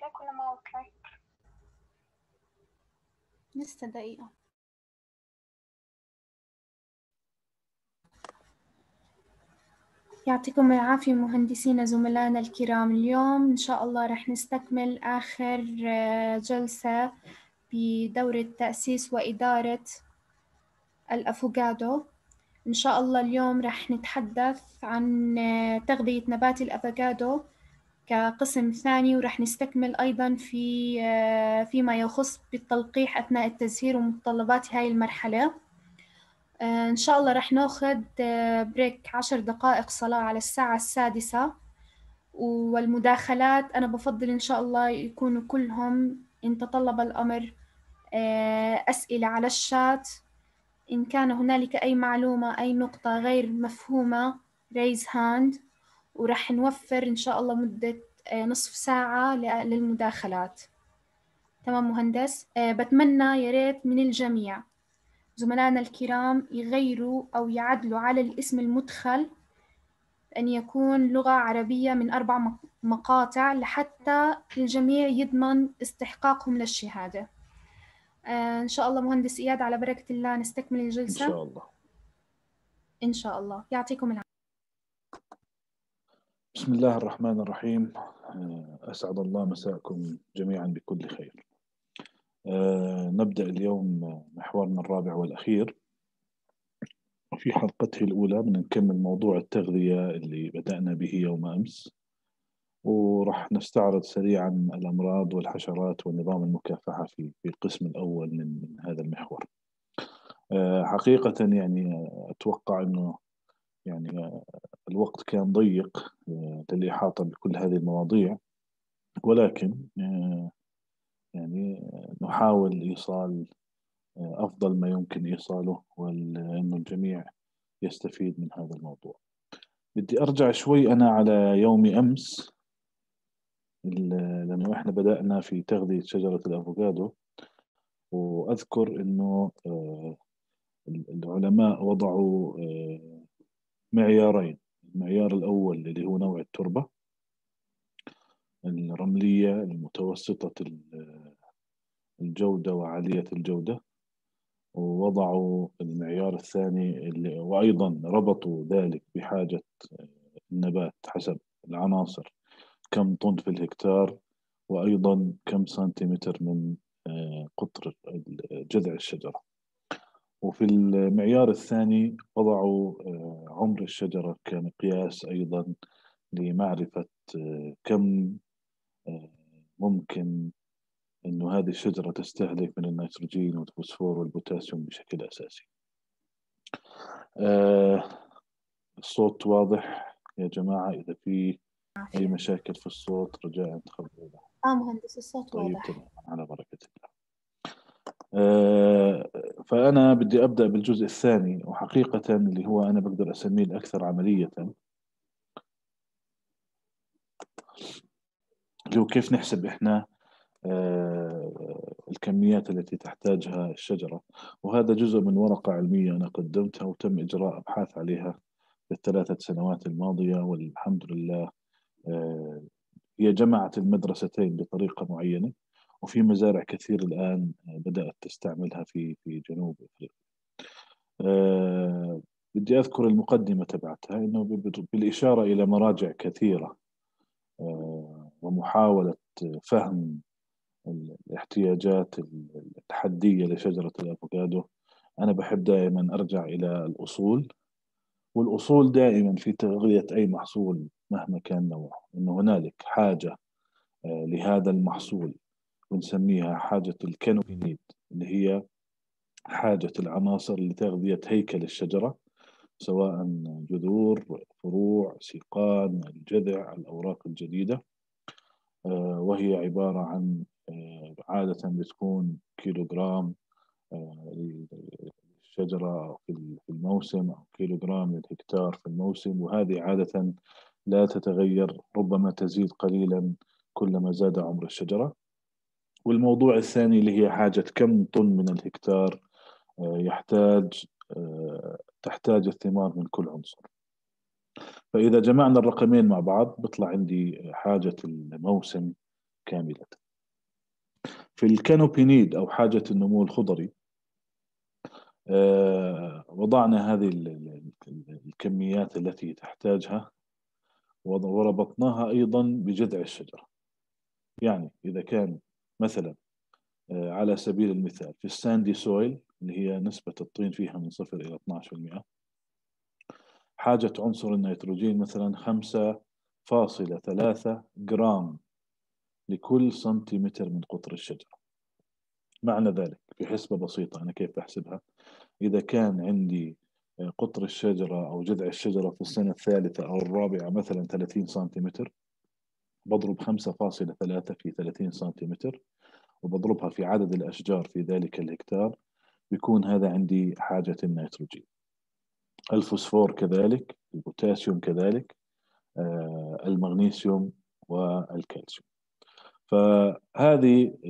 لك ولا ما وصلك؟ لسه دقيقة. يعطيكم العافية مهندسين زملائنا الكرام. اليوم إن شاء الله رح نستكمل آخر جلسة بدورة تأسيس وإدارة الأفوكادو. إن شاء الله اليوم رح نتحدث عن تغذية نبات الأفوكادو كقسم ثاني، ورح نستكمل أيضا فيما يخص بالتلقيح أثناء التزهير ومتطلبات هاي المرحلة. إن شاء الله رح ناخد بريك 10 دقائق صلاة على الساعة 6، والمداخلات أنا بفضل إن شاء الله يكونوا كلهم إن تطلب الأمر أسئلة على الشات. إن كان هنالك أي معلومة أي نقطة غير مفهومة raise hand، ورح نوفر إن شاء الله مدة نصف ساعة للمداخلات. تمام مهندس؟ بتمنى يا ريت من الجميع زملائنا الكرام يغيروا أو يعدلوا على الاسم المدخل أن يكون لغة عربية من 4 مقاطع لحتى الجميع يضمن استحقاقهم للشهادة. إن شاء الله مهندس إياد على بركة الله نستكمل الجلسة إن شاء الله. إن شاء الله. يعطيكم العافية. بسم الله الرحمن الرحيم. أسعد الله مساءكم جميعا بكل خير. نبدأ اليوم محورنا الرابع والأخير. وفي حلقته الأولى بنكمل موضوع التغذية اللي بدأنا به يوم أمس، ورح نستعرض سريعا الأمراض والحشرات ونظام المكافحة في القسم الأول من هذا المحور. حقيقة يعني أتوقع أنه يعني الوقت كان ضيق للإحاطة بكل هذه المواضيع، ولكن يعني نحاول إيصال أفضل ما يمكن إيصاله، وأنه الجميع يستفيد من هذا الموضوع. بدي أرجع شوي أنا على يوم أمس، لأنه إحنا بدأنا في تغذية شجرة الأفوكادو، وأذكر أنه العلماء وضعوا معيارين. المعيار الأول اللي هو نوع التربة الرملية المتوسطة الجودة وعالية الجودة، ووضعوا المعيار الثاني وأيضا ربطوا ذلك بحاجة النبات حسب العناصر، كم طن في الهكتار، وأيضا كم سنتيمتر من قطر جذع الشجرة. وفي المعيار الثاني وضعوا عمر الشجرة كمقياس أيضا لمعرفة كم ممكن إنه هذه الشجرة تستهلك من النيتروجين والفوسفور والبوتاسيوم بشكل أساسي. الصوت واضح يا جماعة؟ إذا في أي مشاكل في الصوت رجاء تخبرونا. مهندس الصوت طيب واضح. تمام، على بركة الله. فأنا بدي أبدأ بالجزء الثاني، وحقيقة اللي هو أنا بقدر أسميه الأكثر عملية، اللي هو كيف نحسب إحنا الكميات التي تحتاجها الشجرة. وهذا جزء من ورقة علمية أنا قدمتها وتم إجراء أبحاث عليها في ال3 سنوات الماضية، والحمد لله هي جمعت المدرستين بطريقة معينة، وفي مزارع كثير الآن بدأت تستعملها في جنوب أفريقيا. بدي أذكر المقدمة تبعتها، إنه بالإشارة إلى مراجع كثيرة ومحاولة فهم الاحتياجات الحدية لشجرة الأفوكادو. أنا بحب دائما أرجع إلى الأصول، والأصول دائما في تغذية أي محصول مهما كان نوعه، إنه هنالك حاجة لهذا المحصول، ونسميها حاجة الكانوبينيد، اللي هي حاجة العناصر لتغذية هيكل الشجرة، سواء جذور، فروع، سيقان، الجذع، الأوراق الجديدة. وهي عبارة عن عادة بتكون كيلوغرام للشجرة في الموسم، أو كيلوغرام للهكتار في الموسم، وهذه عادة لا تتغير، ربما تزيد قليلا كلما زاد عمر الشجرة. والموضوع الثاني اللي هي حاجة كم طن من الهكتار تحتاج الثمار من كل عنصر. فإذا جمعنا الرقمين مع بعض بيطلع عندي حاجة الموسم كاملة. في الكانوبي نيد أو حاجة النمو الخضري وضعنا هذه الكميات التي تحتاجها وربطناها أيضا بجذع الشجرة. يعني إذا كان مثلا على سبيل المثال في الساندي سويل اللي هي نسبة الطين فيها من 0 إلى 12%، حاجة عنصر النيتروجين مثلا 5.3 جرام لكل سنتيمتر من قطر الشجرة. معنى ذلك بحسبة بسيطة أنا كيف بحسبها؟ إذا كان عندي قطر الشجرة أو جذع الشجرة في السنة الثالثة أو الرابعة مثلا 30 سنتيمتر، بضرب 5.3 في 30 سنتيمتر وبضربها في عدد الأشجار في ذلك الهكتار، بيكون هذا عندي حاجة النيتروجين. الفوسفور كذلك، البوتاسيوم كذلك، المغنيسيوم والكالسيوم. فهذه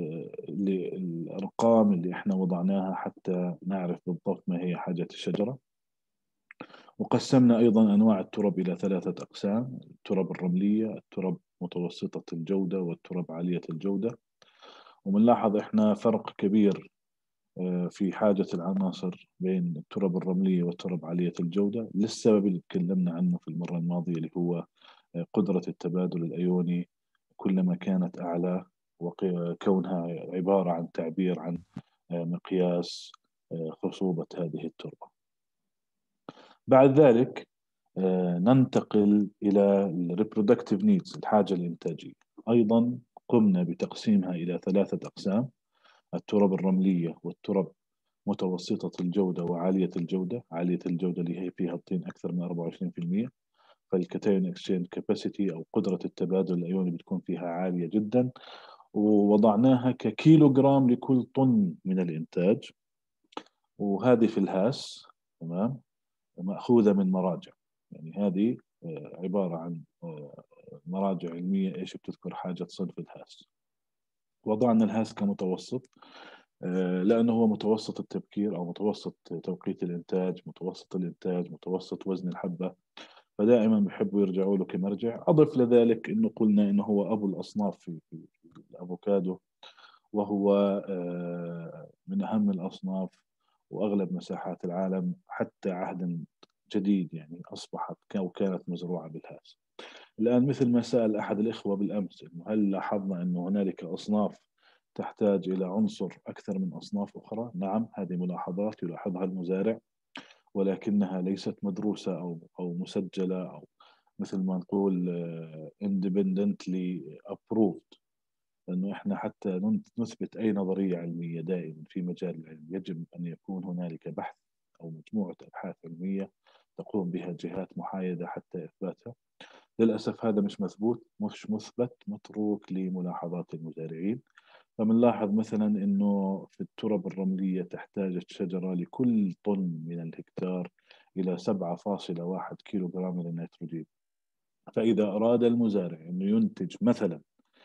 الأرقام اللي احنا وضعناها حتى نعرف بالضبط ما هي حاجة الشجرة. وقسمنا أيضا أنواع الترب إلى 3 أقسام: الترب الرملية، الترب متوسطة الجودة، والترب عالية الجودة. ومنلاحظ إحنا فرق كبير في حاجة العناصر بين الترب الرملية والترب عالية الجودة، للسبب اللي تكلمنا عنه في المرة الماضية، اللي هو قدرة التبادل الأيوني كلما كانت أعلى، وكونها عبارة عن تعبير عن مقياس خصوبة هذه التربة. بعد ذلك ننتقل إلى الريبرودكتيف نيدز، الحاجة الإنتاجية. أيضا قمنا بتقسيمها إلى 3 أقسام: الترب الرملية، والترب متوسطة الجودة، وعالية الجودة. عالية الجودة اللي هي فيها الطين أكثر من 24%، فالكاتايون اكسشينج كاباسيتي أو قدرة التبادل الأيوني بتكون فيها عالية جدا. ووضعناها ككيلو جرام لكل طن من الإنتاج، وهذه في الهاس، تمام، مأخوذة من مراجع. يعني هذه عبارة عن مراجع علمية إيش بتذكر حاجة صنف الهاس. وضعنا الهاس كمتوسط لأنه هو متوسط التبكير أو متوسط توقيت الإنتاج، متوسط الإنتاج، متوسط وزن الحبة، فدائما بيحبوا يرجعوا له كمرجع. أضف لذلك أنه قلنا أنه هو أبو الأصناف في الأفوكادو، وهو من أهم الأصناف، وأغلب مساحات العالم حتى عهد جديد يعني أصبحت أو كانت مزروعة بالهاس. الآن مثل ما سأل أحد الإخوة بالأمس، إنه هل لاحظنا أنه هنالك أصناف تحتاج إلى عنصر أكثر من أصناف أخرى؟ نعم، هذه ملاحظات يلاحظها المزارع، ولكنها ليست مدروسة أو مسجلة، أو مثل ما نقول independently approved. لأنه إحنا حتى نثبت أي نظرية علمية دائما في مجال العلم يجب أن يكون هنالك بحث أو مجموعة أبحاث علمية تقوم بها جهات محايدة حتى إثباتها. للأسف هذا مش مثبت، متروك لملاحظات المزارعين. فبنلاحظ مثلا أنه في الترب الرملية تحتاج الشجرة لكل طن من الهكتار إلى 7.1 كيلو جرام من النيتروجين. فإذا أراد المزارع أنه ينتج مثلا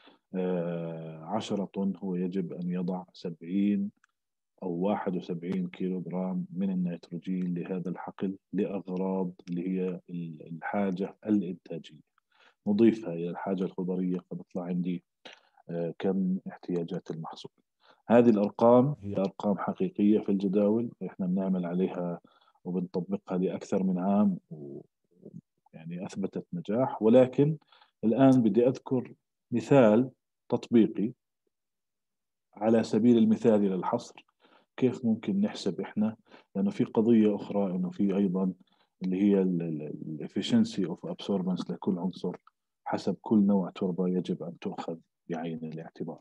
10 طن، هو يجب أن يضع 70 أو 71 كيلو جرام من النيتروجين لهذا الحقل، لأغراض اللي هي الحاجة الإنتاجية. نضيفها إلى الحاجة الخضرية فبطلع عندي كم احتياجات المحصول. هذه الأرقام هي أرقام حقيقية في الجداول، إحنا بنعمل عليها وبنطبقها لأكثر من عام، يعني أثبتت نجاح. ولكن الآن بدي أذكر مثال تطبيقي على سبيل المثال إلى الحصر، كيف ممكن نحسب إحنا. لأنه في قضية أخرى، إنه في أيضا اللي هي الافشنسي اوف absorbance لكل عنصر حسب كل نوع تربة يجب أن تؤخذ بعين الاعتبار.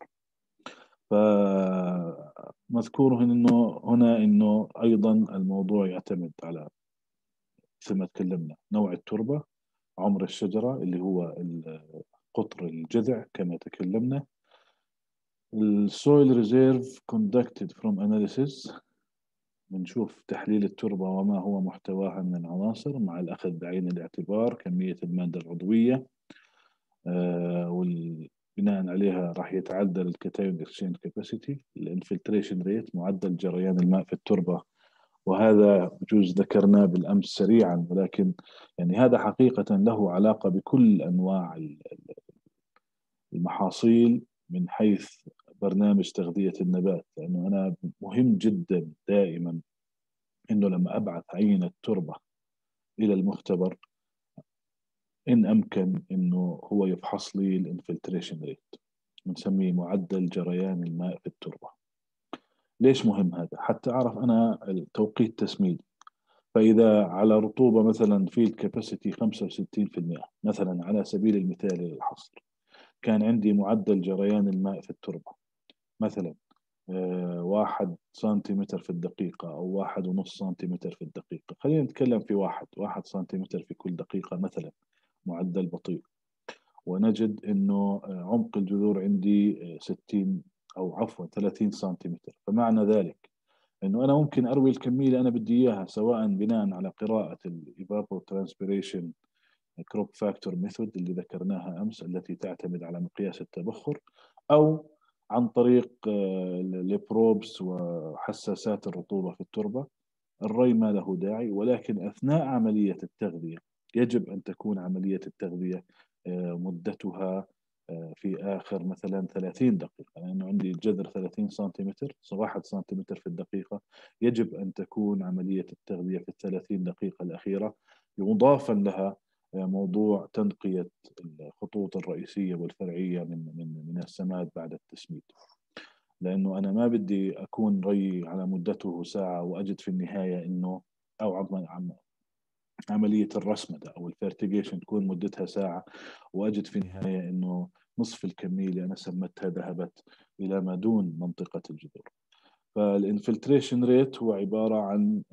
فمذكور إنه أيضا الموضوع يعتمد على، مثل ما تكلمنا، نوع التربة، عمر الشجرة اللي هو قطر الجذع كما تكلمنا، السويل ريزيرف conducted from analysis، بنشوف تحليل التربة وما هو محتواها من العناصر مع الأخذ بعين الاعتبار كمية المادة العضوية، وبناء عليها راح يتعدل الكاتايون اكسشينج كاباسيتي، الانفلتريشن ريت، معدل جريان الماء في التربة. وهذا بجوز ذكرناه بالأمس سريعا، ولكن يعني هذا حقيقة له علاقة بكل أنواع المحاصيل من حيث برنامج تغذية النبات، لأنه أنا مهم جدا دائما إنه لما أبعث عينة تربة إلى المختبر إن أمكن إنه هو يفحص لي الانفلتريشن ريت، بنسميه معدل جريان الماء في التربة. ليش مهم هذا؟ حتى أعرف أنا توقيت تسميد. فإذا على رطوبة مثلا فيلد كاباسيتي 65% مثلا على سبيل المثال للحصر، كان عندي معدل جريان الماء في التربة مثلا 1 سنتيمتر في الدقيقة أو 1.5 سنتيمتر في الدقيقة، خلينا نتكلم في 1 سنتيمتر في كل دقيقة مثلا، معدل بطيء. ونجد أنه عمق الجذور عندي 60 أو عفوا 30 سنتيمتر. فمعنى ذلك أنه أنا ممكن أروي الكمية اللي أنا بدي إياها، سواء بناء على قراءة الإيفابوترانسبيريشن كروب فاكتور ميثود اللي ذكرناها أمس، التي تعتمد على مقياس التبخر، أو عن طريق البروبس وحساسات الرطوبة في التربة. الري ما له داعي، ولكن أثناء عملية التغذية يجب أن تكون عملية التغذية مدتها في آخر مثلا 30 دقيقة، لأنه عندي الجذر 30 سنتيمتر، 1 سنتيمتر في الدقيقة. يجب أن تكون عملية التغذية في 30 دقيقة الأخيرة، يضافا لها موضوع تنقية الخطوط الرئيسية والفرعية من السماد بعد التسميد. لأنه أنا ما بدي أكون ري على مدته ساعة وأجد في النهاية إنه، أو عملية الرسمدة أو الفيرتيجيشن تكون مدتها ساعة، وأجد في النهاية إنه نصف الكمية اللي أنا سمتها ذهبت إلى ما دون منطقة الجذور. فالانفلتريشن ريت هو عبارة عن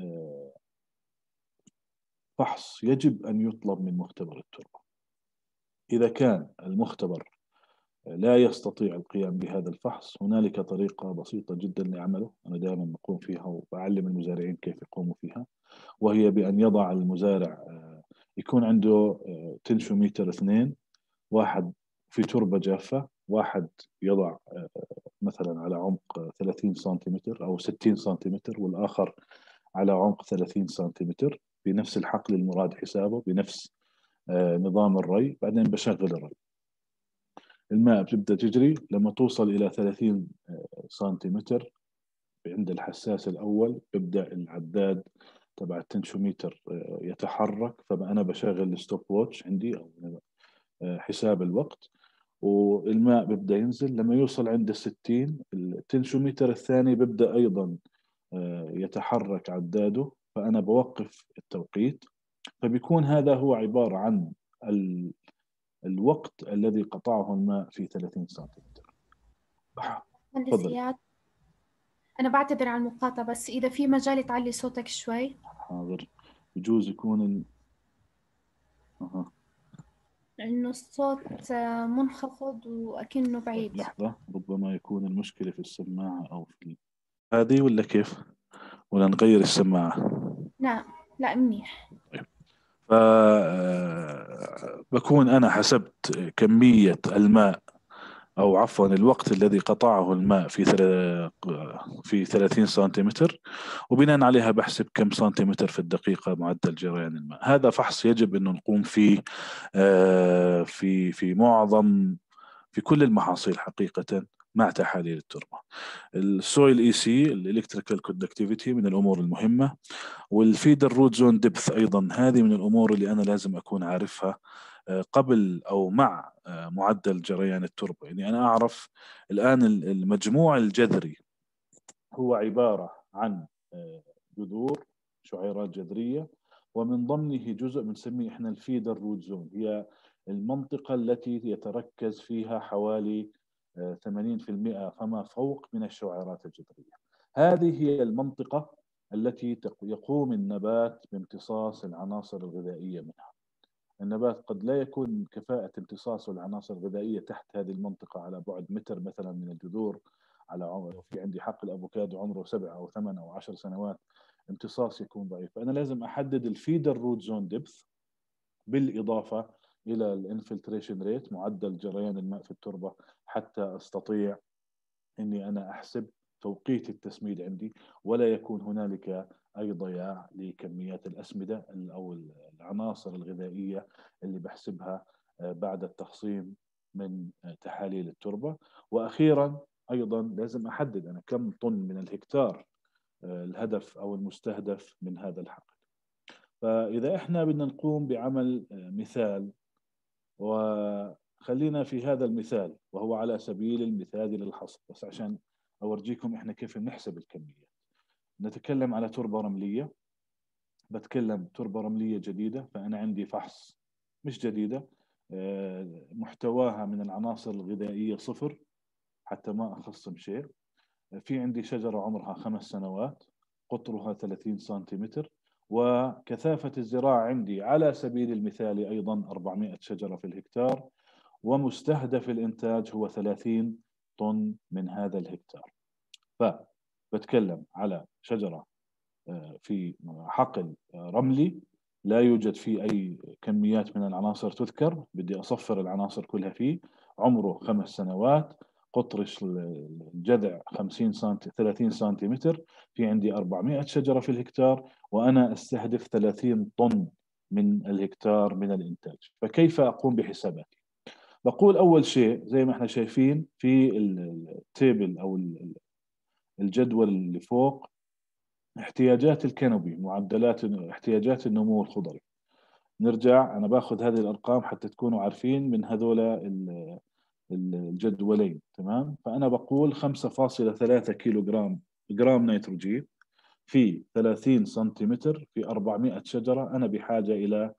فحص يجب أن يطلب من مختبر التربة. إذا كان المختبر لا يستطيع القيام بهذا الفحص، هنالك طريقة بسيطة جدا لعمله، أنا دائما بقوم فيها وبعلم المزارعين كيف يقوموا فيها، وهي بأن يضع المزارع يكون عنده تنشوميتر اثنين، واحد في تربة جافة، واحد يضع مثلا على عمق 30 سنتيمتر أو 60 سنتيمتر، والآخر على عمق 30 سنتيمتر بنفس الحقل المراد حسابه بنفس نظام الري. بعدين بشغل الري، الماء بتبدأ تجري لما توصل إلى 30 سنتيمتر عند الحساس الأول، ببدأ العداد تبع التنشوميتر يتحرك. فأنا بشغل الستوب ووتش عندي أو حساب الوقت، والماء ببدأ ينزل. لما يوصل عند 60 التنشوميتر الثاني ببدأ أيضا يتحرك عداده، فأنا بوقف التوقيت. فبيكون هذا هو عبارة عن الوقت الذي قطعه الماء في 30 سنتيمتر. مهندس تفضل. إياد، أنا بعتذر عن المقاطعة، بس إذا في مجال تعلي صوتك شوي. حاضر. يجوز يكون إنه الصوت منخفض وأكنه طيب بعيد. لحظة، ربما يكون المشكلة في السماعة أو في هذه، ولا كيف؟ ولا نغير السماعة؟ نعم، لا منيح. طيب. ف بكون أنا حسبت كمية الماء، أو عفوا الوقت الذي قطعه الماء في 30 سنتيمتر، وبناء عليها بحسب كم سنتيمتر في الدقيقة معدل جريان الماء. هذا فحص يجب أن نقوم فيه في معظم، في كل المحاصيل حقيقة مع تحاليل التربة. السويل اي سي، الالكتريكال كوندكتيفيتي، من الامور المهمة. والفيدر روت زون ديبث ايضا، هذه من الامور اللي انا لازم اكون عارفها قبل او مع معدل جريان التربة. يعني انا اعرف الان المجموع الجذري هو عبارة عن جذور، شعيرات جذرية، ومن ضمنه جزء بنسميه احنا الفيدر روت زون، هي المنطقة التي يتركز فيها حوالي 80% فما فوق من الشعيرات الجذرية. هذه هي المنطقة التي يقوم النبات بامتصاص العناصر الغذائية منها. النبات قد لا يكون كفاءة امتصاص العناصر الغذائية تحت هذه المنطقة على بعد متر مثلا من الجذور. على عمر، لو في عندي حقل أفوكادو عمره 7 أو 8 أو 10 سنوات، امتصاص يكون ضعيف. فأنا لازم أحدد الفيدر روت زون ديبث، بالإضافة إلى الانفلتريشن ريت، معدل جريان الماء في التربة، حتى أستطيع أني أنا أحسب توقيت التسميد عندي، ولا يكون هنالك أي ضياع لكميات الأسمدة أو العناصر الغذائية اللي بحسبها بعد التخصيم من تحاليل التربة. وأخيرا أيضا لازم أحدد أنا كم طن من الهكتار الهدف أو المستهدف من هذا الحقل. فإذا إحنا بدنا نقوم بعمل مثال، وخلينا في هذا المثال وهو على سبيل المثال للحصر بس عشان أورجيكم إحنا كيف بنحسب الكمية. نتكلم على تربة رملية، بتكلم تربة رملية جديدة، فأنا عندي فحص مش جديدة، محتواها من العناصر الغذائية صفر حتى ما أخصم شيء. في عندي شجرة عمرها 5 سنوات، قطرها 30 سنتيمتر، وكثافة الزراعة عندي على سبيل المثال أيضا 400 شجرة في الهكتار، ومستهدف الإنتاج هو 30 طن من هذا الهكتار. فبتكلم على شجرة في حقل رملي لا يوجد فيه أي كميات من العناصر تذكر، بدي أصفر العناصر كلها فيه. عمره 5 سنوات، قطر الجذع 50 سنتي 30 سنتيمتر، في عندي 400 شجرة في الهكتار، وأنا أستهدف 30 طن من الهكتار من الإنتاج. فكيف أقوم بحساباتي؟ بقول أول شيء زي ما احنا شايفين في التيبل أو الجدول اللي فوق، احتياجات الكنوبي، معدلات احتياجات النمو الخضري. نرجع، أنا باخذ هذه الأرقام حتى تكونوا عارفين من هذول الجدولين، تمام؟ فأنا بقول 5.3 كيلو جرام نيتروجين في 30 سنتيمتر في 400 شجرة، أنا بحاجة إلى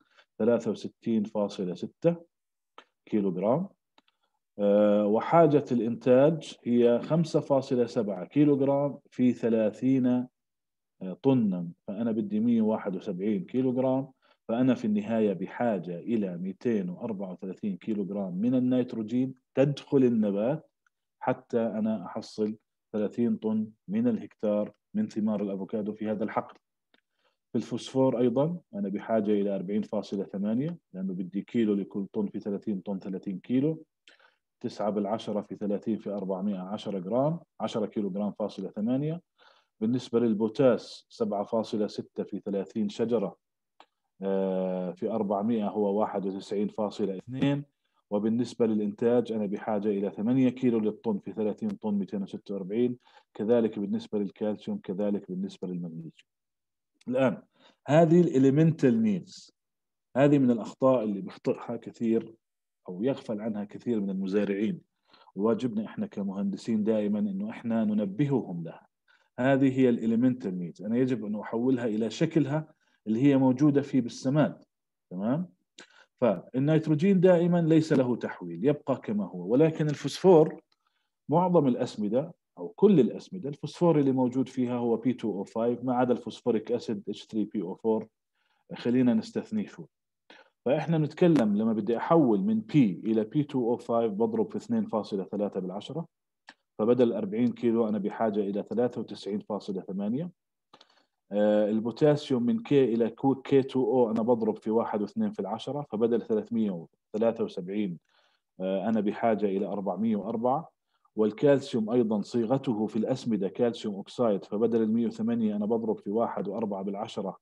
63.6 كيلو جرام. وحاجة الإنتاج هي 5.7 كيلو جرام في 30 طنا، فأنا بدي 171 كيلو جرام. فأنا في النهاية بحاجة إلى 234 كيلو جرام من النيتروجين تدخل النبات حتى أنا أحصل 30 طن من الهكتار من ثمار الأفوكادو في هذا الحقل. في الفوسفور أيضا أنا بحاجة إلى 40.8، لأنه بدي كيلو لكل طن، في 30 طن 30 كيلو، 9 بالعشرة في 30 في 400 10 جرام، 10 كيلو جرام فاصلة 8. بالنسبة للبوتاس 7.6 في 30 شجرة في 400 هو 91.2. وبالنسبة للإنتاج أنا بحاجة إلى 8 كيلو للطن في 30 طن 246. كذلك بالنسبة للكالسيوم، كذلك بالنسبة للمغنيسيوم. الآن هذه الإليمنتال نيدز، هذه من الأخطاء اللي بيخطئها كثير أو يغفل عنها كثير من المزارعين، وواجبنا إحنا كمهندسين دائما إنه إحنا ننبههم لها. هذه هي الإليمنتال نيدز، أنا يجب أن أحولها إلى شكلها اللي هي موجودة في بالسماد، تمام؟ فالنيتروجين دائما ليس له تحويل، يبقى كما هو. ولكن الفوسفور، معظم الأسمدة أو كل الأسمدة الفوسفور اللي موجود فيها هو P2O5 ما عدا الفوسفوريك أسيد H3PO4، خلينا نستثنيه شوي. فإحنا نتكلم لما بدي أحول من P إلى P2O5 بضرب في 2.3 بالعشرة، فبدل 40 كيلو أنا بحاجة إلى 93.8. البوتاسيوم من K إلى K2O أنا بضرب في 1.2 في العشرة، فبدل 373 أنا بحاجة إلى 404. والكالسيوم أيضا صيغته في الأسمدة كالسيوم أكسايد، فبدل 108 أنا بضرب في 1.4 بالعشرة.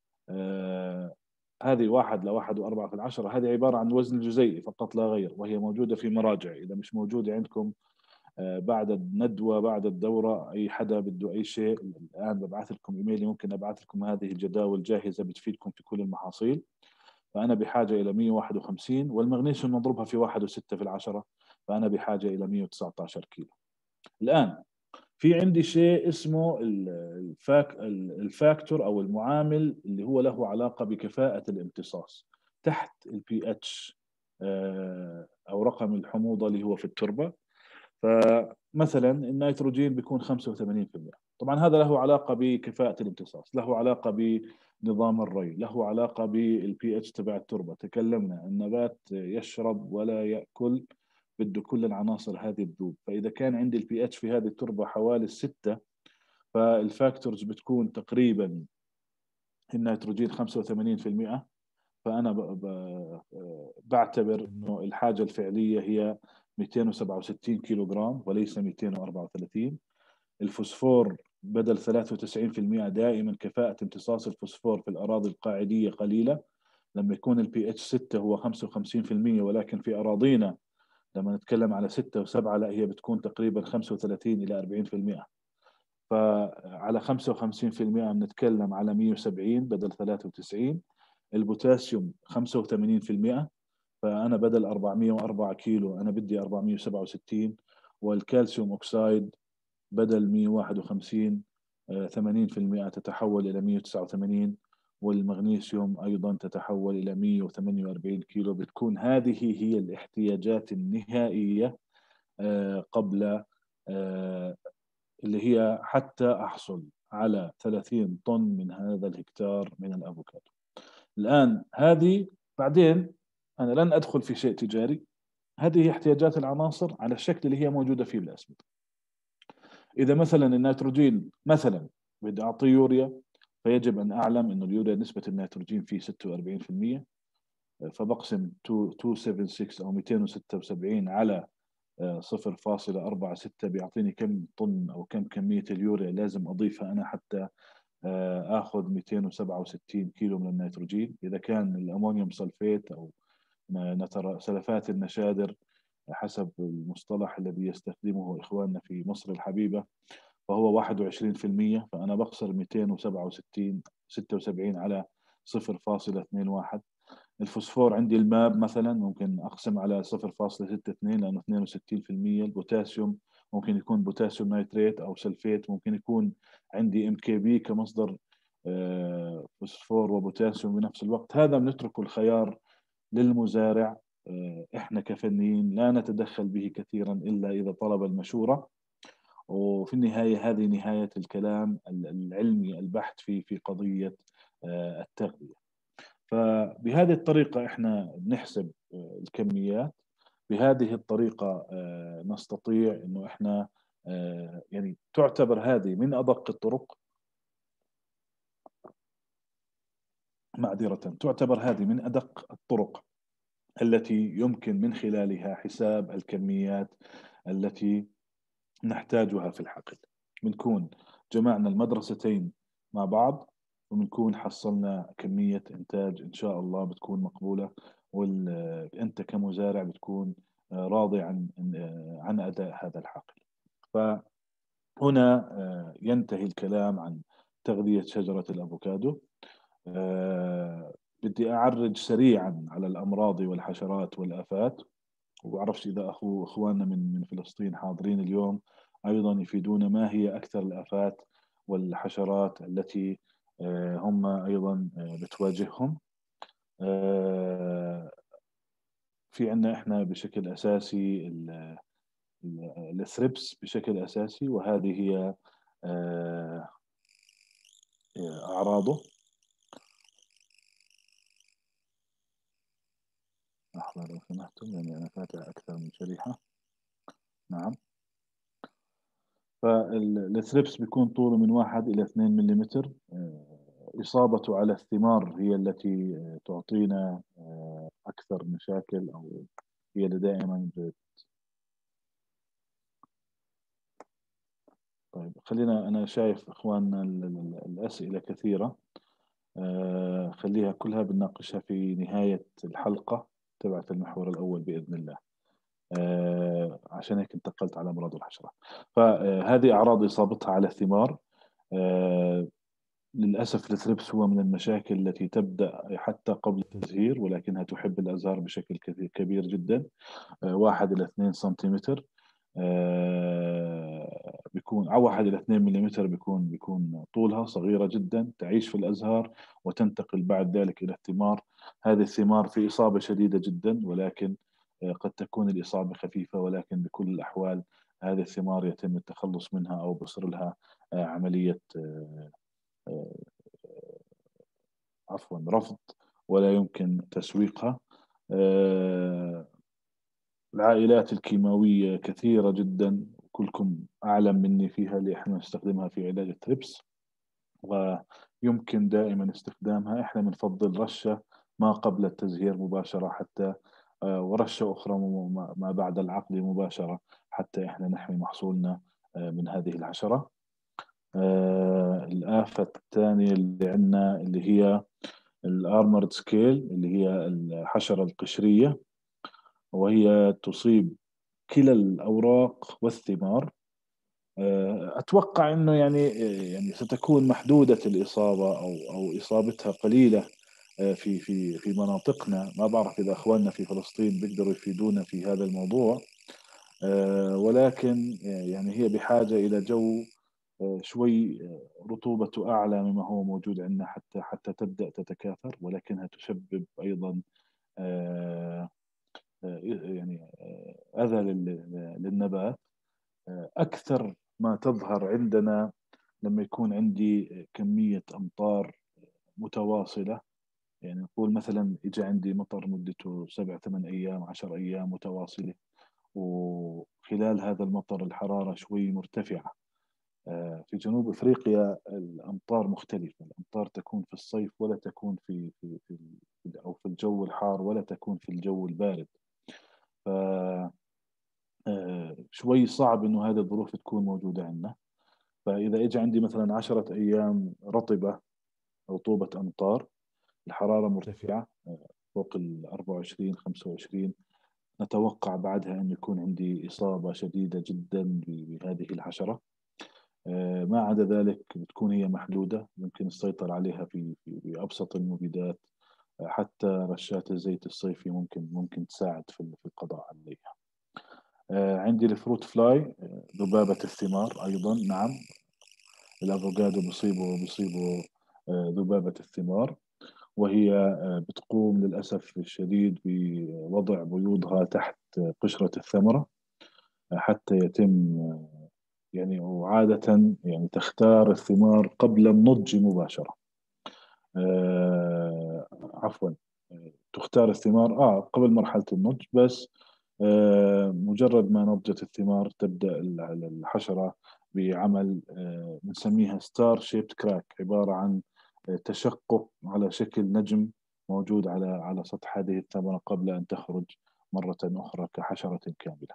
هذه 1 ل1.4 في العشرة، هذه عبارة عن وزن الجزيئي فقط لا غير، وهي موجودة في مراجع. إذا مش موجودة عندكم بعد الندوة بعد الدورة أي حدا بده أي شيء، الآن ببعث لكم إيميلي، ممكن أبعث لكم هذه الجداول جاهزة بتفيدكم في كل المحاصيل. فأنا بحاجة إلى 151، والمغنيسيوم نضربها في 1.6 في العشرة، فأنا بحاجة إلى 119 كيلو. الآن في عندي شيء اسمه الفاكتور أو المعامل اللي هو له علاقة بكفاءة الامتصاص تحت البي اتش أو رقم الحموضة اللي هو في التربة. فمثلا النيتروجين بيكون 85%. طبعا هذا له علاقة بكفاءة الامتصاص، له علاقة بنظام الري، له علاقة بالبي اتش تبع التربة. تكلمنا النبات يشرب ولا يأكل، بده كل العناصر هذه تذوب. فإذا كان عندي البي اتش في هذه التربة حوالي 6، فالفاكتورز بتكون تقريبا النيتروجين 85%. فأنا بعتبر إنه الحاجة الفعلية هي 267 كيلو جرام وليس 234. الفوسفور بدل 93%، دائما كفاءة امتصاص الفوسفور في الأراضي القاعدية قليلة. لما يكون البي اتش 6 هو 55%، ولكن في أراضينا لما نتكلم على 6 و7 لا، هي بتكون تقريبا 35 إلى 40%. فعلى 55% بنتكلم على 170 بدل 93. البوتاسيوم 85%، فأنا بدل 404 كيلو أنا بدي 467. والكالسيوم أكسايد بدل 151 80% تتحول إلى 189. والمغنيسيوم أيضا تتحول إلى 148 كيلو. بتكون هذه هي الاحتياجات النهائية قبل اللي هي حتى أحصل على 30 طن من هذا الهكتار من الأفوكادو. الآن هذه بعدين أنا لن أدخل في شيء تجاري، هذه هي احتياجات العناصر على الشكل اللي هي موجودة فيه بالأسمدة. إذا مثلا النيتروجين مثلا بدي أعطيه يوريا، فيجب أن أعلم أنه اليوريا نسبة النيتروجين فيه 46%، فبقسم 276 أو 276 على 0.46 بيعطيني كم طن أو كم كمية اليوريا لازم أضيفها أنا حتى آخذ 267 كيلو من النيتروجين. إذا كان الأمونيوم سلفيت أو سلفات النشادر حسب المصطلح الذي يستخدمه إخواننا في مصر الحبيبة فهو 21%، فأنا بخسر 276 على 0.21. الفوسفور عندي الماب مثلا ممكن أقسم على 0.62 لأنه 62%. البوتاسيوم ممكن يكون بوتاسيوم نيتريت أو سلفيت، ممكن يكون عندي MKB كمصدر فوسفور وبوتاسيوم بنفس الوقت. هذا بنتركه الخيار للمزارع، إحنا كفنيين لا نتدخل به كثيرا إلا إذا طلب المشورة. وفي النهاية هذه نهاية الكلام العلمي البحث في قضية التغذية. فبهذه الطريقة إحنا بنحسب الكميات. بهذه الطريقة نستطيع إنه إحنا يعني تعتبر هذه من أدق الطرق، معذرة، تعتبر هذه من أدق الطرق التي يمكن من خلالها حساب الكميات التي نحتاجها في الحقل. بنكون جمعنا المدرستين مع بعض وبنكون حصلنا كمية إنتاج إن شاء الله بتكون مقبولة، وأنت كمزارع بتكون راضي عن أداء هذا الحقل. فهنا ينتهي الكلام عن تغذية شجرة الأفوكادو. بدي أعرج سريعا على الأمراض والحشرات والآفات، وبعرفش إذا إخواننا من فلسطين حاضرين اليوم أيضا يفيدونا ما هي أكثر الآفات والحشرات التي هم أيضا بتواجههم. في عنا إحنا بشكل أساسي الثريبس بشكل أساسي، وهذه هي أعراضه. لحظة لو سمحتم، يعني أنا فاتح أكثر من شريحة. نعم. فالثريبس بيكون طوله من 1 إلى 2 ملم. إصابته على الثمار هي التي تعطينا أكثر مشاكل، أو هي اللي دائما طيب خلينا، أنا شايف إخواننا الأسئلة كثيرة، خليها كلها بنناقشها في نهاية الحلقة تبعت المحور الأول بإذن الله. عشان هيك انتقلت على أمراض الحشرات. فهذه أعراض إصابتها على الثمار. للأسف الثريبس هو من المشاكل التي تبدأ حتى قبل التزهير، ولكنها تحب الأزهار بشكل كبير جدا. 1 إلى 2 سنتيمتر بيكون، أو 1 إلى 2 مليمتر بيكون طولها صغيرة جدا، تعيش في الأزهار وتنتقل بعد ذلك إلى الثمار. هذه الثمار في إصابة شديدة جدا، ولكن قد تكون الإصابة خفيفة، ولكن بكل الأحوال هذه الثمار يتم التخلص منها أو بصر لها عملية عفوا رفض، ولا يمكن تسويقها. العائلات الكيماوية كثيرة جدا، كلكم أعلم مني فيها اللي إحنا نستخدمها في علاج التريبس، ويمكن دائما استخدامها. إحنا بنفضل رشة ما قبل التزهير مباشرة حتى ورشة أخرى ما بعد العقد مباشرة حتى إحنا نحمي محصولنا من هذه الحشرة. الآفة الثانية اللي عندنا اللي هي الارمرد سكيل، اللي هي الحشرة القشرية، وهي تصيب كلا الأوراق والثمار. أتوقع أنه يعني ستكون محدودة الإصابة أو إصابتها قليلة في مناطقنا. ما بعرف إذا أخواننا في فلسطين بيقدروا يفيدونا في هذا الموضوع. ولكن يعني هي بحاجة إلى جو شوي رطوبته أعلى مما هو موجود عندنا حتى تبدأ تتكاثر، ولكنها تسبب أيضا يعني أذى للنبات. أكثر ما تظهر عندنا لما يكون عندي كمية أمطار متواصلة. يعني نقول مثلا إجا عندي مطر مدته 7 8 أيام 10 أيام متواصلة، وخلال هذا المطر الحرارة شوي مرتفعة. في جنوب أفريقيا الأمطار مختلفة. الأمطار تكون في الصيف ولا تكون أو في الجو الحار ولا تكون في الجو البارد. ف شوي صعب إنه هذه الظروف تكون موجودة عندنا. فإذا إجى عندي مثلا 10 أيام رطبة، رطوبة أمطار، الحرارة مرتفعة فوق 24 25، نتوقع بعدها أن يكون عندي إصابة شديدة جدا بهذه الحشرة. ما عدا ذلك بتكون هي محدودة، يمكن السيطرة عليها بأبسط المبيدات. حتى رشات الزيت الصيفي ممكن تساعد في القضاء عليها. عندي الفروت فلاي، ذبابة الثمار أيضا. نعم، الأفوكادو بيصيبه ذبابة الثمار، وهي بتقوم للأسف الشديد بوضع بيوضها تحت قشرة الثمرة حتى يتم يعني. وعادة يعني تختار الثمار قبل النضج مباشرة. عفوا، تختار الثمار قبل مرحلة النضج، بس مجرد ما نضجت الثمار تبدأ الحشرة بعمل بنسميها ستار شيبت كراك، عبارة عن تشقق على شكل نجم موجود على سطح هذه الثمرة قبل أن تخرج مرة أخرى كحشرة كاملة.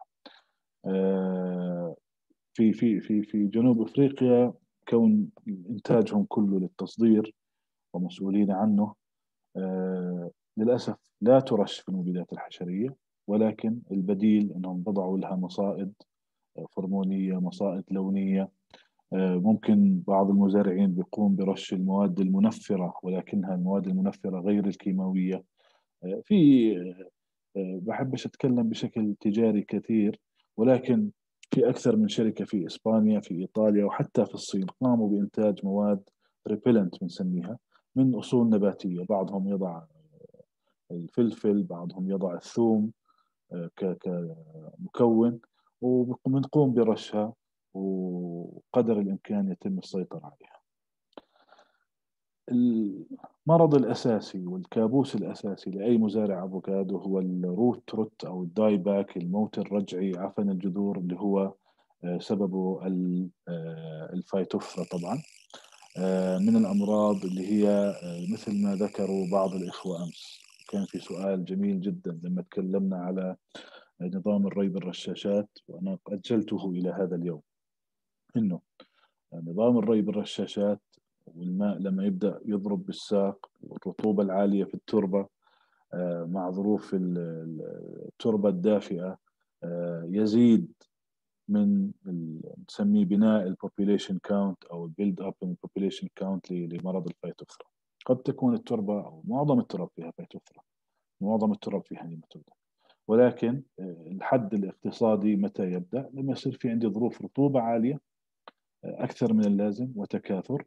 في جنوب أفريقيا، كون إنتاجهم كله للتصدير ومسؤولين عنه، للأسف لا ترش في المبيدات الحشرية، ولكن البديل أنهم وضعوا لها مصائد فرمونية، مصائد لونية. ممكن بعض المزارعين بيقوم برش المواد المنفرة، ولكنها المواد المنفرة غير الكيماوية. في بحبش أتكلم بشكل تجاري كثير، ولكن في أكثر من شركة في إسبانيا في إيطاليا وحتى في الصين قاموا بإنتاج مواد ريبيلنت بنسميها من أصول نباتية. بعضهم يضع الفلفل، بعضهم يضع الثوم كمكون، وبنقوم برشها وقدر الإمكان يتم السيطرة عليها. المرض الأساسي والكابوس الأساسي لأي مزارع أفوكادو هو الروت روت أو الداي باك، الموت الرجعي، عفن الجذور، اللي هو سببه الفايتوفرا طبعا. من الأمراض اللي هي مثل ما ذكروا بعض الإخوة أمس. كان في سؤال جميل جدا لما تكلمنا على نظام الري بالرشاشات، وأنا أجلته إلى هذا اليوم. إنه نظام الري بالرشاشات والماء لما يبدأ يضرب بالساق والرطوبة العالية في التربة مع ظروف التربة الدافئة، يزيد من نسميه بناء البوبيليشن كاونت أو البيلد أب البوبيليشن كاونت لمرض الفيتوفثرا. قد تكون التربة أو معظم التراب فيها فيتوفثرا، معظم التراب فيها نيماتودا، ولكن الحد الاقتصادي متى يبدأ؟ لما يصير في عندي ظروف رطوبة عالية أكثر من اللازم وتكاثر.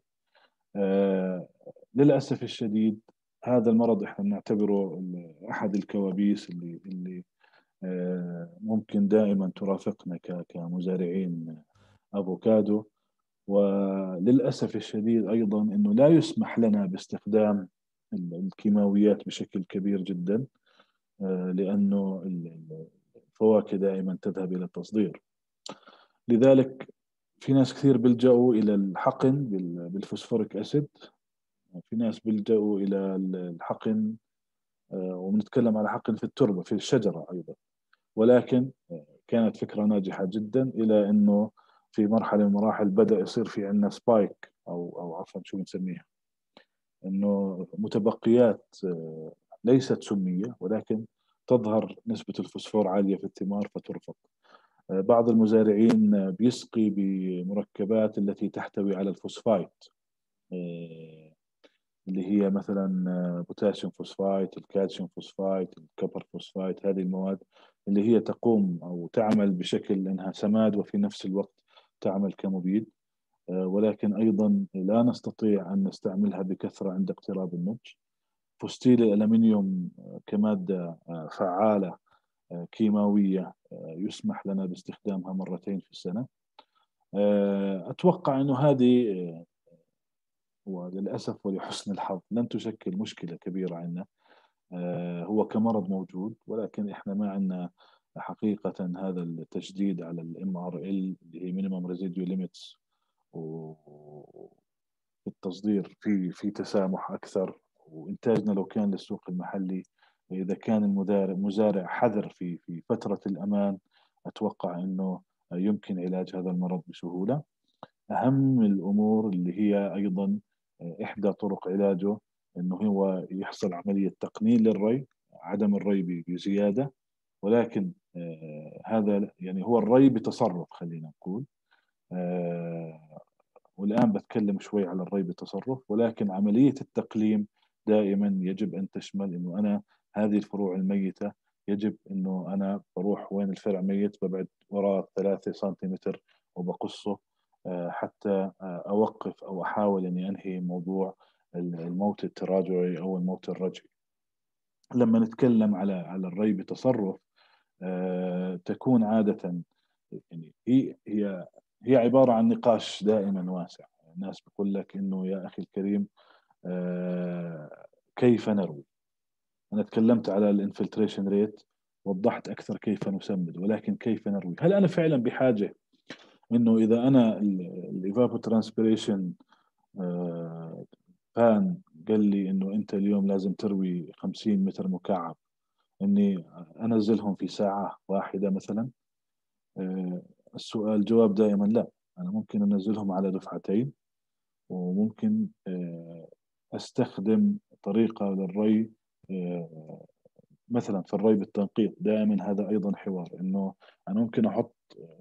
للأسف الشديد هذا المرض احنا بنعتبره أحد الكوابيس اللي ممكن دائما ترافقنا كمزارعين أفوكادو. وللأسف الشديد أيضا أنه لا يسمح لنا باستخدام الكيماويات بشكل كبير جدا، لأنه الفواكه دائما تذهب إلى التصدير. لذلك في ناس كثير بيلجأوا إلى الحقن بالفوسفوريك أسيد، في ناس بيلجأوا إلى الحقن، وبنتكلم على حقن في التربة في الشجرة أيضا. ولكن كانت فكرة ناجحة جدا، إلى أنه في مرحلة من المراحل بدأ يصير في عندنا سبايك أو عفوا شو بنسميها، أنه متبقيات ليست سمية ولكن تظهر نسبة الفوسفور عالية في الثمار فترفض. بعض المزارعين بيسقي بمركبات التي تحتوي على الفوسفايت، اللي هي مثلا بوتاسيوم فوسفايت، الكالسيوم فوسفايت، الكبر فوسفايت. هذه المواد اللي هي تقوم أو تعمل بشكل أنها سماد وفي نفس الوقت تعمل كمبيد، ولكن أيضا لا نستطيع أن نستعملها بكثرة عند اقتراب النضج. فوستيل الألمنيوم كمادة فعالة كيماوية يسمح لنا باستخدامها مرتين في السنة. أتوقع أنه هذه وللأسف ولحسن الحظ لن تشكل مشكلة كبيرة عندنا. هو كمرض موجود، ولكن إحنا ما عندنا حقيقة هذا التشديد على الام ار ال اللي هي مينيمم ريزيديو ليميتس، وفي التصدير في تسامح أكثر، وإنتاجنا لو كان للسوق المحلي، إذا كان المزارع حذر في فترة الأمان، أتوقع أنه يمكن علاج هذا المرض بسهولة. أهم الأمور اللي هي أيضا إحدى طرق علاجه أنه هو يحصل عملية تقنين للري، عدم الري بزيادة، ولكن هذا يعني هو الري بتصرف خلينا نقول. والآن بتكلم شوي على الري بتصرف، ولكن عملية التقليم دائما يجب أن تشمل أنه أنا هذه الفروع الميتة يجب أنه أنا بروح وين الفرع ميت ببعد وراه 3 سنتيمتر وبقصه، حتى أوقف أو أحاول أني أنهي موضوع الموت التراجعي أو الموت الرجعي. لما نتكلم على الري بتصرف، تكون عادة يعني هي عبارة عن نقاش دائما واسع. الناس بيقول لك إنه يا أخي الكريم، كيف نروي؟ أنا تكلمت على الانفلتريشن ريت، وضحت أكثر كيف نسمد، ولكن كيف نروي؟ هل أنا فعلا بحاجة إنه إذا أنا الإيفابو ترانسبيريشن بان قال لي إنه أنت اليوم لازم تروي 50 متر مكعب، إني أنزلهم في ساعة واحدة مثلا؟ الجواب دائما لا. أنا ممكن أنزلهم على دفعتين، وممكن أستخدم طريقة للري، مثلا في الري بالتنقيط. دائما هذا أيضا حوار، إنه أنا ممكن أحط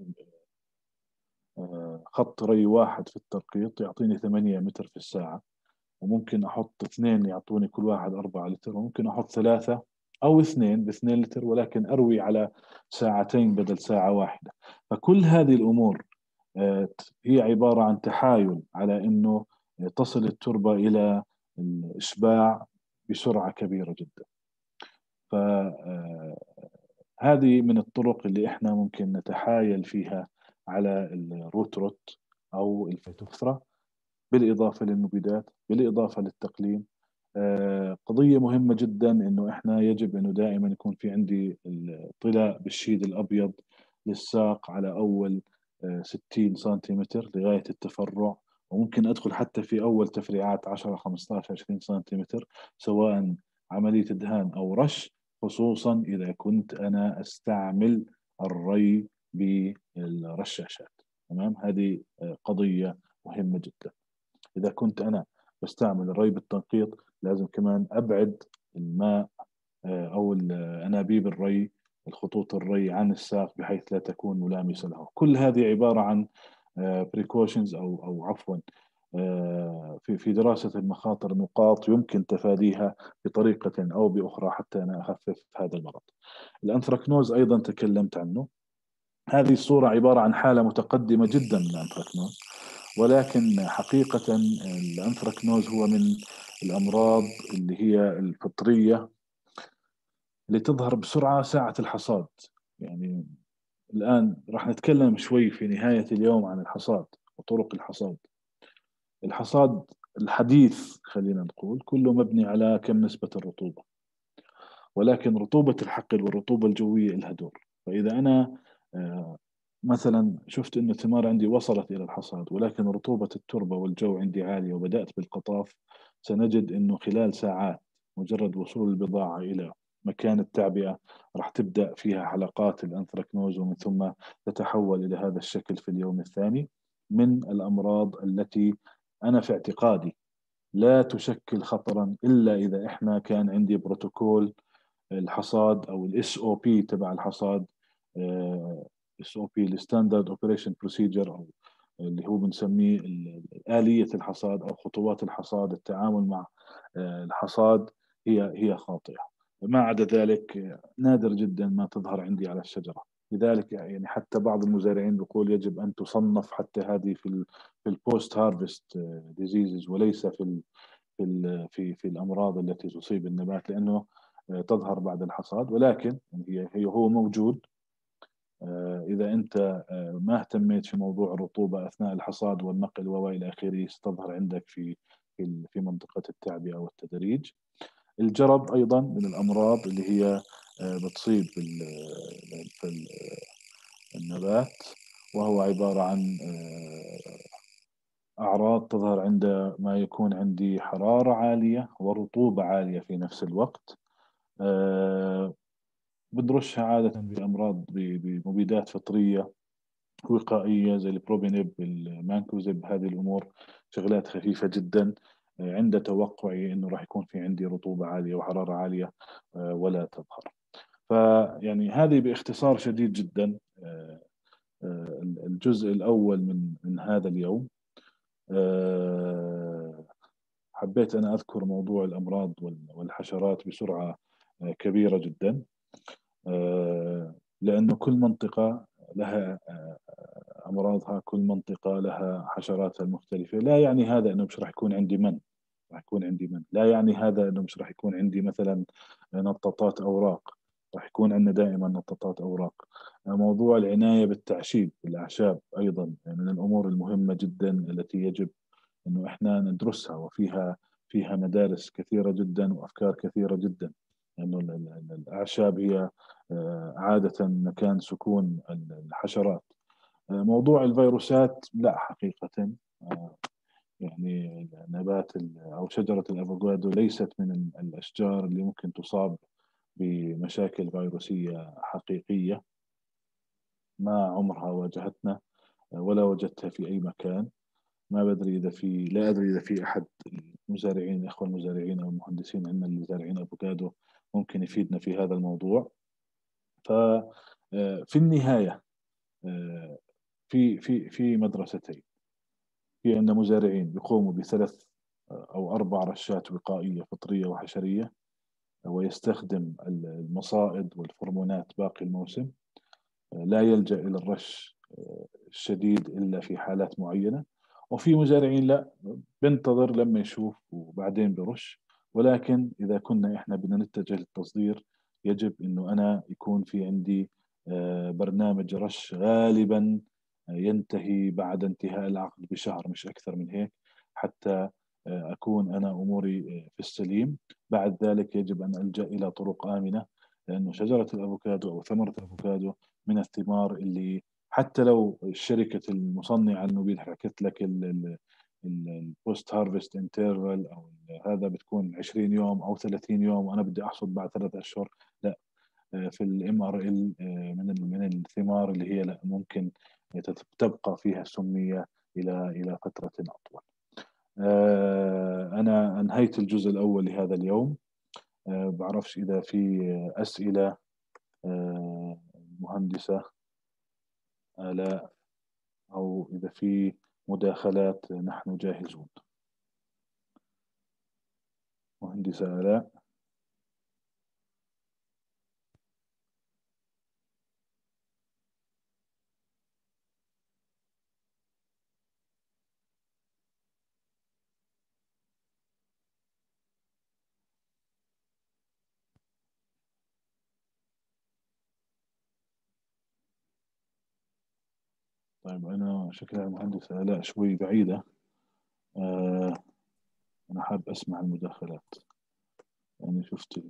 خط ري واحد في التنقيط يعطيني 8 متر في الساعة، وممكن أحط اثنين يعطوني كل واحد 4 لتر، وممكن أحط ثلاثة أو اثنين ب2 لتر، ولكن أروي على ساعتين بدل ساعة واحدة. فكل هذه الأمور هي عبارة عن تحايل على أنه تصل التربة إلى الإشباع بسرعة كبيرة جدا. فهذه من الطرق اللي إحنا ممكن نتحايل فيها على الروت روت أو الفيتوفثرة، بالإضافة للمبيدات، بالإضافة للتقليم. قضية مهمة جدا إنه إحنا يجب إنه دائما يكون في عندي الطلاء بالشيد الأبيض للساق على أول 60 سنتيمتر لغاية التفرع، وممكن أدخل حتى في أول تفريعات 10 15 20 سنتيمتر، سواء عملية دهان أو رش، خصوصا إذا كنت أنا أستعمل الري بالرشاشات. تمام، هذه قضية مهمة جدا. إذا كنت أنا بستعمل الري بالتنقيط، لازم كمان أبعد الماء أو أنابيب الري، الخطوط الري عن الساق بحيث لا تكون ملامسة له. كل هذه عبارة عن بريكوشنز أو عفوا في دراسة المخاطر، نقاط يمكن تفاديها بطريقة أو بأخرى حتى أنا أخفف هذا المرض. الأنثراكنوز أيضا تكلمت عنه. هذه الصورة عبارة عن حالة متقدمة جدا من الأنثراكنوز، ولكن حقيقة الأنثراكنوز هو من الأمراض اللي هي الفطرية اللي تظهر بسرعة ساعة الحصاد. يعني الآن راح نتكلم شوي في نهاية اليوم عن الحصاد وطرق الحصاد. الحصاد الحديث خلينا نقول كله مبني على كم نسبة الرطوبة، ولكن رطوبة الحقل والرطوبة الجوية لها دور. فإذا أنا مثلا شفت أن الثمار عندي وصلت إلى الحصاد، ولكن رطوبة التربة والجو عندي عالية وبدأت بالقطاف، سنجد أنه خلال ساعات مجرد وصول البضاعة إلى مكان التعبئة راح تبدأ فيها حلقات الأنثراكنوز، ومن ثم تتحول إلى هذا الشكل في اليوم الثاني. من الأمراض التي أنا في اعتقادي لا تشكل خطرا إلا إذا إحنا كان عندي بروتوكول الحصاد أو الاس او بي تبع الحصاد SOP الستاندرد اوبريشن بروسيجر، او اللي هو بنسميه آلية الحصاد او خطوات الحصاد، التعامل مع الحصاد هي خاطئة. ما عدا ذلك نادر جدا ما تظهر عندي على الشجرة. لذلك يعني حتى بعض المزارعين بيقول يجب أن تصنف حتى هذه في البوست هارفست ديزيزز، وليس في الأمراض التي تصيب النبات، لأنه تظهر بعد الحصاد. ولكن يعني هو موجود. إذا أنت ما اهتميت في موضوع الرطوبة أثناء الحصاد والنقل وإلى آخره، ستظهر عندك في منطقة التعبئة والتدريج. الجرب أيضا من الأمراض اللي هي بتصيب النبات، وهو عبارة عن أعراض تظهر عندما يكون عندي حرارة عالية ورطوبة عالية في نفس الوقت. بنرشها عادة بأمراض بمبيدات فطرية وقائية زي البروبينيب، المانكوزيب. هذه الأمور شغلات خفيفة جدا عند توقعي أنه راح يكون في عندي رطوبة عالية وحرارة عالية ولا تظهر. فيعني هذه باختصار شديد جدا الجزء الأول من هذا اليوم. حبيت أنا أذكر موضوع الأمراض والحشرات بسرعة كبيرة جدا، لأنه كل منطقة لها أمراضها، كل منطقة لها حشراتها المختلفة. لا يعني هذا أنه مش راح يكون عندي راح يكون عندي لا يعني هذا أنه مش راح يكون عندي مثلا نطاطات أوراق. راح يكون عندنا دائما نطاطات أوراق. موضوع العناية بالتعشيب بالأعشاب أيضا من الأمور المهمة جدا التي يجب أنه إحنا ندرسها، فيها مدارس كثيرة جدا وأفكار كثيرة جدا، لأنه الأعشاب هي عادة مكان سكون الحشرات. موضوع الفيروسات لا حقيقة، يعني نبات أو شجرة الأفوكادو ليست من الأشجار اللي ممكن تصاب بمشاكل فيروسية حقيقية. ما عمرها واجهتنا ولا وجدتها في أي مكان. ما بدري إذا لا أدري إذا في أحد المزارعين، الأخوة المزارعين أو المهندسين عندنا اللي زارعين أفوكادو ممكن يفيدنا في هذا الموضوع. ففي النهاية في مدرستين. في عندنا مزارعين بيقوموا بثلاث أو أربع رشات وقائية فطرية وحشرية، ويستخدم المصائد والفرمونات باقي الموسم، لا يلجأ إلى الرش الشديد إلا في حالات معينة. وفي مزارعين لا، بنتظر لما يشوف وبعدين برش. ولكن إذا كنا إحنا بدنا نتجه للتصدير، يجب إنه أنا يكون في عندي برنامج رش غالبا ينتهي بعد انتهاء العقد بشهر، مش أكثر من هيك، حتى أكون أنا أموري في السليم. بعد ذلك يجب أن ألجأ إلى طرق آمنة، لأنه شجرة الأفوكادو أو ثمرة الأفوكادو من الثمار اللي حتى لو الشركة المصنعة المبيد حكت لك البوست هارفست انترفال او هذا بتكون 20 يوم او 30 يوم وانا بدي احصد بعد 3 اشهر، لا. في الام ار ال من الثمار اللي هي لا ممكن تبقى فيها سمية الى فترة اطول. انا انهيت الجزء الاول لهذا اليوم. بعرفش اذا في اسئلة مهندسة آلاء، أو إذا في مداخلات نحن جاهزون. مهندسة آلاء. طيب أنا شكلها المهندسة آلاء شوي بعيدة. أنا حاب أسمع المداخلات، يعني شفت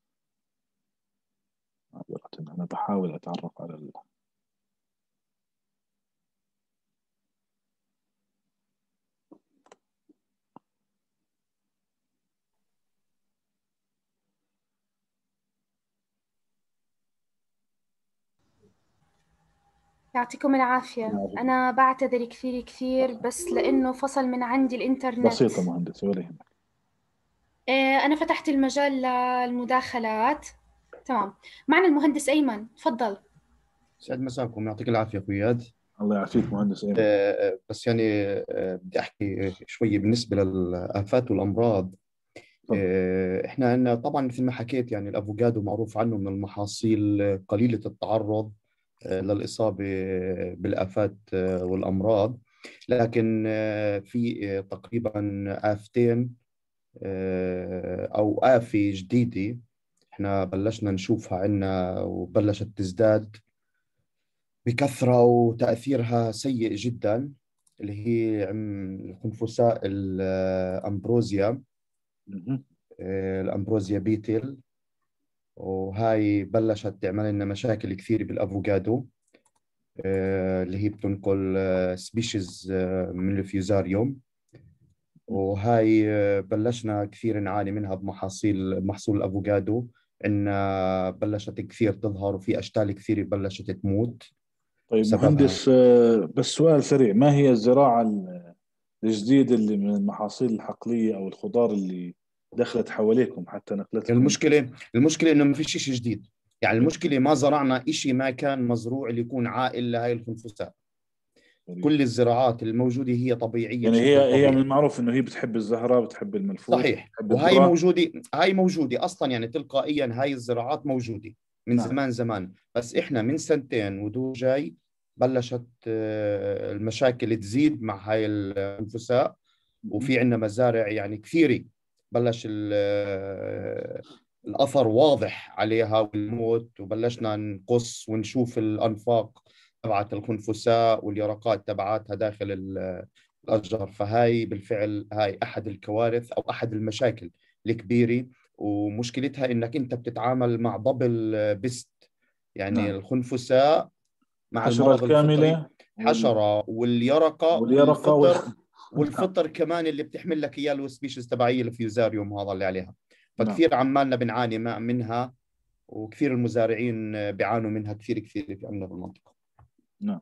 معذرة أنا بحاول أتعرف على يعطيكم العافية. أنا بعتذر كثير كثير، بس لأنه فصل من عندي الإنترنت. بسيطة مهندسة ولا يهمك. أنا فتحت المجال للمداخلات. تمام. معنا المهندس أيمن، تفضل. سعد مساكم، يعطيك العافية أخوي إياد. الله يعافيك مهندس أيمن. بس يعني بدي أحكي شوي بالنسبة للآفات والأمراض. تفضل. إحنا عندنا طبعا مثل ما حكيت، يعني الأفوكادو معروف عنه من المحاصيل قليلة التعرض للإصابة بالآفات والأمراض. لكن في تقريبا آفتين أو آفة جديدة إحنا بلشنا نشوفها عنا وبلشت تزداد بكثرة وتأثيرها سيء جدا، اللي هي الخنفساء الأمبروزيا، مهم. الأمبروزيا بيتل. وهاي بلشت تعمل لنا مشاكل كثير بالأفوكادو، اللي هي بتنقل سبيشيز من الفيوزاريوم. وهاي بلشنا كثير نعاني منها محصول الأفوكادو. إنها بلشت كثير تظهر وفي أشكال كثير بلشت تموت طيب بسببها. مهندس، بس سؤال سريع، ما هي الزراعة الجديدة اللي من المحاصيل الحقلية أو الخضار اللي دخلت حواليكم حتى نقلتكم؟ المشكلة إنه ما في شيء جديد. يعني المشكلة ما زرعنا شيء ما كان مزروع اللي يكون عائل لهي الخنفساء. كل الزراعات الموجودة هي طبيعية يعني بشكل هي من طبيعي. المعروف انه هي بتحب الزهرة، بتحب الملفوف، صحيح. بتحب وهي الذرة. موجودة، هاي موجودة أصلا، يعني تلقائيا هاي الزراعات موجودة من نعم. زمان. بس إحنا من سنتين ودو جاي بلشت المشاكل تزيد مع هاي الخنفساء. مهم. وفي عندنا مزارع يعني كثيرة بلش الأثر واضح عليها والموت، وبلشنا نقص ونشوف الأنفاق تبعت الخنفساء واليرقات تبعاتها داخل الأشجار. فهاي بالفعل هاي أحد الكوارث أو أحد المشاكل الكبيرة. ومشكلتها إنك أنت بتتعامل مع ضبل بست، يعني نعم. الخنفساء مع حشرة المرض الفطري. كاملة حشرة واليرقة واليرقة والفطر. نعم. والفطر كمان اللي بتحمل لك اياه السبيشيز تبعية الفيوزاريوم هذا اللي عليها. نعم. فكثير عمالنا بنعاني منها، وكثير المزارعين بيعانوا منها كثير كثير في عندنا بالمنطقة. نعم.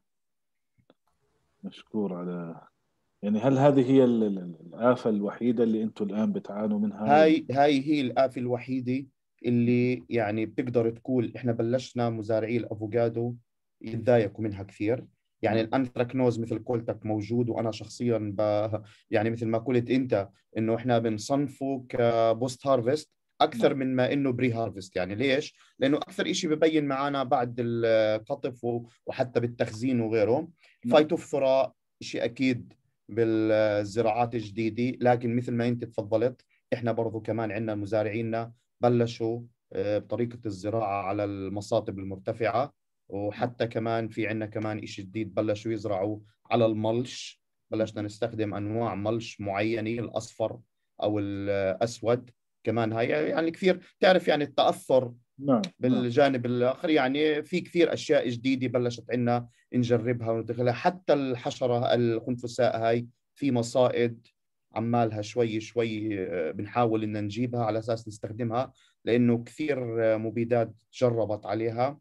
مشكور على، يعني هل هذه هي الآفة الوحيدة اللي أنتم الآن بتعانوا منها هاي هي الآفة الوحيدة اللي يعني بتقدر تقول احنا بلشنا مزارعي الافوكادو يتضايقوا منها كثير. يعني نعم. الانثراكنوز مثل قولتك موجود، وانا شخصيا يعني مثل ما قلت انت انه احنا بنصنفه كبوست هارفست اكثر نعم. من ما انه بري هارفست. يعني ليش؟ لانه اكثر شيء ببين معنا بعد القطف وحتى بالتخزين وغيره. نعم. الفيتوفثورا شيء اكيد بالزراعات الجديده، لكن مثل ما انت تفضلت احنا برضو كمان عندنا مزارعينا بلشوا بطريقة الزراعة على المصاطب المرتفعة. وحتى كمان في عندنا كمان إشي جديد، بلشوا يزرعوا على الملش. بلشنا نستخدم أنواع ملش معينة، الأصفر أو الأسود. كمان هاي يعني كثير تعرف يعني التأثر نعم. نعم. بالجانب الآخر. يعني في كثير أشياء جديدة بلشت عندنا نجربها وندخلها. حتى الحشرة الخنفساء هاي في مصائد عمالها شوي شوي بنحاول إن نجيبها على أساس نستخدمها، لأنه كثير مبيدات جربت عليها.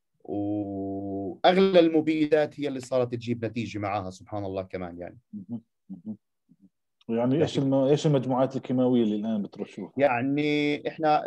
وأغلى المبيدات هي اللي صارت تجيب نتيجة معها سبحان الله كمان يعني. مهم. مهم. يعني ايش لكن ايش المجموعات الكيماويه اللي الان بترشوها؟ يعني احنا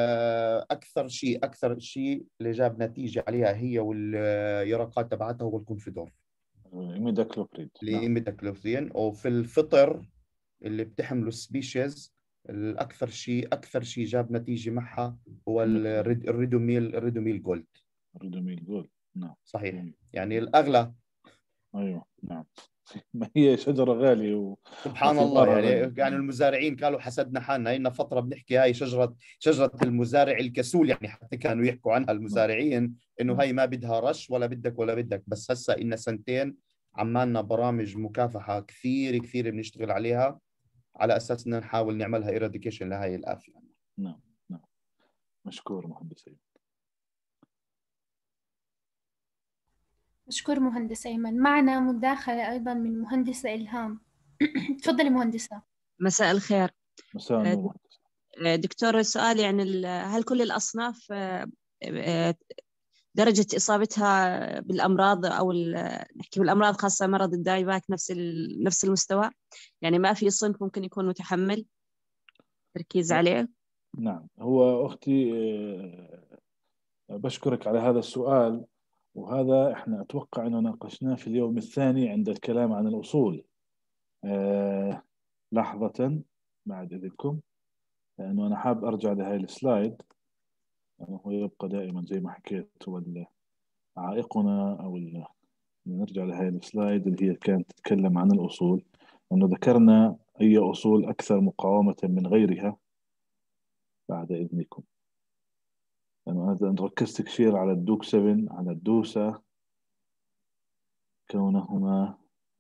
اكثر شيء اللي جاب نتيجه عليها هي واليرقات تبعتها هو الكونفيدور إيميداكلوبريد. نعم. لإيميداكلوفرين. وفي الفطر اللي بتحمله السبيشيز اكثر شيء جاب نتيجه معها هو إيميداكلوبريد. الريدوميل جولد. ريدوميل جول. نعم. صحيح. جميل. يعني الاغلى. ايوه نعم. ما هي شجره غاليه سبحان الله. وثمارها يعني غاليه. يعني المزارعين كانوا حسدنا حالنا. هنا فتره بنحكي هاي شجره المزارع الكسول، يعني حتى كانوا يحكوا عنها نعم. المزارعين انه نعم. هاي ما بدها رش ولا بدك ولا بدك. بس هسه إلنا سنتين عمالنا برامج مكافحه كثير كثير بنشتغل عليها على اساس ان نحاول نعملها ايراديكيشن لهي الافه. نعم. نعم. مشكور مهندس أيمن. مشكور مهندس أيمن. معنا مداخلة أيضا من مهندسة إلهام. تفضلي مهندسة. مساء الخير. مساء النور مهندس. دكتور، السؤال يعني هل كل الأصناف درجة إصابتها بالأمراض أو نحكي بالأمراض خاصة مرض الداي باك نفس المستوى؟ يعني ما في صنف ممكن يكون متحمل تركيز عليه؟ نعم. هو أختي، بشكرك على هذا السؤال. وهذا احنا اتوقع انه ناقشناه في اليوم الثاني عند الكلام عن الاصول. لحظة بعد اذنكم، لانه انا حاب ارجع لهي السلايد، لانه هو يبقى دائما زي ما حكيت هو عائقنا، نرجع لهي السلايد اللي هي كانت تتكلم عن الاصول، انه ذكرنا اي اصول اكثر مقاومة من غيرها بعد اذنكم. لانه انا ركزت كثير على الدوك 7 على الدوسة، كونهما،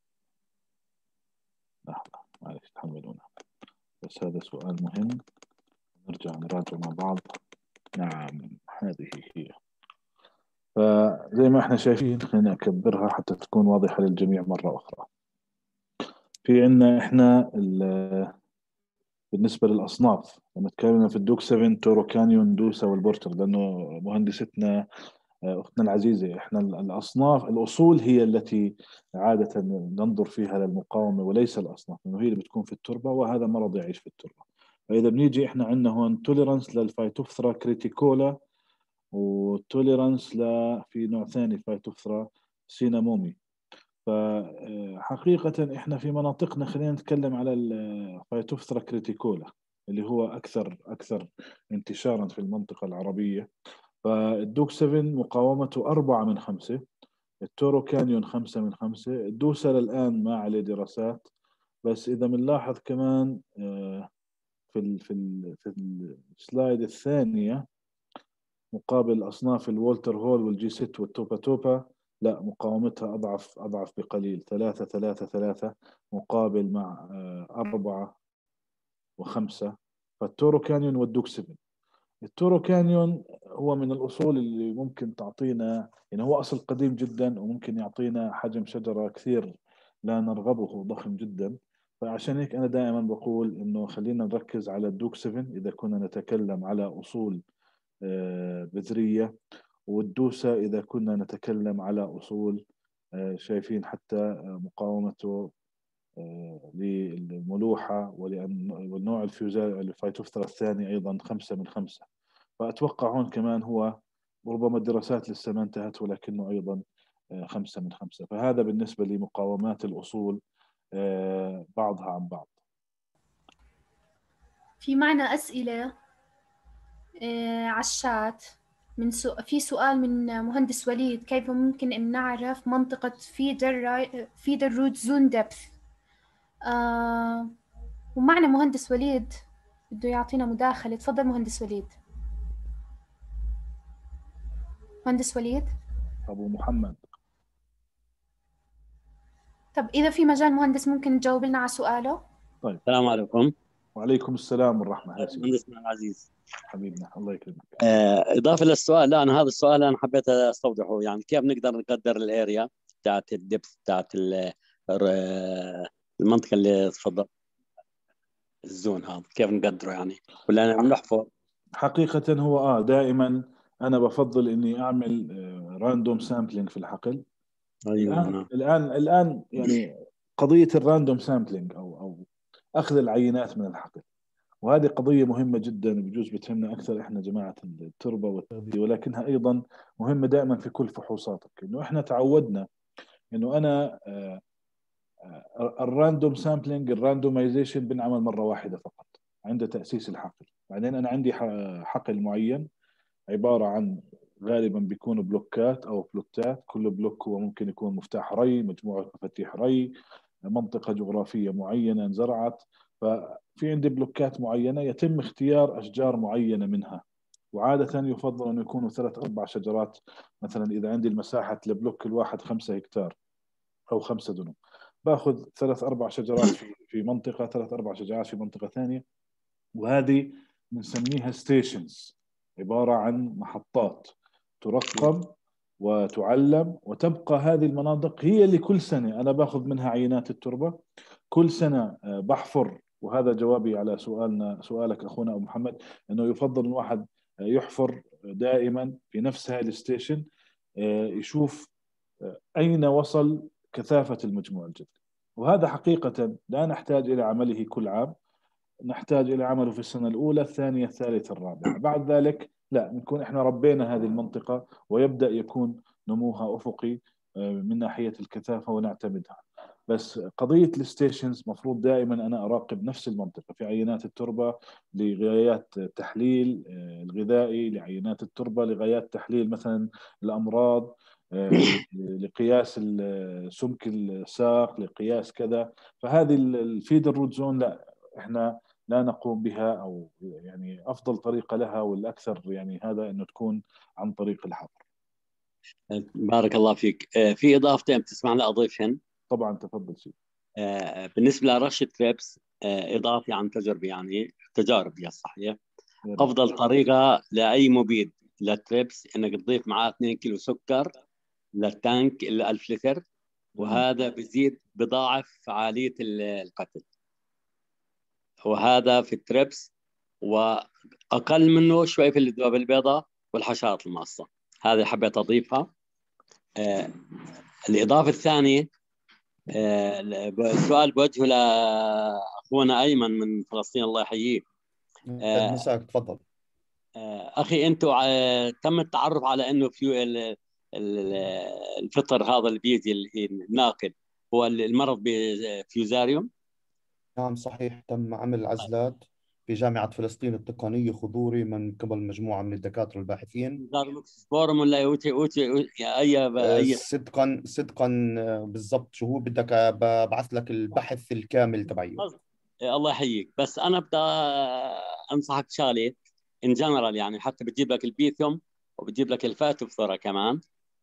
لحظة معلش تحملونا، بس هذا سؤال مهم نرجع نراجع مع بعض. نعم هذه هي. فزي ما احنا شايفين، خلينا أكبرها حتى تكون واضحة للجميع مرة أخرى. في عندنا احنا بالنسبة للأصناف، لما تكلمنا في الدوك 7 تورو كانيون دوسا والبورتر، لأنه مهندستنا أختنا العزيزة، إحنا الأصناف الأصول هي التي عادة ننظر فيها للمقاومة وليس الأصناف، لأنه هي اللي بتكون في التربة وهذا مرض يعيش في التربة. فإذا بنيجي إحنا عندنا هون توليرانس للفايتوفثرا كريتيكولا، وتوليرانس في نوع ثاني فايتوفثرا سينامومي. فحقيقة إحنا في مناطقنا خلينا نتكلم على الفايتوفثرا كريتيكولا اللي هو أكثر انتشارا في المنطقة العربية. فالدوك 7 مقاومته 4/5، التورو كانيون 5/5، الدوسا الآن ما عليه دراسات. بس إذا بنلاحظ كمان في السلايد الثانية، مقابل أصناف الولتر هول والجي 6 والتوبا توبا، لا مقاومتها أضعف بقليل، 3 مقابل مع 4 و5. فالتورو كانيون والدوك 7. التورو كانيون هو من الأصول اللي ممكن تعطينا، يعني هو أصل قديم جدا وممكن يعطينا حجم شجرة كثير لا نرغبه، ضخم جدا. فعشان هيك أنا دائما بقول إنه خلينا نركز على الدوك 7 إذا كنا نتكلم على أصول بذرية، والدوسة إذا كنا نتكلم على أصول شايفين حتى مقاومته للملوحة، والنوع الفايتوفثرا الثاني أيضا 5/5. فأتوقع هون كمان هو ربما الدراسات لسه ما انتهت، ولكنه أيضا 5/5. فهذا بالنسبة لمقاومات الأصول بعضها عن بعض. في معنا أسئلة على الشات. في سؤال من مهندس وليد: كيف ممكن أن نعرف منطقة فيدر روت زون دبث؟ ومعنا مهندس وليد بده يعطينا مداخلة. تفضل مهندس وليد. مهندس وليد أبو محمد. طب إذا في مجال مهندس ممكن تجاوب لنا على سؤاله؟ طيب. السلام عليكم. وعليكم السلام والرحمة. مهندسنا العزيز حبيبنا الله يكرمك. إضافة للسؤال، لا أنا هذا السؤال أنا حبيت أستوضحه، يعني كيف نقدر نقدر الأريا بتاعت الدبث بتاعت المنطقة اللي تفضل الزون، هذا كيف نقدره يعني، ولا نحفر؟ حقيقة هو دائما أنا بفضل إني أعمل راندوم سامبلينج في الحقل. أيوة. الآن يعني قضية الراندوم سامبلينج أو أخذ العينات من الحقل، وهذه قضية مهمة جدا، بجوز بتهمنا أكثر إحنا جماعة التربة والتغذية، ولكنها أيضا مهمة دائما في كل فحوصاتك. إنه إحنا تعودنا إنه أنا الراندوم سامبلينج الراندومايزيشن بنعمل مرة واحدة فقط عند تأسيس الحقل. بعدين أنا عندي حقل معين عبارة عن غالبا بيكونوا بلوكات أو بلوتات، كل بلوك هو ممكن يكون مفتاح ري، مجموعة مفاتيح ري، منطقة جغرافية معينة انزرعت. ففي عندي بلوكات معينة يتم اختيار أشجار معينة منها، وعادة يفضل أن يكونوا 3-4 شجرات. مثلا إذا عندي المساحة لبلوك الواحد 5 هكتار أو 5 دنم، باخذ 3-4 شجرات في منطقة، 3-4 شجرات في منطقة ثانية. وهذه بنسميها ستيشنز، عبارة عن محطات ترقم وتعلم، وتبقى هذه المناطق هي اللي كل سنة أنا باخذ منها عينات التربة. كل سنة بحفر، وهذا جوابي على سؤالك أخونا أبو محمد، أنه يفضل الواحد يحفر دائما في نفس هذه الستيشن، يشوف أين وصل كثافة المجموع الجذري. وهذا حقيقة لا نحتاج إلى عمله كل عام، نحتاج إلى عمله في السنة الأولى الثانية الثالثة الرابعة. بعد ذلك لا، نكون إحنا ربينا هذه المنطقة ويبدأ يكون نموها أفقي من ناحية الكثافة ونعتمدها. بس قضية الستيشنز مفروض دائما أنا أراقب نفس المنطقة في عينات التربة لغايات التحليل الغذائي، لعينات التربة لغايات تحليل مثلا الأمراض، لقياس سمك الساق، لقياس كذا. فهذه الفيدر روت زون لا، احنا لا نقوم بها، او يعني افضل طريقه لها والاكثر يعني هذا انه تكون عن طريق الحفر. بارك الله فيك. في اضافتين بتسمعني اضيفهن؟ طبعا تفضل سيدي. بالنسبه لرش تريبس، اضافي عن تجربه، يعني تجارب يا صحيح. افضل طريقه لاي مبيد للتريبس انك تضيف معاه 2 كيلو سكر للتانك ال 1000 لتر، وهذا بزيد بضاعف فعاليه القتل، وهذا في التريبس، واقل منه شوي في الذباب البيضاء والحشرات الماصه. هذه حبيت اضيفها. الاضافه الثانيه، سؤال بوجهه لاخونا ايمن من فلسطين، الله يحييه. مساك تفضل. اخي انتم تم التعرف على انه في الفطر هذا اللي بيجي الناقل هو المرض بفيوزاريوم؟ نعم صحيح، تم عمل عزلات في جامعة فلسطين التقنية خضوري من قبل مجموعة من الدكاترة الباحثين. فورم ولا اي صدقا بالضبط شو هو بدك ببعث لك البحث الكامل تبعيه. الله يحييك. بس انا بدي انصحك شغله ان جنرال، يعني حتى بتجيب لك البيثيوم وبتجيب لك الفاتوفثورا كمان.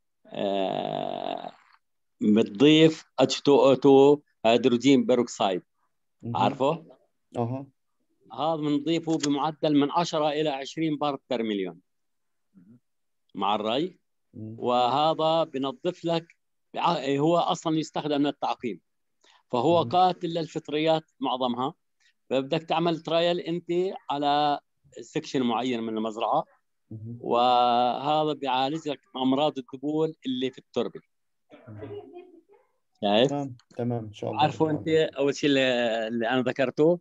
بتضيف H2O2 هيدروجين بيروكسيد، عارفه؟ هذا بنضيفه بمعدل من 10 إلى 20 بارت بير مليون مع الري، وهذا بنظف لك. هو أصلا يستخدم للتعقيم، فهو قاتل للفطريات معظمها. فبدك تعمل ترايل أنت على سكشن معين من المزرعة، وهذا بيعالج لك أمراض الذبول اللي في التربة. شايف؟ تمام إن شاء الله. عارفه أنت أول شيء اللي أنا ذكرته؟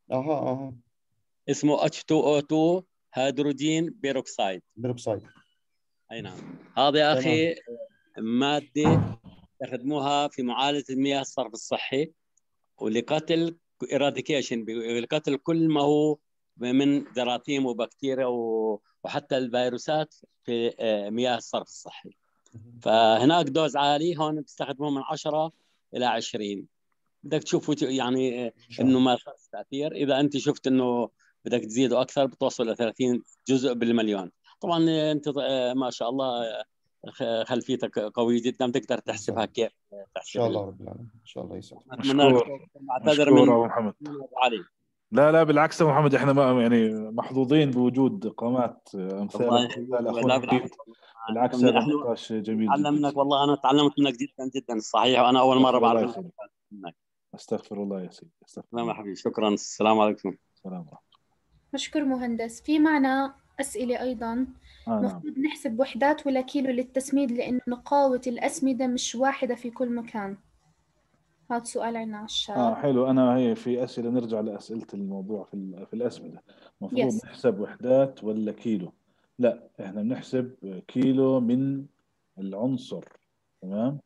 اسمه H2O2 هيدروجين بيروكسيد. اي نعم. هذا يا اخي ماده يستخدموها في معالجه المياه الصرف الصحي ولقتل إراديكيشن، لقتل كل ما هو من جراثيم وبكتيريا وحتى الفيروسات في مياه الصرف الصحي. فهناك دوز عالي، هون بيستخدموه من 10 إلى 20. بدك تشوفوا يعني انه ما صار تاثير. اذا انت شفت انه بدك تزيده اكثر بتوصل ل 30 جزء بالمليون. طبعا انت ما شاء الله خلفيتك قويه جدا، تقدر تحسبها كيف تحسب. ان شاء الله رب العالمين، ان شاء الله يسعدك. مشكور ابو محمد. لا بالعكس ابو محمد، احنا ما يعني محظوظين بوجود قامات امثالك اخونا. بالعكس هذا نقاش جميل جدا. منك والله، انا تعلمت منك جدا جدا صحيح، وانا اول مره بعرف منك. استغفر الله يا سيدي، استغفر الله حبيبي. شكرا. السلام عليكم. السلام ورحمه. مشكور مهندس. في معنا أسئلة أيضا. المفروض نحسب وحدات ولا كيلو للتسميد، لأنه نقاوة الأسمدة مش واحدة في كل مكان. هذا سؤال عنا على الشات. حلو. أنا هي في أسئلة، نرجع لأسئلة الموضوع في الأسمدة. المفروض نحسب وحدات ولا كيلو؟ لا، إحنا بنحسب كيلو من العنصر. تمام.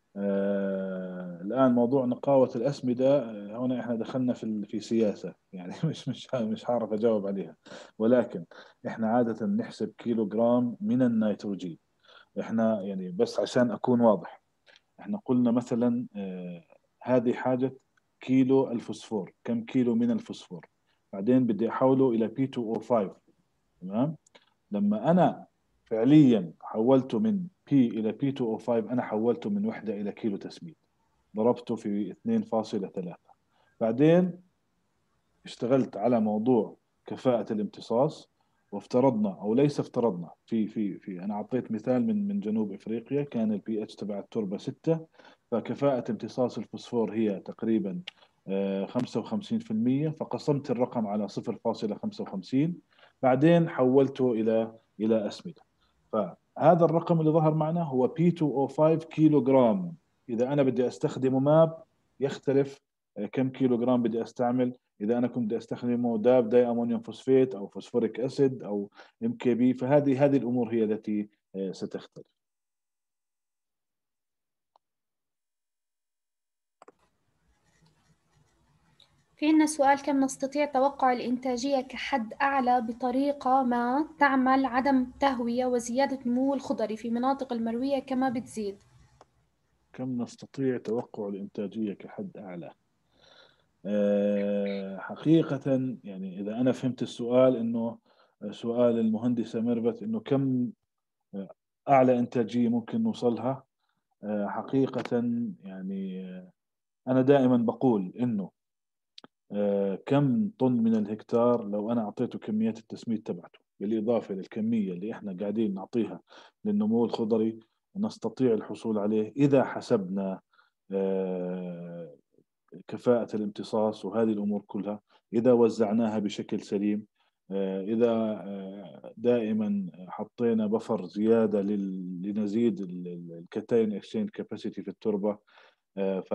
الآن موضوع نقاوة الأسمدة، هنا إحنا دخلنا في سياسة، يعني مش هعرف أجاوب عليها، ولكن إحنا عادة نحسب كيلو جرام من النيتروجين. إحنا يعني بس عشان أكون واضح، إحنا قلنا مثلا هذه حاجة كيلو الفوسفور، كم كيلو من الفوسفور، بعدين بدي أحوله إلى P2O5. تمام. لما أنا فعليا حولته من P إلى P2O5، أنا حولته من وحدة إلى كيلو تسميد، ضربته في 2.3. بعدين اشتغلت على موضوع كفاءة الامتصاص، وافترضنا أو ليس افترضنا، في أنا أعطيت مثال من جنوب إفريقيا، كان البي اتش تبع التربة 6، فكفاءة امتصاص الفوسفور هي تقريبا 55%، فقسمت الرقم على 0.55، بعدين حولته إلى أسمدة. فهذا الرقم اللي ظهر معنا هو P2O5 كيلو جرام. إذا أنا بدي أستخدمه ماب يختلف كم كيلو جرام بدي أستعمل. إذا أنا كنت أستخدمه داب داي أمونيوم فوسفيت أو فوسفوريك أسيد أو MKB، فهذه الأمور هي التي ستختلف. في عنا سؤال: كم نستطيع توقع الإنتاجية كحد أعلى بطريقة ما تعمل عدم تهوية وزيادة نمو الخضري في مناطق المروية كما بتزيد؟ كم نستطيع توقع الإنتاجية كحد أعلى؟ حقيقة يعني إذا أنا فهمت السؤال إنه سؤال المهندسة ميرفت إنه كم أعلى إنتاجية ممكن نوصلها، حقيقة يعني أنا دائما بقول إنه كم طن من الهكتار لو أنا أعطيته كميات التسميد تبعته بالإضافة للكمية اللي إحنا قاعدين نعطيها للنمو الخضري، نستطيع الحصول عليه إذا حسبنا كفاءة الامتصاص وهذه الأمور كلها، إذا وزعناها بشكل سليم، إذا دائما حطينا بفر زيادة لنزيد الكاتاين اكسشينج كاباسيتي في التربة. ف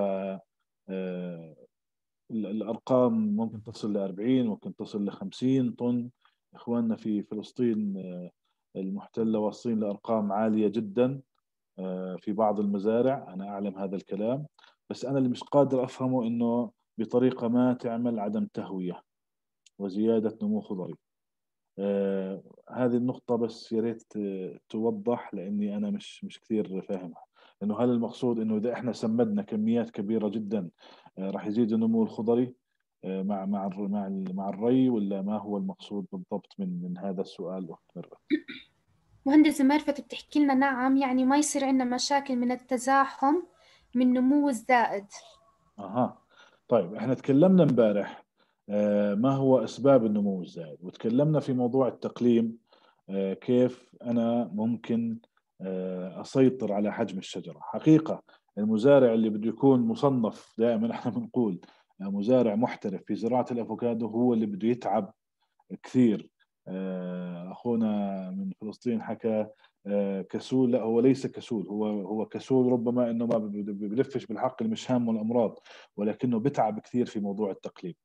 الأرقام ممكن تصل ل 40، ممكن تصل ل 50 طن. إخواننا في فلسطين المحتلة واصلين لأرقام عالية جدا في بعض المزارع، أنا أعلم هذا الكلام. بس أنا اللي مش قادر أفهمه إنه بطريقة ما تعمل عدم تهوية وزيادة نمو خضري. هذه النقطة بس يا ريت توضح، لأني أنا مش كثير فاهمها. إنه هل المقصود إنه إذا إحنا سمدنا كميات كبيرة جدا راح يزيد النمو الخضري مع الري، ولا ما هو المقصود بالضبط من هذا السؤال أخت ميرفت؟ مهندسة ميرفت بتحكي لنا نعم، يعني ما يصير عندنا مشاكل من التزاحم من نمو الزائد. طيب احنا تكلمنا امبارح ما هو أسباب النمو الزائد، وتكلمنا في موضوع التقليم، كيف أنا ممكن أسيطر على حجم الشجرة. حقيقة المزارع اللي بده يكون مصنف، دائما احنا بنقول مزارع محترف في زراعة الأفوكادو، هو اللي بده يتعب كثير. أخونا من فلسطين حكى كسول، لا هو ليس كسول، هو كسول ربما انه ما بلفش بالحق مش هامه الامراض، ولكنه بتعب كثير في موضوع التقليم.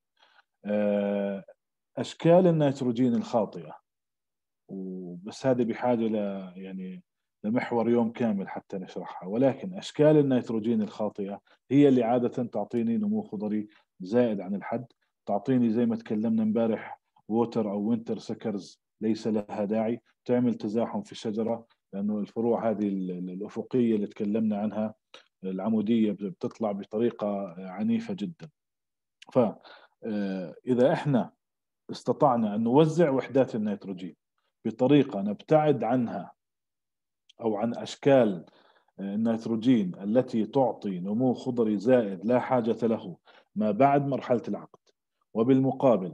اشكال النيتروجين الخاطئه، وبس هذه بحاجه يعني لمحور يوم كامل حتى نشرحها، ولكن اشكال النيتروجين الخاطئه هي اللي عاده تعطيني نمو خضري زائد عن الحد، تعطيني زي ما تكلمنا امبارح ووتر او وينتر سكرز ليس لها داعي، تعمل تزاحم في الشجره، لأنه الفروع هذه الأفقية اللي تكلمنا عنها العمودية بتطلع بطريقة عنيفة جدا. فإذا إحنا استطعنا أن نوزع وحدات النيتروجين بطريقة نبتعد عنها أو عن أشكال النيتروجين التي تعطي نمو خضري زائد لا حاجة له ما بعد مرحلة العقد، وبالمقابل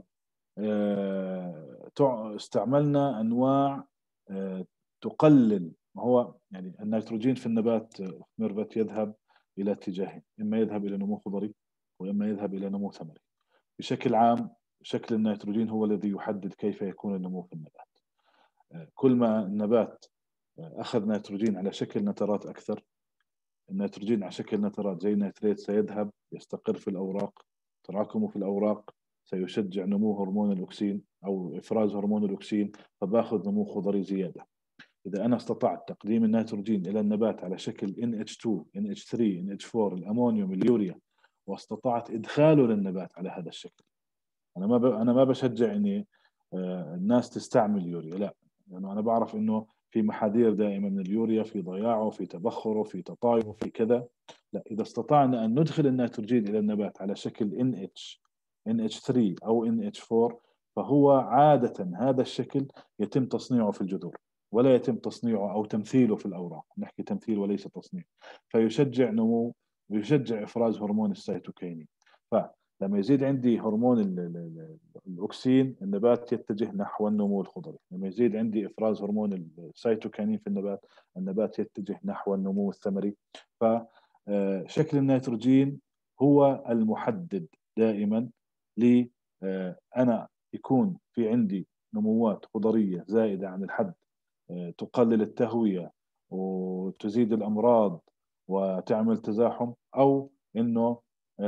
استعملنا أنواع تقلل، ما هو يعني النيتروجين في النبات ميرفت يذهب إلى اتجاهين، إما يذهب إلى نمو خضري وإما يذهب إلى نمو ثمري. بشكل عام شكل النيتروجين هو الذي يحدد كيف يكون النمو في النبات. كل ما النبات أخذ نيتروجين على شكل نترات أكثر، النيتروجين على شكل نترات زي النيتريت سيذهب يستقر في الأوراق، تراكمه في الأوراق سيشجع نمو هرمون الأكسين أو إفراز هرمون الأكسين، فباخذ نمو خضري زيادة. إذا أنا استطعت تقديم النيتروجين إلى النبات على شكل NH2 NH3 NH4 الأمونيوم اليوريا، واستطعت إدخاله للنبات على هذا الشكل، أنا ما بشجع إني الناس تستعمل يوريا، لا، لأنه أنا بعرف إنه في محاذير دائما من اليوريا، في ضياعه، في تبخره، في تطايره، في كذا. لا، إذا استطعنا أن ندخل النيتروجين إلى النبات على شكل NH NH3 أو NH4، فهو عادة هذا الشكل يتم تصنيعه في الجذور، ولا يتم تصنيعه أو تمثيله في الأوراق، نحكي تمثيل وليس تصنيع، فيشجع نمو ويشجع إفراز هرمون السيتوكينين. فلما يزيد عندي هرمون الأكسين، النبات يتجه نحو النمو الخضري. لما يزيد عندي إفراز هرمون السيتوكينين في النبات يتجه نحو النمو الثمري. فشكل النيتروجين هو المحدد دائما لي أنا يكون في عندي نموات خضرية زائدة عن الحد تقلل التهوية وتزيد الأمراض وتعمل تزاحم، أو إنه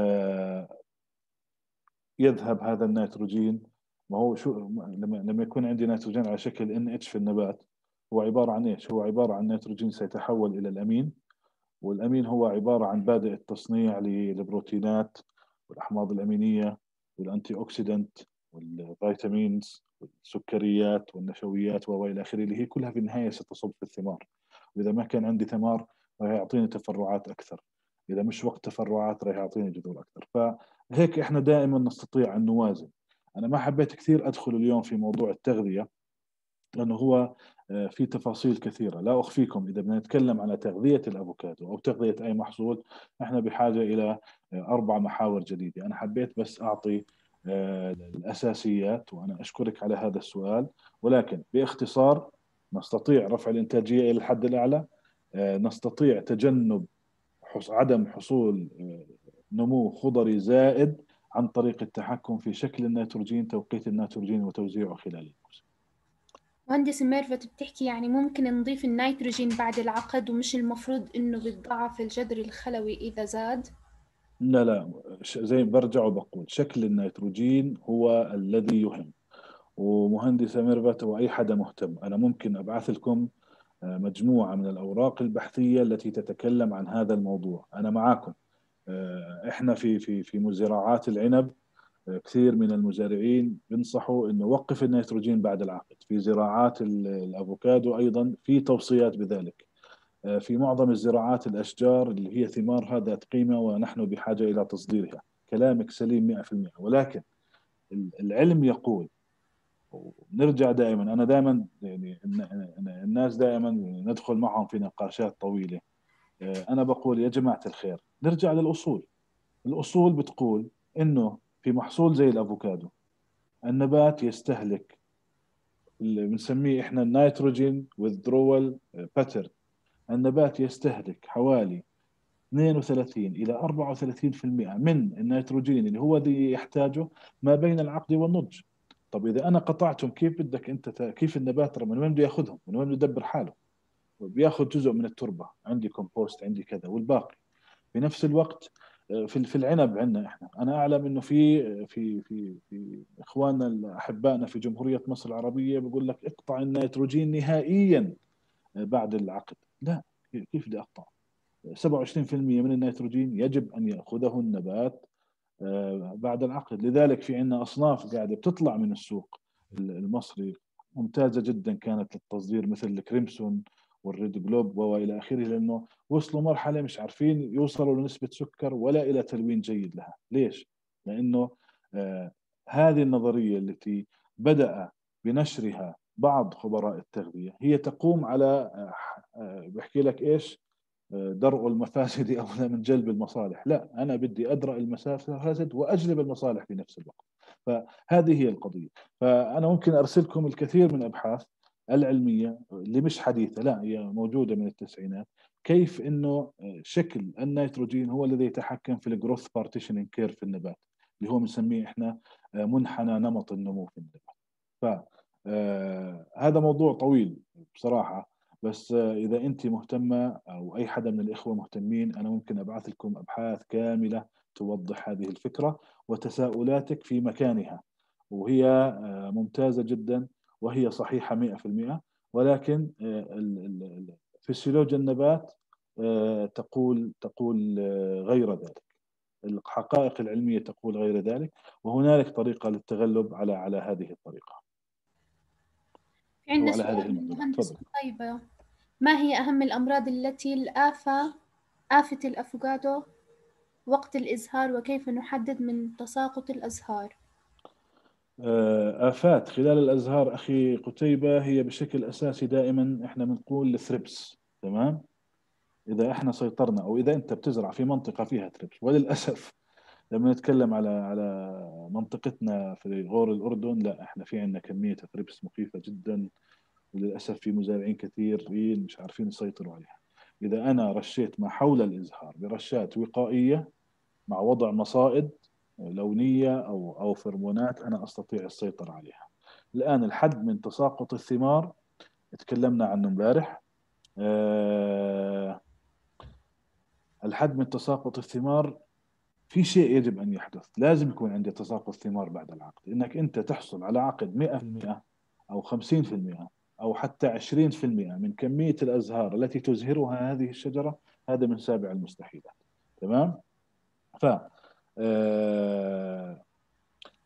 يذهب هذا النيتروجين. ما هو شو لما يكون عندي نيتروجين على شكل NH في النبات، هو عبارة عن إيش؟ هو عبارة عن نيتروجين سيتحول إلى الأمين، والأمين هو عبارة عن بادئ التصنيع للبروتينات والأحماض الأمينية والأنتي أوكسيدنت والفيتامينز والسكريات والنشويات وإلى آخره، اللي هي كلها في النهاية ستصب في الثمار. وإذا ما كان عندي ثمار راح يعطيني تفرعات أكثر، إذا مش وقت تفرعات راح يعطيني جذور أكثر. فهيك إحنا دائما نستطيع أن نوازن. أنا ما حبيت كثير أدخل اليوم في موضوع التغذية لأنه هو في تفاصيل كثيرة لا أخفيكم. إذا بدنا نتكلم على تغذية الأفوكادو أو تغذية أي محصول، إحنا بحاجة إلى 4 محاور جديدة. أنا حبيت بس أعطي الأساسيات، وأنا أشكرك على هذا السؤال، ولكن باختصار نستطيع رفع الإنتاجية إلى الحد الأعلى، نستطيع تجنب عدم حصول نمو خضري زائد عن طريق التحكم في شكل النيتروجين، توقيت النيتروجين وتوزيعه خلال الموسم. مهندس ميرفت بتحكي يعني ممكن نضيف النيتروجين بعد العقد، ومش المفروض إنه بيتضاعف الجذر الخلوي إذا زاد؟ لا زي برجع وبقول شكل النيتروجين هو الذي يهم. ومهندسة ميرفت وأي حدا مهتم، أنا ممكن أبعث لكم مجموعة من الأوراق البحثية التي تتكلم عن هذا الموضوع. أنا معاكم. إحنا في مزرعات العنب كثير من المزارعين بينصحوا إنه وقف النيتروجين بعد العقد. في زراعات الأفوكادو أيضا في توصيات بذلك. في معظم الزراعات الأشجار اللي هي ثمارها ذات قيمة ونحن بحاجة إلى تصديرها. كلامك سليم 100%، ولكن العلم يقول، ونرجع دائما، أنا دائما يعني الناس دائما ندخل معهم في نقاشات طويلة. أنا بقول يا جماعة الخير نرجع للأصول. الأصول بتقول إنه في محصول زي الأفوكادو النبات يستهلك اللي بنسميه إحنا النيتروجين withdrawal pattern. النبات يستهلك حوالي 32 إلى 34% من النيتروجين اللي هو دي يحتاجه ما بين العقد والنضج. طب إذا أنا قطعتهم كيف بدك أنت كيف النبات من وين بده ياخذهم؟ من وين بده يدبر حاله؟ بياخذ جزء من التربة، عندي كومبوست، عندي كذا، والباقي في نفس الوقت في العنب عندنا احنا، انا اعلم انه في اخواننا الاحبائنا في جمهوريه مصر العربيه بيقول لك اقطع النيتروجين نهائيا بعد العقد. لا، كيف بدي اقطع؟ 27% من النيتروجين يجب ان ياخذه النبات بعد العقد. لذلك في عندنا اصناف قاعده بتطلع من السوق المصري ممتازه جدا كانت للتصدير، مثل الكريمسون والريد جلوب والى اخره، لانه وصلوا مرحله مش عارفين يوصلوا لنسبه سكر ولا الى تلوين جيد لها. ليش؟ لانه هذه النظريه التي بدأ بنشرها بعض خبراء التغذيه هي تقوم على بحكي لك ايش، درء المفاسد أولى من جلب المصالح. لا، أنا بدي أدرأ المفاسد وأجلب المصالح في نفس الوقت. فهذه هي القضية. فأنا ممكن أرسلكم الكثير من الأبحاث العلمية اللي مش حديثة، لا هي موجودة من التسعينات، كيف إنه شكل النيتروجين هو الذي يتحكم في الجروث بارتيشنينج كير في النبات، اللي هو بنسميه إحنا منحنى نمط النمو في النبات. فهذا موضوع طويل بصراحة، بس إذا أنت مهتمة أو أي حدا من الإخوة مهتمين، أنا ممكن أبعث لكم أبحاث كاملة توضح هذه الفكرة وتساؤلاتك في مكانها، وهي ممتازة جدا وهي صحيحة 100%. ولكن فسيولوجيا النبات تقول غير ذلك، الحقائق العلمية تقول غير ذلك، وهنالك طريقة للتغلب على هذه الطريقة في عندنا وعلى هذه سؤال من المعضلة. مهندس تفضل. قتيبة: ما هي أهم الأمراض التي آفة الأفوكادو وقت الإزهار، وكيف نحدد من تساقط الأزهار؟ آفات خلال الأزهار أخي قتيبة هي بشكل أساسي دائما إحنا بنقول الثريبس. تمام؟ إذا إحنا سيطرنا أو إذا أنت بتزرع في منطقة فيها ثريبس، وللأسف لما نتكلم على منطقتنا في غور الأردن، لا إحنا في عندنا كمية ثريبس مخيفة جدا، وللأسف في مزارعين كثيرين مش عارفين يسيطروا عليها. إذا أنا رشيت ما حول الإزهار برشات وقائية مع وضع مصائد لونية أو فرمونات، أنا أستطيع السيطرة عليها. الآن الحد من تساقط الثمار تكلمنا عنه امبارح. الحد من تساقط الثمار في شيء يجب أن يحدث، لازم يكون عندي تساقط ثمار بعد العقد. إنك أنت تحصل على عقد 100% أو 50% أو حتى 20% من كمية الأزهار التي تزهرها هذه الشجرة، هذا من سابع المستحيلات. تمام؟ ف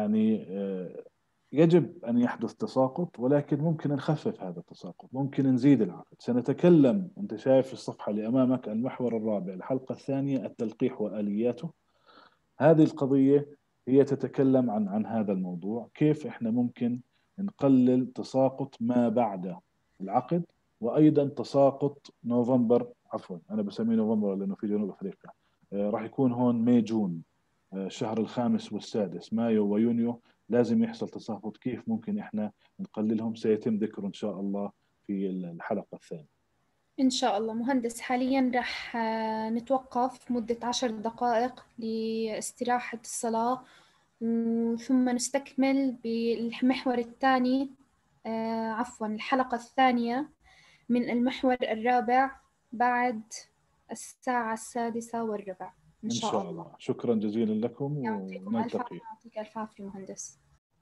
يعني يجب أن يحدث تساقط، ولكن ممكن نخفف هذا التساقط، ممكن نزيد العقد. سنتكلم، أنت شايف في الصفحة اللي أمامك المحور الرابع الحلقة الثانية التلقيح وآلياته. هذه القضية هي تتكلم عن هذا الموضوع، كيف إحنا ممكن نقلل تساقط ما بعد العقد، وأيضا تساقط نوفمبر، عفوا أنا بسميه نوفمبر لأنه في جنوب أفريقيا، راح يكون هون ماي جون، الشهر الخامس والسادس، مايو ويونيو لازم يحصل تساقط. كيف ممكن إحنا نقللهم؟ سيتم ذكره إن شاء الله في الحلقة الثانية إن شاء الله. مهندس، حاليا رح نتوقف مدة 10 دقائق لاستراحة الصلاة، ثم نستكمل بالمحور الثاني، عفوا الحلقة الثانية من المحور الرابع بعد الساعة 6:15 إن شاء الله. شكرا جزيلا لكم، يعطيكم ألف عافية. ونلتقي. يعطيك ألف عافية مهندس.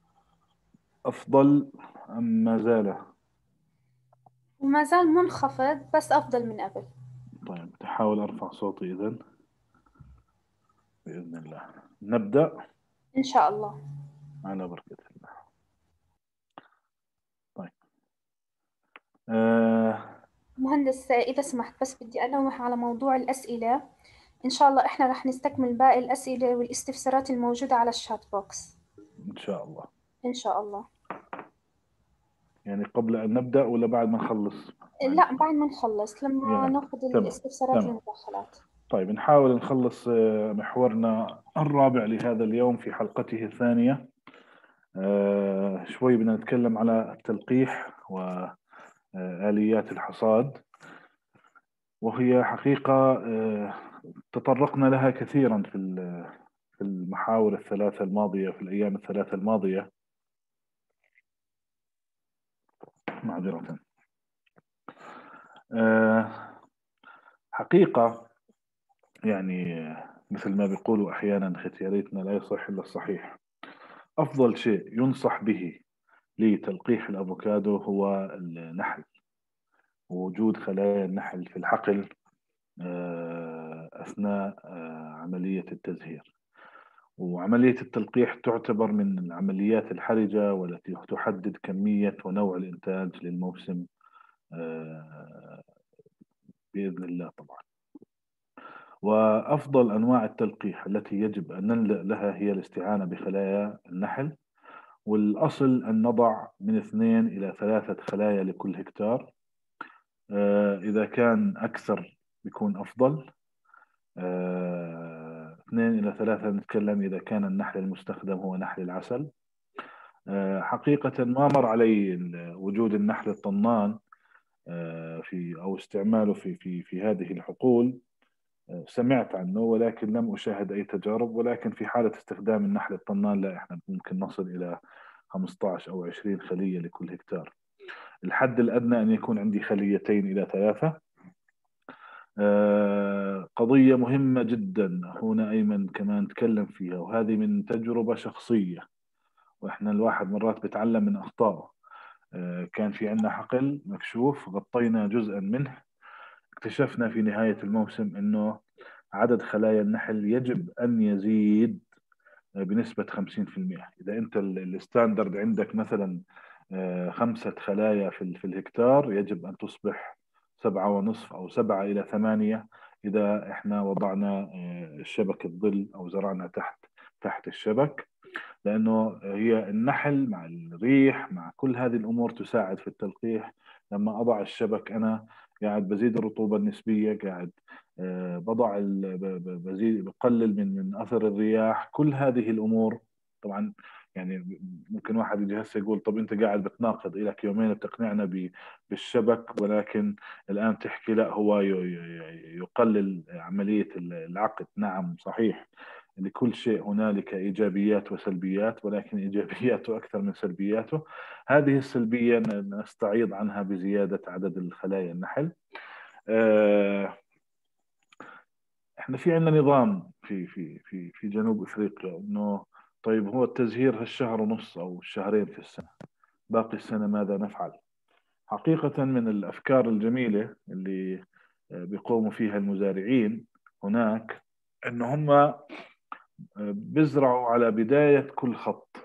أفضل أم ما زال؟ وما زال منخفض بس أفضل من قبل. طيب تحاول أرفع صوتي إذن بإذن الله. نبدأ إن شاء الله على بركة الله. طيب مهندس، إذا سمحت بس بدي ألوح على موضوع الأسئلة. إن شاء الله إحنا رح نستكمل باقي الأسئلة والاستفسارات الموجودة على الشات بوكس إن شاء الله. إن شاء الله. يعني قبل أن نبدأ ولا بعد ما نخلص؟ لا، بعد ما نخلص لما يعني ناخذ الاستفسارات والمداخلات. طيب نحاول نخلص محورنا الرابع لهذا اليوم في حلقته الثانية. شوي بدنا نتكلم على التلقيح وآليات الحصاد، وهي حقيقة تطرقنا لها كثيرا في المحاور الثلاثة الماضية، في الأيام الثلاثة الماضية، معذرة. حقيقة يعني مثل ما بيقولوا أحيانا ختياريتنا لا يصح إلا الصحيح. أفضل شيء ينصح به لتلقيح الأفوكادو هو النحل، ووجود خلايا النحل في الحقل أثناء عملية التزهير. وعملية التلقيح تعتبر من العمليات الحرجة والتي تحدد كمية ونوع الإنتاج للموسم بإذن الله طبعا. وأفضل أنواع التلقيح التي يجب أن نلجأ لها هي الاستعانة بخلايا النحل، والأصل أن نضع من 2 إلى 3 خلايا لكل هكتار. إذا كان أكثر بيكون أفضل. 2 إلى 3 نتكلم إذا كان النحل المستخدم هو نحل العسل. حقيقة ما مر علي وجود النحل الطنان في أو استعماله في هذه الحقول. سمعت عنه ولكن لم أشاهد أي تجارب، ولكن في حالة استخدام النحل الطنان لا، إحنا ممكن نصل إلى 15 أو 20 خلية لكل هكتار. الحد الأدنى أن يكون عندي 2 إلى 3. قضية مهمة جدا هنا أيمن كمان نتكلم فيها، وهذه من تجربة شخصية، وإحنا الواحد مرات بيتعلم من أخطائه. كان في عندنا حقل مكشوف، غطينا جزءا منه، اكتشفنا في نهاية الموسم أنه عدد خلايا النحل يجب أن يزيد بنسبة 50%. إذا أنت الستاندرد عندك مثلا 5 خلايا في الهكتار، يجب أن تصبح 7.5 أو 7 إلى 8 إذا إحنا وضعنا شبكة ظل أو زرعنا تحت الشبك، لأنه هي النحل مع الريح مع كل هذه الأمور تساعد في التلقيح. لما أضع الشبك أنا قاعد بزيد الرطوبة النسبية، قاعد بضع بزيد بقلل من أثر الرياح، كل هذه الأمور. طبعا يعني ممكن واحد يجي هسه يقول طب أنت قاعد بتناقض، لك يومين بتقنعنا بالشبك ولكن الآن تحكي لا هو يقلل عملية العقد. نعم صحيح، لكل شيء هنالك إيجابيات وسلبيات، ولكن إيجابياته أكثر من سلبياته. هذه السلبية نستعيض عنها بزيادة عدد الخلايا النحل. احنا في عندنا نظام في جنوب افريقيا انه طيب هو التزهير هالشهر ونص او الشهرين في السنة، باقي السنة ماذا نفعل؟ حقيقة من الافكار الجميلة اللي بيقوموا فيها المزارعين هناك انه هم بيزرعوا على بداية كل خط.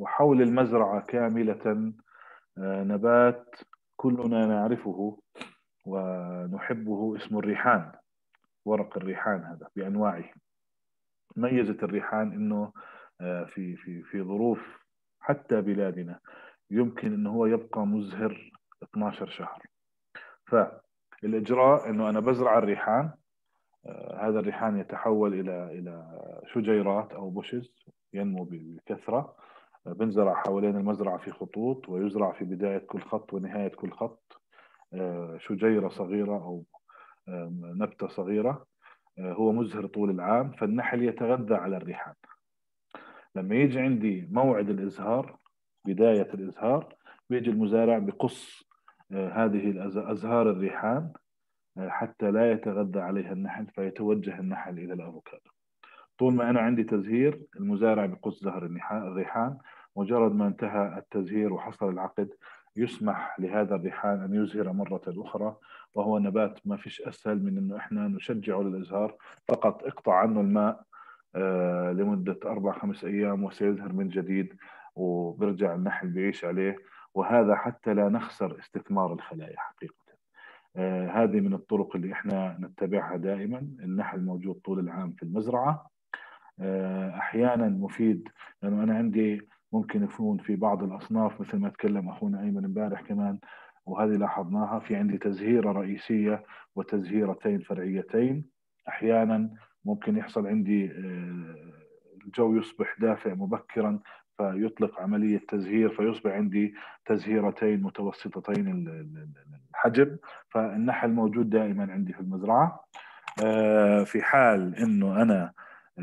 وحول المزرعة كاملة نبات كلنا نعرفه ونحبه، اسمه الريحان. ورق الريحان هذا بأنواعه. ميزة الريحان إنه في ظروف حتى بلادنا يمكن إنه هو يبقى مزهر 12 شهر. فالإجراء إنه أنا بزرع الريحان، هذا الريحان يتحول إلى شجيرات أو بوشز، ينمو بكثرة. بنزرع حوالين المزرعة في خطوط، ويزرع في بداية كل خط ونهاية كل خط شجيرة صغيرة أو نبتة صغيرة. هو مزهر طول العام، فالنحل يتغذى على الريحان. لما يجي عندي موعد الإزهار، بداية الإزهار، بيجي المزارع بقص هذه أزهار الريحان حتى لا يتغذى عليها النحل، فيتوجه النحل إلى الأفوكادو. طول ما أنا عندي تزهير، المزارع بقص زهر الريحان. مجرد ما انتهى التزهير وحصل العقد، يسمح لهذا الريحان أن يزهر مرة أخرى. وهو نبات ما فيش أسهل من أنه إحنا نشجعه للإزهار. فقط اقطع عنه الماء لمدة 4-5 أيام وسيزهر من جديد، وبرجع النحل بيعيش عليه. وهذا حتى لا نخسر استثمار الخلايا حقيقة. هذه من الطرق اللي احنا نتبعها دائما. النحل موجود طول العام في المزرعة. احيانا مفيد، لانه انا عندي ممكن يكون في بعض الاصناف، مثل ما تكلم اخونا ايمن امبارح كمان، وهذه لاحظناها، في عندي تزهيرة رئيسية وتزهيرتين فرعيتين. احيانا ممكن يحصل عندي الجو يصبح دافئ مبكرا، فيطلق عملية تزهير، فيصبح عندي تزهيرتين متوسطتين الحجم. فالنحل موجود دائما عندي في المزرعة. في حال انه انا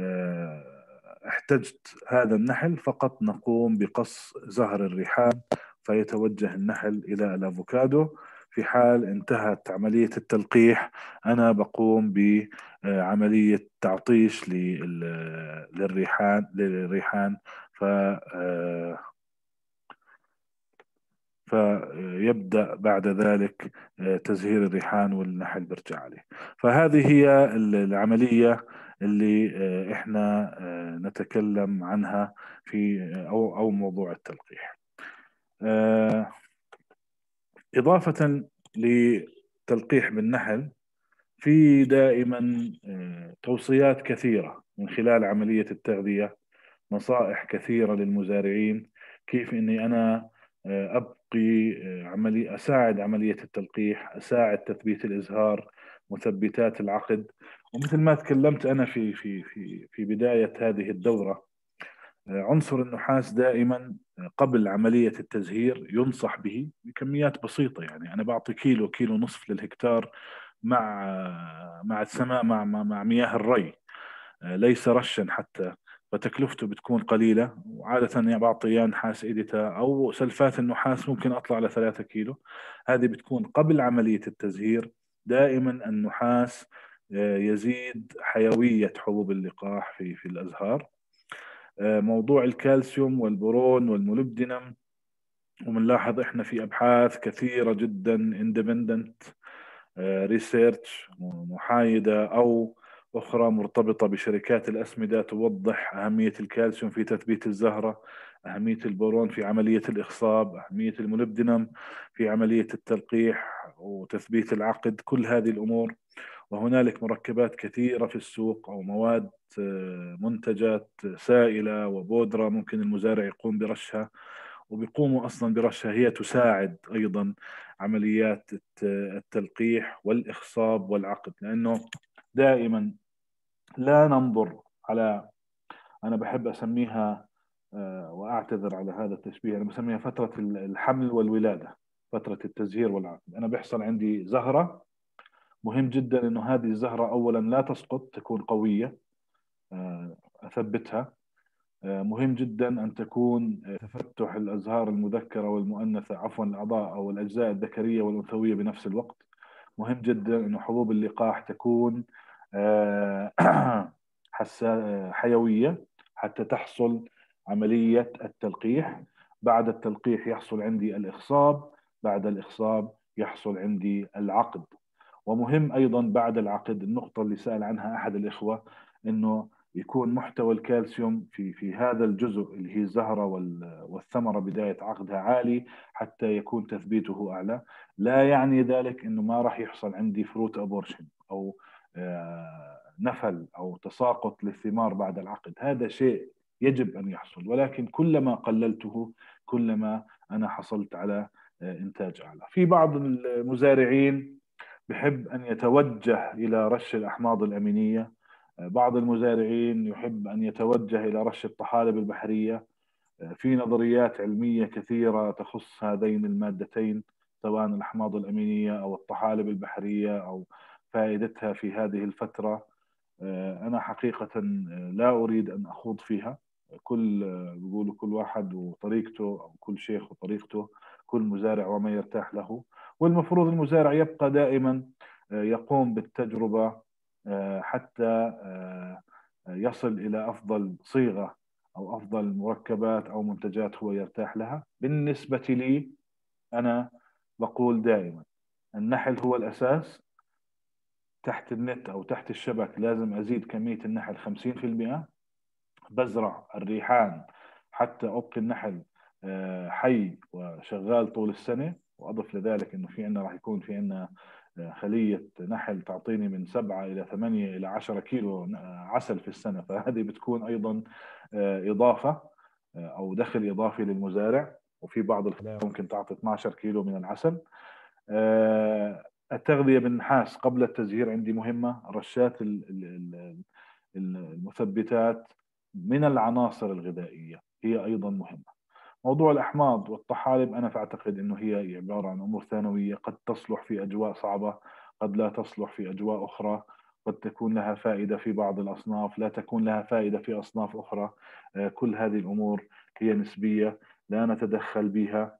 احتجت هذا النحل، فقط نقوم بقص زهر الريحان فيتوجه النحل إلى الأفوكادو. في حال انتهت عملية التلقيح، أنا بقوم بعملية تعطيش للريحان فيبدأ بعد ذلك تزهير الريحان والنحل برجع عليه. فهذه هي العملية اللي احنا نتكلم عنها في أو موضوع التلقيح. إضافة لتلقيح بالنحل، في دائما توصيات كثيرة من خلال عملية التغذية، نصائح كثيرة للمزارعين كيف إني أنا أبقي أساعد عملية التلقيح، أساعد تثبيت الإزهار، مثبتات العقد. ومثل ما تكلمت أنا في بداية هذه الدورة، عنصر النحاس دائما قبل عملية التزهير ينصح به بكميات بسيطة. يعني أنا بعطي كيلو ونصف للهكتار مع السماء مع مياه الري، ليس رشا حتى، فتكلفته بتكون قليلة. وعادة يعني بعطي يا نحاس إيديتا أو سلفات النحاس، ممكن أطلع على 3 كيلو. هذه بتكون قبل عملية التزهير. دائما النحاس يزيد حيوية حبوب اللقاح في الأزهار. موضوع الكالسيوم والبورون والموليبدينم، وبنلاحظ احنا في ابحاث كثيره جدا اندبندنت ريسيرش، محايده او اخرى مرتبطه بشركات الاسمده، توضح اهميه الكالسيوم في تثبيت الزهره، اهميه البورون في عمليه الاخصاب، اهميه الموليبدينم في عمليه التلقيح وتثبيت العقد. كل هذه الامور، وهنالك مركبات كثيرة في السوق أو مواد منتجات سائلة وبودرة ممكن المزارع يقوم برشها، وبيقوموا أصلا برشها. هي تساعد أيضا عمليات التلقيح والإخصاب والعقد. لأنه دائما لا ننظر على، أنا بحب أسميها وأعتذر على هذا التشبيه، أنا بسميها فترة الحمل والولادة، فترة التزهير والعقد. أنا بيحصل عندي زهرة، مهم جدا انه هذه الزهرة اولا لا تسقط، تكون قوية، اثبتها. مهم جدا ان تكون تفتح الازهار المذكرة والمؤنثة، عفوا الاعضاء او الاجزاء الذكرية والانثوية بنفس الوقت. مهم جدا انه حبوب اللقاح تكون حيوية حتى تحصل عملية التلقيح. بعد التلقيح يحصل عندي الاخصاب، بعد الاخصاب يحصل عندي العقد. ومهم أيضا بعد العقد، النقطة اللي سأل عنها أحد الإخوة، إنه يكون محتوى الكالسيوم في هذا الجزء اللي هي الزهرة والثمرة بداية عقدها عالي حتى يكون تثبيته أعلى. لا يعني ذلك أنه ما راح يحصل عندي فروت أبورشن أو نفل أو تساقط للثمار بعد العقد، هذا شيء يجب أن يحصل، ولكن كلما قللته كلما أنا حصلت على إنتاج أعلى. في بعض المزارعين بحب أن يتوجه إلى رش الأحماض الأمينية، بعض المزارعين يحب أن يتوجه إلى رش الطحالب البحرية. في نظريات علمية كثيرة تخص هذين المادتين، سواء الأحماض الأمينية أو الطحالب البحرية أو فائدتها في هذه الفترة. أنا حقيقة لا أريد أن أخوض فيها، بيقولوا كل واحد وطريقته، أو كل شيخ وطريقته، كل مزارع وما يرتاح له. والمفروض المزارع يبقى دائما يقوم بالتجربة حتى يصل إلى أفضل صيغة أو أفضل مركبات أو منتجات هو يرتاح لها. بالنسبة لي أنا بقول دائما النحل هو الأساس. تحت النت أو تحت الشبك لازم أزيد كمية النحل 50%. بزرع الريحان حتى أبقي النحل حي وشغال طول السنة. وأضف لذلك إنه في عنا راح يكون في عنا خلية نحل تعطيني من 7 إلى 8 إلى 10 كيلو عسل في السنة، فهذه بتكون أيضا إضافة أو دخل إضافي للمزارع. وفي بعض الخلايا ممكن تعطي 12 كيلو من العسل. التغذية بالنحاس قبل التزهير عندي مهمة. رشات المثبتات من العناصر الغذائية هي أيضا مهمة. موضوع الأحماض والطحالب أنا أعتقد أنه هي عبارة عن أمور ثانوية، قد تصلح في أجواء صعبة، قد لا تصلح في أجواء أخرى، قد تكون لها فائدة في بعض الأصناف، لا تكون لها فائدة في أصناف أخرى. كل هذه الأمور هي نسبية لا نتدخل بها،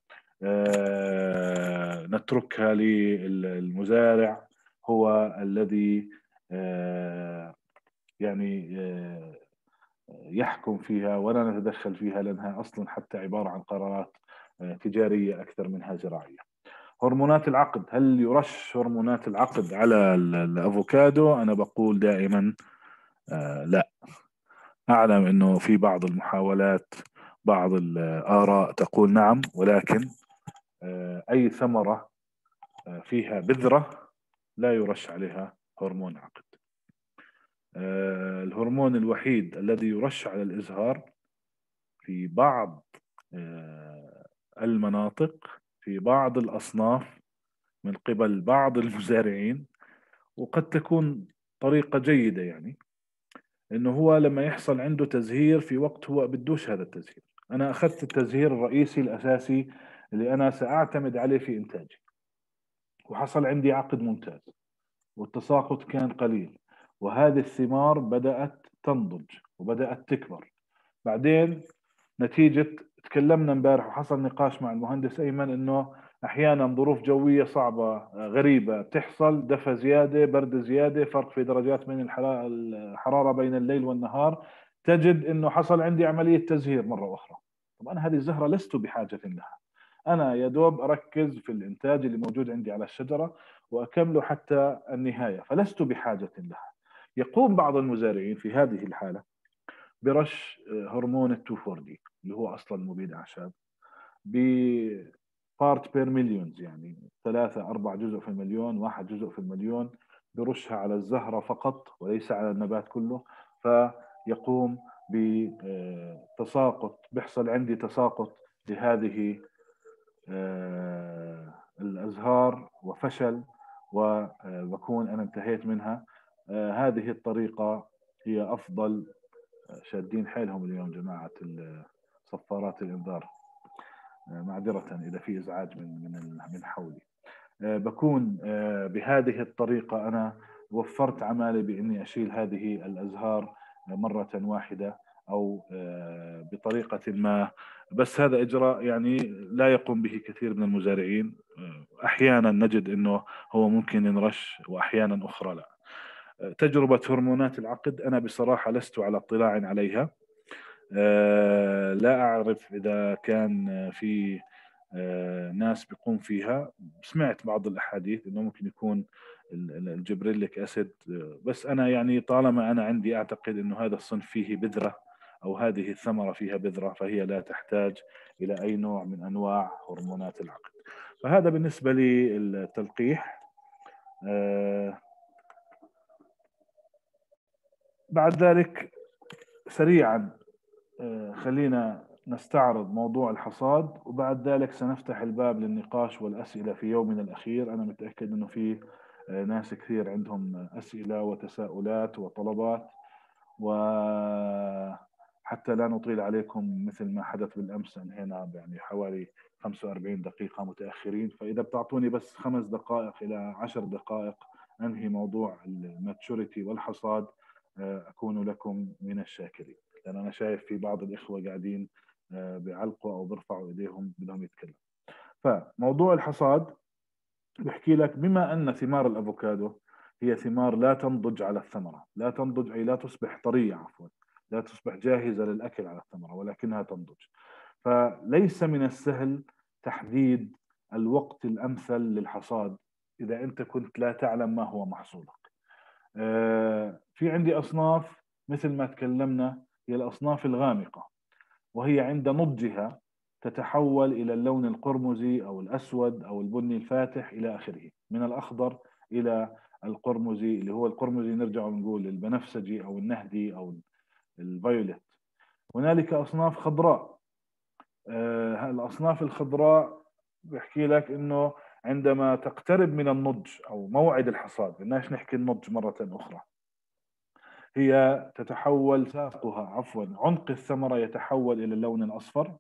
نتركها للمزارع هو الذي يعني يحكم فيها، ولا نتدخل فيها، لأنها أصلا حتى عبارة عن قرارات تجارية أكثر منها زراعية. هرمونات العقد، هل يرش هرمونات العقد على الأفوكادو؟ أنا بقول دائما لا. أعلم أنه في بعض المحاولات، بعض الآراء تقول نعم، ولكن أي ثمرة فيها بذرة لا يرش عليها هرمون عقد. الهرمون الوحيد الذي يرش على الإزهار في بعض المناطق في بعض الأصناف من قبل بعض المزارعين، وقد تكون طريقة جيدة، يعني إنه هو لما يحصل عنده تزهير في وقت هو بدوش هذا التزهير. أنا أخذت التزهير الرئيسي الأساسي اللي أنا سأعتمد عليه في إنتاجي، وحصل عندي عقد ممتاز والتساقط كان قليل، وهذه الثمار بدأت تنضج وبدأت تكبر. بعدين نتيجة تكلمنا امبارح وحصل نقاش مع المهندس أيمن إنه أحيانا ظروف جوية صعبة غريبة تحصل، دفى زيادة، برد زيادة، فرق في درجات من الحرارة بين الليل والنهار، تجد إنه حصل عندي عملية تزهير مرة أخرى. طب أنا هذه الزهرة لست بحاجة لها، أنا يا دوب أركز في الإنتاج اللي موجود عندي على الشجرة وأكمله حتى النهاية، فلست بحاجة لها. يقوم بعض المزارعين في هذه الحالة برش هرمون ال 2,4-D اللي هو أصلا مبيد أعشاب بارت بير مليونز، يعني 3-4 جزء في المليون، 1 جزء في المليون، برشها على الزهرة فقط وليس على النبات كله، فيقوم بتساقط، بيحصل عندي تساقط لهذه الأزهار وفشل، وبكون أنا انتهيت منها. هذه الطريقة هي أفضل. شادين حيلهم اليوم جماعة صفارات الإنذار، معذرة إذا في إزعاج من حولي. بكون بهذه الطريقة أنا وفرت عمالي بإني أشيل هذه الأزهار مرة واحدة أو بطريقة ما، بس هذا إجراء يعني لا يقوم به كثير من المزارعين. أحيانا نجد أنه هو ممكن ينرش وأحيانا أخرى لا. تجربة هرمونات العقد أنا بصراحة لست على اطلاع عليها، لا أعرف إذا كان في ناس بيقوم فيها. سمعت بعض الأحاديث أنه ممكن يكون الجبريليك أسيد. بس أنا يعني طالما أنا عندي أعتقد أنه هذا الصنف فيه بذرة أو هذه الثمرة فيها بذرة، فهي لا تحتاج إلى أي نوع من أنواع هرمونات العقد. فهذا بالنسبة لي التلقيح. بعد ذلك سريعا خلينا نستعرض موضوع الحصاد، وبعد ذلك سنفتح الباب للنقاش والأسئلة في يومنا الأخير. أنا متأكد أنه في ناس كثير عندهم أسئلة وتساؤلات وطلبات، وحتى لا نطيل عليكم مثل ما حدث بالأمس أنهينا يعني حوالي 45 دقيقة متأخرين. فإذا بتعطوني بس 5 دقائق إلى 10 دقائق أنهي موضوع الماتشوريتي والحصاد أكون لكم من الشاكرين، لأن أنا شايف في بعض الإخوة قاعدين بيعلقوا أو بيرفعوا إيديهم بدهم يتكلموا. فموضوع الحصاد بحكي لك، بما أن ثمار الأفوكادو هي ثمار لا تنضج على الثمرة، لا تنضج أي لا تصبح طرية، عفوا لا تصبح جاهزة للأكل على الثمرة، ولكنها تنضج. فليس من السهل تحديد الوقت الأمثل للحصاد إذا أنت كنت لا تعلم ما هو محصولك. في عندي أصناف مثل ما تكلمنا هي الأصناف الغامقة، وهي عند نضجها تتحول إلى اللون القرمزي أو الأسود أو البني الفاتح إلى آخره، من الأخضر إلى القرمزي، اللي هو القرمزي نرجع ونقول البنفسجي أو النهدي أو الفيوليت. هنالك أصناف خضراء. الأصناف الخضراء بحكي لك إنه عندما تقترب من النضج أو موعد الحصاد، بدناش نحكي النضج مرة أخرى، هي تتحول ساقها عفوا عنق الثمرة يتحول إلى اللون الأصفر،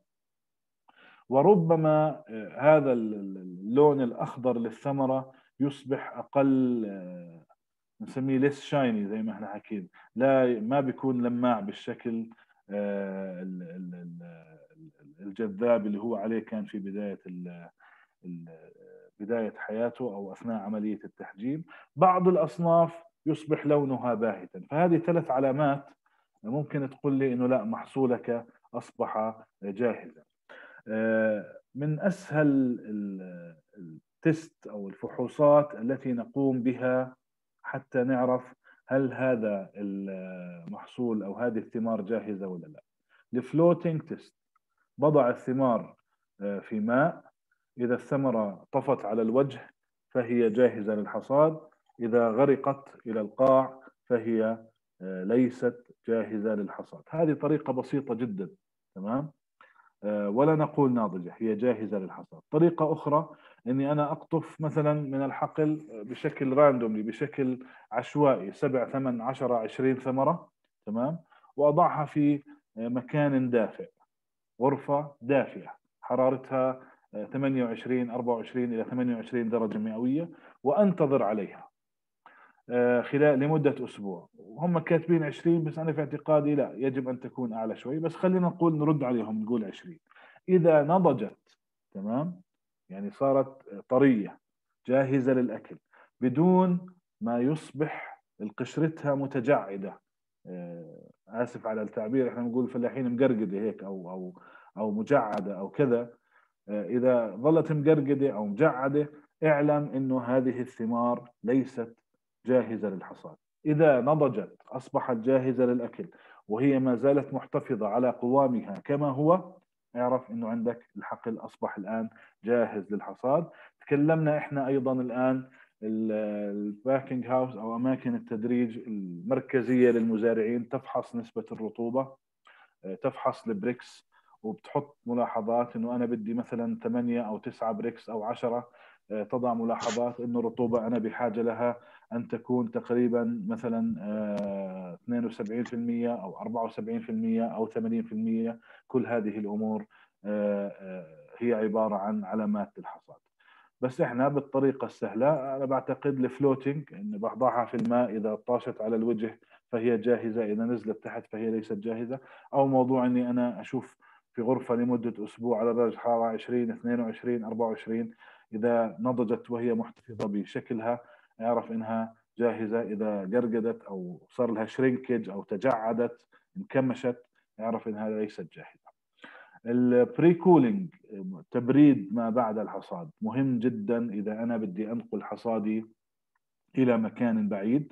وربما هذا اللون الأخضر للثمرة يصبح أقل، نسميه ليس شايني زي ما احنا حكينا، لا ما بيكون لماع بالشكل الجذاب اللي هو عليه كان في بداية حياته أو أثناء عملية التحجيم. بعض الأصناف يصبح لونها باهتا. فهذه 3 علامات ممكن تقول لي إنه لا، محصولك أصبح جاهزا. من أسهل التست أو الفحوصات التي نقوم بها حتى نعرف هل هذا المحصول أو هذه الثمار جاهزة ولا لا، الفلوتينج تيست. بضع الثمار في ماء، إذا الثمرة طفت على الوجه فهي جاهزة للحصاد، إذا غرقت إلى القاع فهي ليست جاهزة للحصاد. هذه طريقة بسيطة جدا، تمام، ولا نقول ناضجة، هي جاهزة للحصاد. طريقة أخرى أني أنا أقطف مثلا من الحقل بشكل راندوملي، بشكل عشوائي، 7 8 10 20 ثمرة، تمام، وأضعها في مكان دافئ، غرفة دافئة حرارتها 28 24 إلى 28 درجة مئوية، وأنتظر عليها خلال لمدة أسبوع. وهم كاتبين 20، بس أنا في اعتقادي لا، يجب أن تكون أعلى شوي، بس خلينا نقول نرد عليهم نقول 20. إذا نضجت، تمام، يعني صارت طرية جاهزة للأكل بدون ما يصبح قشرتها متجعدة، آسف على التعبير، احنا نقول فلاحين مقرقدة هيك أو مجعدة أو كذا، إذا ظلت مقرقدة أو مجعدة اعلم إنه هذه الثمار ليست جاهزة للحصاد. إذا نضجت أصبحت جاهزة للأكل وهي ما زالت محتفظة على قوامها كما هو، اعرف إنه عندك الحقل أصبح الآن جاهز للحصاد. تكلمنا إحنا أيضا الآن الباكينج هاوس أو أماكن التدريج المركزية للمزارعين تفحص نسبة الرطوبة، تفحص البريكس، وبتحط ملاحظات انه انا بدي مثلا 8 او 9 بريكس او 10، تضع ملاحظات انه الرطوبة انا بحاجة لها ان تكون تقريبا مثلا 72% او 74% او 80%. كل هذه الامور هي عبارة عن علامات الحصاد. بس احنا بالطريقة السهلة انا بعتقد الفلوتينج ان بضعها في الماء، اذا طاشت على الوجه فهي جاهزة، اذا نزلت تحت فهي ليست جاهزة. او موضوع اني انا اشوف في غرفة لمدة اسبوع على درجة حرارة 20 22 24، اذا نضجت وهي محتفظة بشكلها اعرف انها جاهزة. اذا قرقدت او صار لها شرينكج او تجعدت انكمشت اعرف انها ليست جاهزة. البري كولينج، تبريد ما بعد الحصاد، مهم جدا. اذا انا بدي انقل حصادي إلى مكان بعيد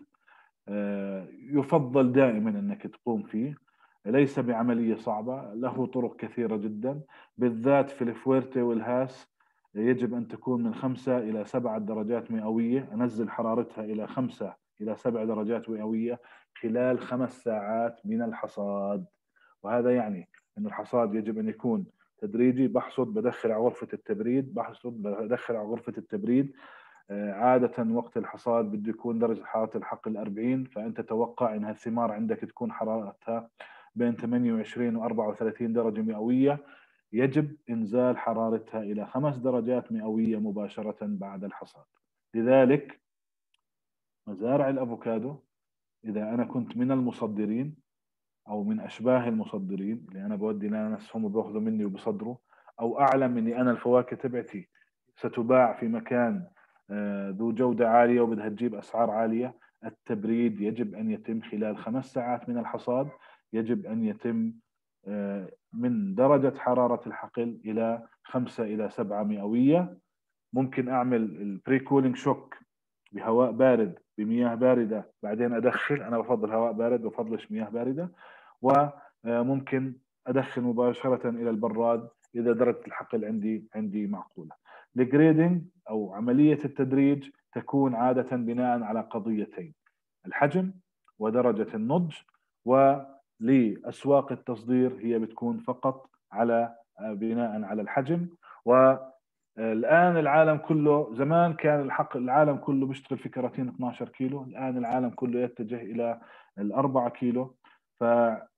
يفضل دائما أنك تقوم فيه. ليس بعملية صعبة، له طرق كثيرة جدا، بالذات في الفويرتي والهاس. يجب أن تكون من 5 إلى 7 درجات مئوية، أنزل حرارتها إلى 5 إلى 7 درجات مئوية خلال 5 ساعات من الحصاد. وهذا يعني أن الحصاد يجب أن يكون تدريجي. بحصد، بدخل على غرفة التبريد، بحصد، بدخل على غرفة التبريد. عادة وقت الحصاد بده يكون درجة حرارة الحقل 40، فأنت توقع أن الثمار عندك تكون حرارتها بين 28 و 34 درجة مئوية. يجب إنزال حرارتها إلى 5 درجات مئوية مباشرة بعد الحصاد. لذلك مزارع الأفوكادو، إذا أنا كنت من المصدرين أو من أشباه المصدرين اللي أنا بودي ناس هم بياخذوا مني وبصدروا، أو أعلم أني أنا الفواكه تبعتي ستباع في مكان ذو جودة عالية وبدها تجيب أسعار عالية، التبريد يجب أن يتم خلال 5 ساعات من الحصاد. يجب أن يتم من درجة حرارة الحقل إلى 5 إلى 7 مئوية. ممكن أعمل البري كولينج شوك بهواء بارد بمياه باردة، بعدين أدخل. أنا بفضل هواء بارد، بفضلش مياه باردة. وممكن أدخل مباشرة إلى البراد إذا درجة الحقل عندي معقولة. الجريدنج أو عملية التدريج تكون عادة بناء على قضيتين: الحجم ودرجة النضج. ولأسواق التصدير هي بتكون فقط على بناء على الحجم. والآن العالم كله، زمان كان العالم كله بيشتغل في كراتين 12 كيلو، الآن العالم كله يتجه إلى 4 كيلو. فكرتونة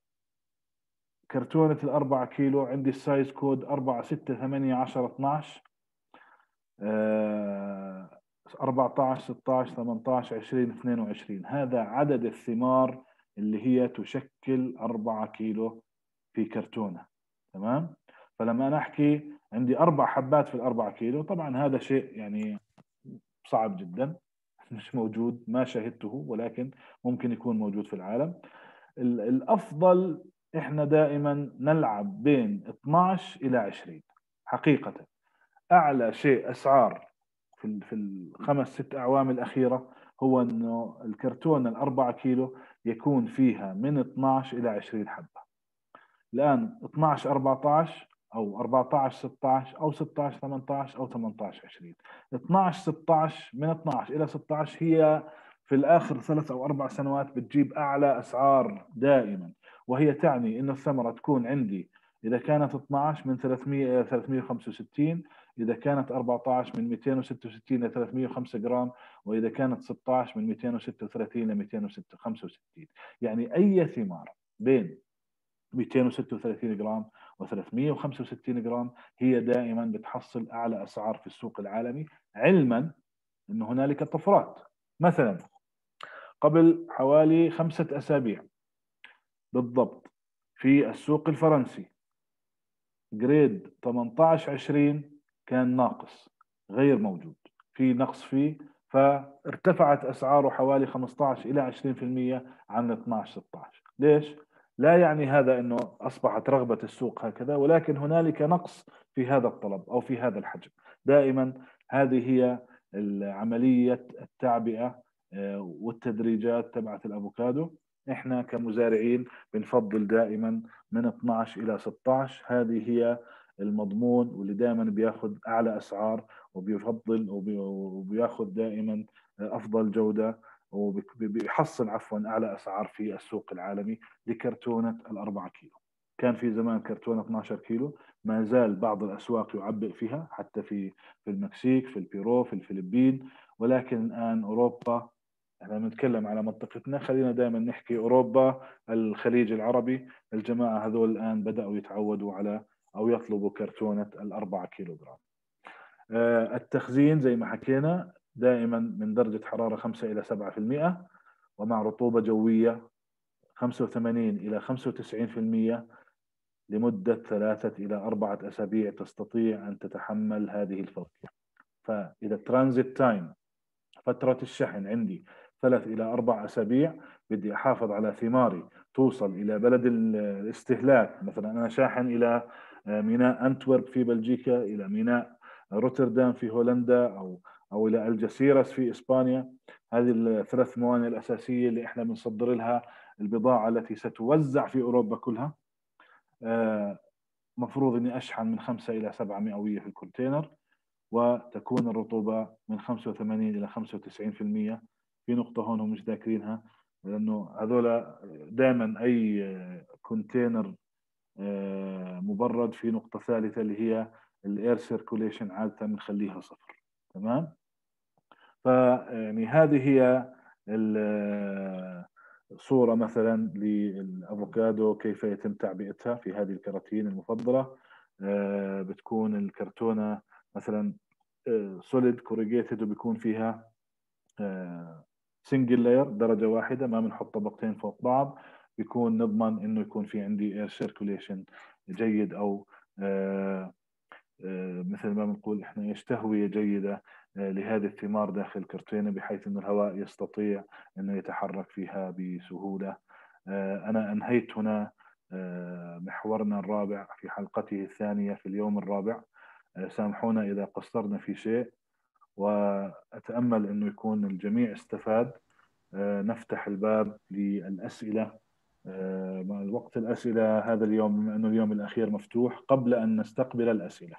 4 كيلو عندي السايز كود 4 6 8 10 12 14 16 18 20 22. هذا عدد الثمار اللي هي تشكل 4 كيلو في كرتونة. تمام. فلما أنا أحكي عندي 4 حبات في 4 كيلو، طبعا هذا شيء يعني صعب جدا، مش موجود، ما شاهدته، ولكن ممكن يكون موجود في العالم. الأفضل إحنا دائما نلعب بين 12 إلى 20 حقيقة. أعلى شيء أسعار في الخمس 6 أعوام الأخيرة هو أنه الكرتونة 4 كيلو يكون فيها من 12 إلى 20 حبة. الآن 12 14 أو 14 16 أو 16 18 أو 18 20. 12 16 من 12 إلى 16 هي في الآخر 3 أو 4 سنوات بتجيب أعلى أسعار دائما، وهي تعني إنه الثمرة تكون عندي إذا كانت 12 من 300 إلى 365، إذا كانت 14 من 266 إلى 305 جرام، وإذا كانت 16 من 236 إلى 265. يعني أي ثمار بين 236 جرام و365 جرام هي دائما بتحصل أعلى أسعار في السوق العالمي، علما أن هنالك طفرات. مثلا قبل حوالي 5 أسابيع بالضبط في السوق الفرنسي جريد 18-20 كان ناقص، غير موجود، في نقص فيه، فارتفعت أسعاره حوالي 15 إلى 20% عن 12-16. ليش؟ لا يعني هذا أنه أصبحت رغبة السوق هكذا، ولكن هنالك نقص في هذا الطلب أو في هذا الحجم. دائما هذه هي عملية التعبئة والتدريجات تبعت الأفوكادو. إحنا كمزارعين بنفضل دائما من 12 إلى 16. هذه هي المضمون واللي دائما بياخذ أعلى أسعار، وبيفضل وبياخذ دائما أفضل جودة، وبيحصل عفوا أعلى أسعار في السوق العالمي لكرتونة 4 كيلو. كان في زمان كرتونة 12 كيلو، ما زال بعض الأسواق يعبئ فيها، حتى في المكسيك، في البيرو، في الفلبين. ولكن الآن أوروبا، احنا بنتكلم على منطقتنا، خلينا دائما نحكي أوروبا، الخليج العربي، الجماعة هذول الآن بدأوا يتعودوا على أو يطلبوا كرتونة 4 كيلو جرام. التخزين زي ما حكينا دائما من درجة حرارة 5 إلى 7%، ومع رطوبة جوية 85 إلى 95% لمدة 3 إلى 4 أسابيع تستطيع أن تتحمل هذه الفواكه. فإذا ترانزيت تايم، فترة الشحن عندي 3 إلى 4 أسابيع، بدي أحافظ على ثماري توصل إلى بلد الاستهلاك. مثلا أنا شاحن إلى ميناء أنتورب في بلجيكا، إلى ميناء روتردام في هولندا، أو إلى الجسيرس في إسبانيا. هذه الثلاث موانئ الأساسية اللي إحنا بنصدر لها البضاعة التي ستوزع في أوروبا كلها. مفروض إني أشحن من 5 إلى 7 مئوية في الكونتينر، وتكون الرطوبة من 85 إلى 95%. في نقطة هون هم مش ذاكرينها، لأنه هذول دائما أي كونتينر مبرد في نقطة ثالثة اللي هي الاير سيركوليشن، عادة بنخليها 0. تمام. فيعني هذه هي الصورة مثلا للأفوكادو كيف يتم تعبئتها في هذه الكراتين المفضلة. بتكون الكرتونة مثلا سوليد كوريجيتد، وبيكون فيها سنجل لاير درجة واحدة، ما بنحط طبقتين فوق بعض. بيكون نضمن انه يكون في عندي اير سيركوليشن جيد، او مثل ما بنقول احنا ايش، تهوية جيدة لهذه الثمار داخل الكرتونة، بحيث انه الهواء يستطيع انه يتحرك فيها بسهولة. انا انهيت هنا محورنا الرابع في حلقته الثانية في اليوم الرابع. سامحونا اذا قصرنا في شيء، واتامل انه يكون الجميع استفاد. نفتح الباب للأسئلة. وقت الأسئلة هذا اليوم، بما أنه اليوم الأخير مفتوح، قبل أن نستقبل الأسئلة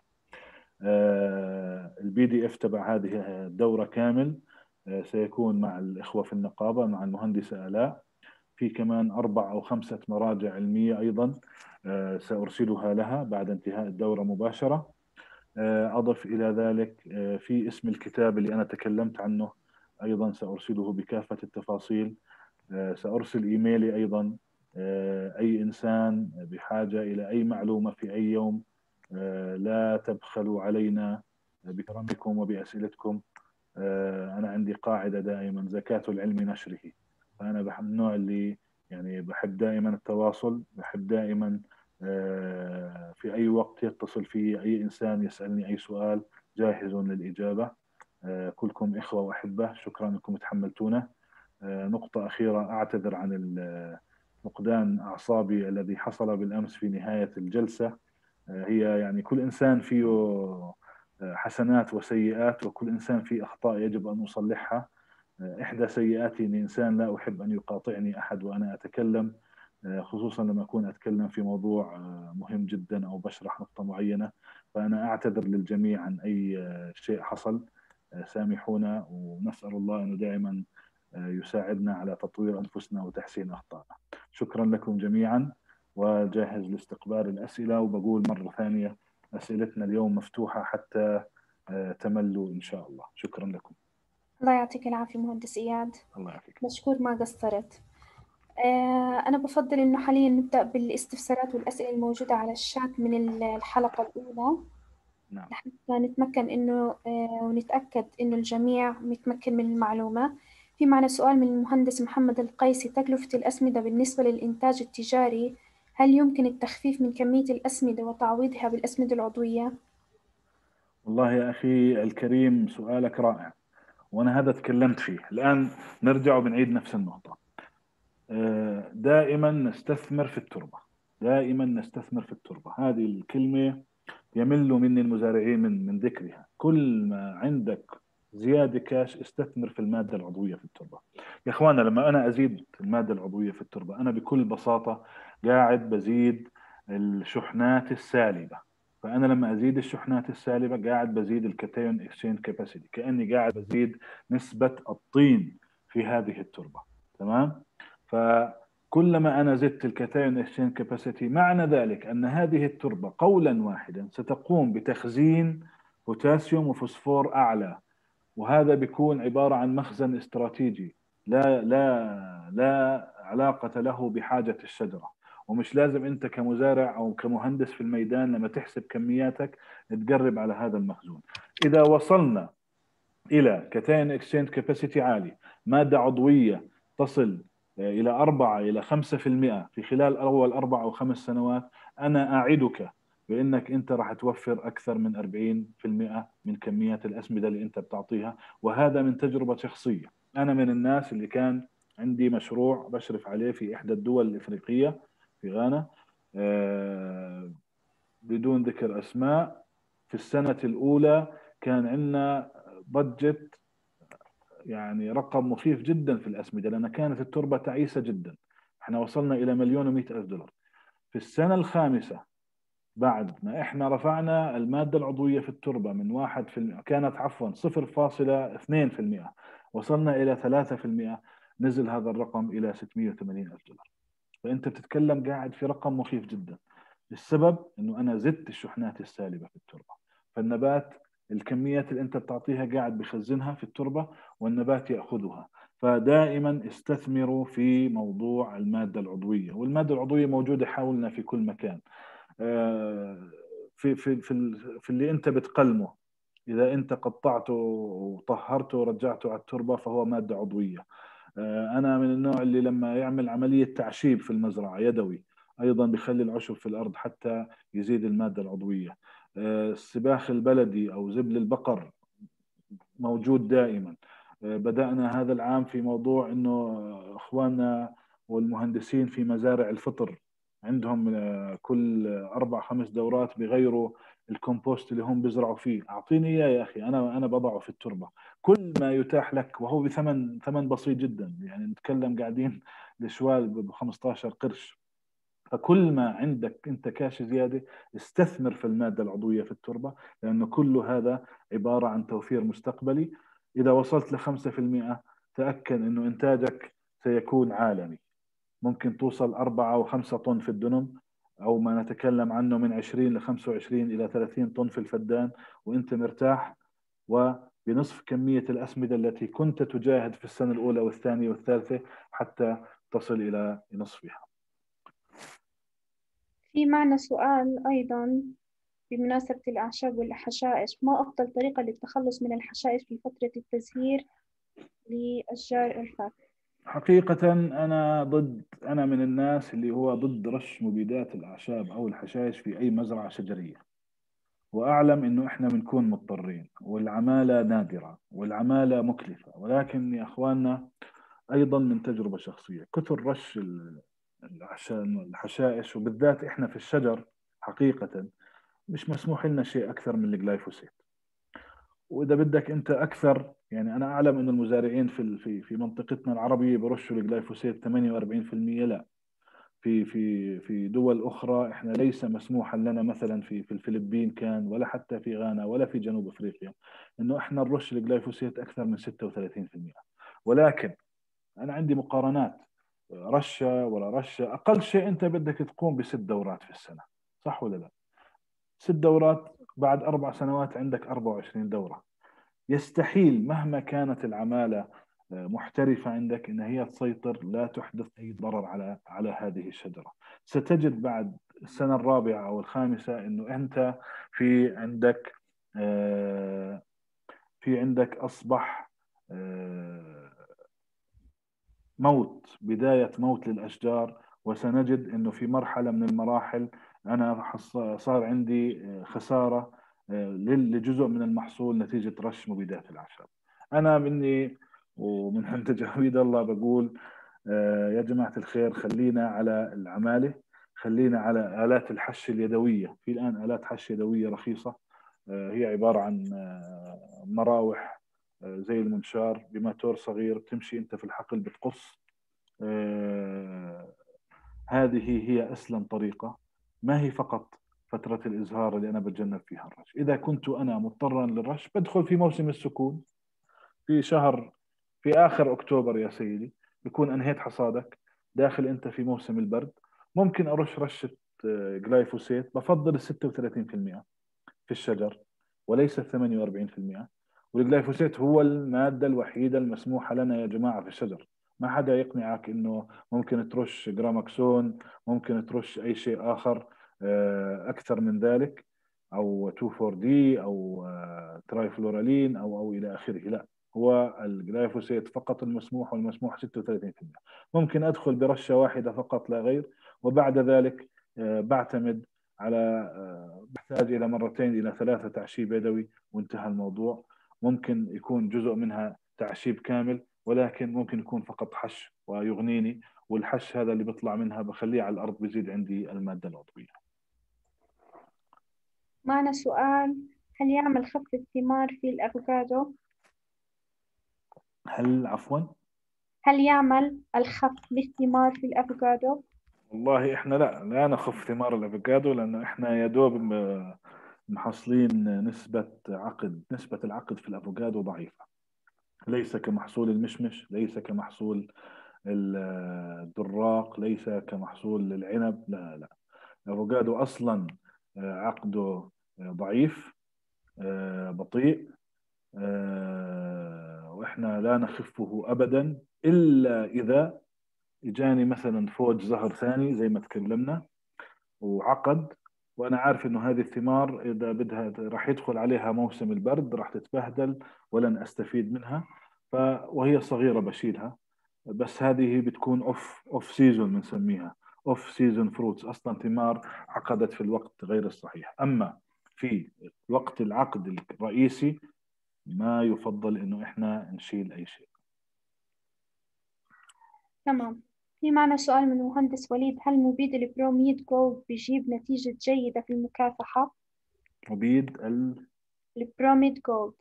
الPDF تبع هذه الدورة كامل سيكون مع الإخوة في النقابة، مع المهندسة آلاء. في كمان 4 أو 5 مراجع علمية أيضا سأرسلها لها بعد انتهاء الدورة مباشرة. أضف إلى ذلك في اسم الكتاب اللي أنا تكلمت عنه أيضا سأرسله بكافة التفاصيل. سأرسل إيميلي أيضا. أي إنسان بحاجة إلى أي معلومة في أي يوم لا تبخلوا علينا بكرمكم وبأسئلتكم. أنا عندي قاعدة دائما: زكاة العلم نشره. فأنا بحب النوع اللي يعني بحب دائما التواصل، بحب دائما في أي وقت يتصل في أي إنسان يسألني أي سؤال جاهز للإجابة. كلكم إخوة وأحبة، شكرا أنكم تحملتونا. نقطة أخيرة، أعتذر عن فقدان أعصابي الذي حصل بالأمس في نهاية الجلسة. هي يعني كل إنسان فيه حسنات وسيئات، وكل إنسان فيه أخطاء يجب أن أصلحها. إحدى سيئاتي أن إنسان لا أحب أن يقاطعني أحد وأنا أتكلم، خصوصا لما أكون أتكلم في موضوع مهم جدا أو بشرح نقطة معينة. فأنا أعتذر للجميع عن أي شيء حصل. سامحونا، ونسأل الله أنه دائما يساعدنا على تطوير أنفسنا وتحسين أخطائنا. شكرا لكم جميعا، وجاهز لاستقبال الأسئلة. وبقول مرة ثانية أسئلتنا اليوم مفتوحة حتى تملوا إن شاء الله. شكرا لكم. الله يعطيك العافية مهندس إياد، الله يعافيك. مشكور ما قصرت. أنا بفضل إنه حاليا نبدأ بالاستفسارات والأسئلة الموجودة على الشات من الحلقة الأولى. نعم. لحتى نتمكن إنه ونتأكد إنه الجميع متمكن من المعلومة. في معنا سؤال من المهندس محمد القيسي: تكلفة الأسمدة بالنسبة للإنتاج التجاري، هل يمكن التخفيف من كمية الأسمدة وتعويضها بالأسمدة العضوية؟ والله يا أخي الكريم سؤالك رائع، وأنا هذا تكلمت فيه. الآن نرجع وبنعيد نفس النقطة. دائما نستثمر في التربة، دائما نستثمر في التربة. هذه الكلمة يمل مني المزارعين من ذكرها. كل ما عندك زيادة كاش استثمر في المادة العضوية في التربة. يا اخوانا، لما انا ازيد المادة العضوية في التربة، انا بكل بساطة قاعد بزيد الشحنات السالبة. فانا لما ازيد الشحنات السالبة قاعد بزيد الكاتيون اكسشينج كاباسيتي، كاني قاعد بزيد نسبة الطين في هذه التربة. تمام. فكلما أنا زدت الكاتايون اكسشينج كاباسيتي، معنى ذلك أن هذه التربة قولا واحدا ستقوم بتخزين بوتاسيوم وفوسفور أعلى، وهذا بيكون عبارة عن مخزن استراتيجي لا علاقة له بحاجة الشجرة. ومش لازم أنت كمزارع أو كمهندس في الميدان لما تحسب كمياتك تقرب على هذا المخزون. إذا وصلنا إلى كاتايون اكسشينج كاباسيتي عالي، مادة عضوية تصل إلى 4 إلى 5% في خلال أول 4 أو 5 سنوات، أنا أعدك بأنك أنت راح توفر أكثر من 40% من كميات الأسمدة اللي أنت بتعطيها. وهذا من تجربة شخصية. أنا من الناس اللي كان عندي مشروع بشرف عليه في إحدى الدول الإفريقية في غانا، بدون ذكر أسماء. في السنة الأولى كان عندنا ضجت يعني رقم مخيف جدا في الأسمدة، لأن كانت التربة تعيسة جدا. احنا وصلنا إلى $1,100,000 في السنة الخامسة بعد ما احنا رفعنا المادة العضوية في التربة من 1%، كانت عفوا 0.2%، وصلنا إلى 3%، نزل هذا الرقم إلى $680,000. فأنت بتتكلم قاعد في رقم مخيف جدا. السبب إنه أنا زدت الشحنات السالبة في التربة، فالنبات الكميات اللي أنت بتعطيها قاعد بخزنها في التربة والنبات يأخذها. فدائما استثمروا في موضوع المادة العضوية، والمادة العضوية موجودة حولنا في كل مكان. في اللي انت بتقلمه، اذا انت قطعته وطهرته ورجعته على التربه فهو ماده عضويه. انا من النوع اللي لما يعمل عمليه تعشيب في المزرعه يدوي ايضا بيخلي العشب في الارض حتى يزيد الماده العضويه. السباخ البلدي او زبل البقر موجود دائما. بدأنا هذا العام في موضوع انه اخواننا والمهندسين في مزارع الفطر عندهم كل 4-5 دورات بغيروا الكومبوست اللي هم بيزرعوا فيه. اعطيني اياه يا اخي، انا بضعه في التربه كل ما يتاح لك، وهو ثمن بسيط جدا، يعني نتكلم قاعدين لشوال ب 15 قرش. فكل ما عندك انت كاش زياده استثمر في الماده العضويه في التربه، لانه كل هذا عباره عن توفير مستقبلي. اذا وصلت ل 5% تاكد انه انتاجك سيكون عالمي، ممكن توصل 4 و5 طن في الدنم، أو ما نتكلم عنه من 20 ل 25 إلى 30 طن في الفدان، وأنت مرتاح وبنصف كمية الأسمدة التي كنت تجاهد في السنة الأولى والثانية والثالثة حتى تصل إلى نصفها. في معنا سؤال أيضا بمناسبة الأعشاب والحشائش، ما أفضل طريقة للتخلص من الحشائش في فترة التزهير لأشجار الفاكهة؟ حقيقة أنا من الناس اللي هو ضد رش مبيدات الأعشاب أو الحشائش في أي مزرعة شجرية، وأعلم إنه إحنا بنكون مضطرين والعمالة نادرة والعمالة مكلفة، ولكن يا أخواننا أيضا من تجربة شخصية كثر رش الحشائش، وبالذات إحنا في الشجر حقيقة مش مسموح لنا شيء أكثر من الجلايفوسيت. وإذا بدك أنت أكثر، يعني أنا أعلم إنه المزارعين في منطقتنا العربية برشوا الجلايفوسيت 48%. لا، في دول أخرى إحنا ليس مسموحا لنا، مثلا في الفلبين كان، ولا حتى في غانا ولا في جنوب أفريقيا، إنه إحنا نرش الجلايفوسيت أكثر من 36%. ولكن أنا عندي مقارنات، رشة ولا رشة، أقل شيء أنت بدك تقوم ب6 دورات في السنة، صح ولا لا؟ 6 دورات بعد 4 سنوات عندك 24 دورة. يستحيل مهما كانت العمالة محترفة عندك إن هي تسيطر، لا تحدث أي ضرر على هذه الشجرة. ستجد بعد السنة الرابعة أو الخامسة إنه أنت في عندك أصبح بداية موت للأشجار. وسنجد إنه في مرحلة من المراحل أنا صار عندي خسارة لجزء من المحصول نتيجة رش مبيدات الأعشاب. أنا مني ومن عند تجاويد الله بقول يا جماعة الخير، خلينا على العمالة، خلينا على آلات الحش اليدوية. في الآن آلات حش يدوية رخيصة، هي عبارة عن مراوح زي المنشار بماتور صغير، تمشي أنت في الحقل بتقص. هذه هي أسلم طريقة، ما هي فقط فترة الإزهار اللي أنا بتجنب فيها الرش. إذا كنت أنا مضطرا للرش بدخل في موسم السكون، في آخر أكتوبر يا سيدي بكون أنهيت حصادك، داخل أنت في موسم البرد، ممكن أرش رشة جلايفوسيت. بفضل 36% في الشجر وليس 48%. والجلايفوسيت هو المادة الوحيدة المسموحة لنا يا جماعة في الشجر. ما حدا يقنعك إنه ممكن ترش جراماكسون، ممكن ترش أي شيء آخر أكثر من ذلك، أو 2,4-D أو ترايفلورالين أو إلى آخره. لا، هو الجلايفوسيت فقط المسموح، والمسموح 36%. ممكن أدخل برشة واحدة فقط لا غير، وبعد ذلك بعتمد على بحتاج إلى 2 إلى 3 تعشيب يدوي وانتهى الموضوع. ممكن يكون جزء منها تعشيب كامل، ولكن ممكن يكون فقط حش ويغنيني، والحش هذا اللي بيطلع منها بخليه على الأرض بيزيد عندي المادة العضوية. معنا سؤال: هل يعمل خفف الثمار في الأفوكادو؟ هل يعمل الخف بالثمار في الأفوكادو؟ والله احنا لا نخف ثمار الافوكادو، لانه احنا يا دوب محصلين نسبة العقد في الافوكادو ضعيفة، ليس كمحصول المشمش، ليس كمحصول الدراق، ليس كمحصول العنب، لا. الافوكادو اصلا عقده ضعيف، بطيء، واحنا لا نخفه ابدا الا اذا اجاني مثلا فوج زهر ثاني زي ما تكلمنا وعقد، وانا عارف انه هذه الثمار اذا بدها راح يدخل عليها موسم البرد راح تتبهدل ولن استفيد منها، وهي صغيرة بشيلها. بس هذه بتكون اوف سيزون بنسميها، اوف سيزون فروتس، اصلا ثمار عقدت في الوقت غير الصحيح. اما في وقت العقد الرئيسي ما يفضل انه احنا نشيل اي شيء. تمام. في معنا سؤال من المهندس وليد: هل مبيد البروميد جولد بيجيب نتيجة جيدة في المكافحة؟ مبيد البروميد جولد،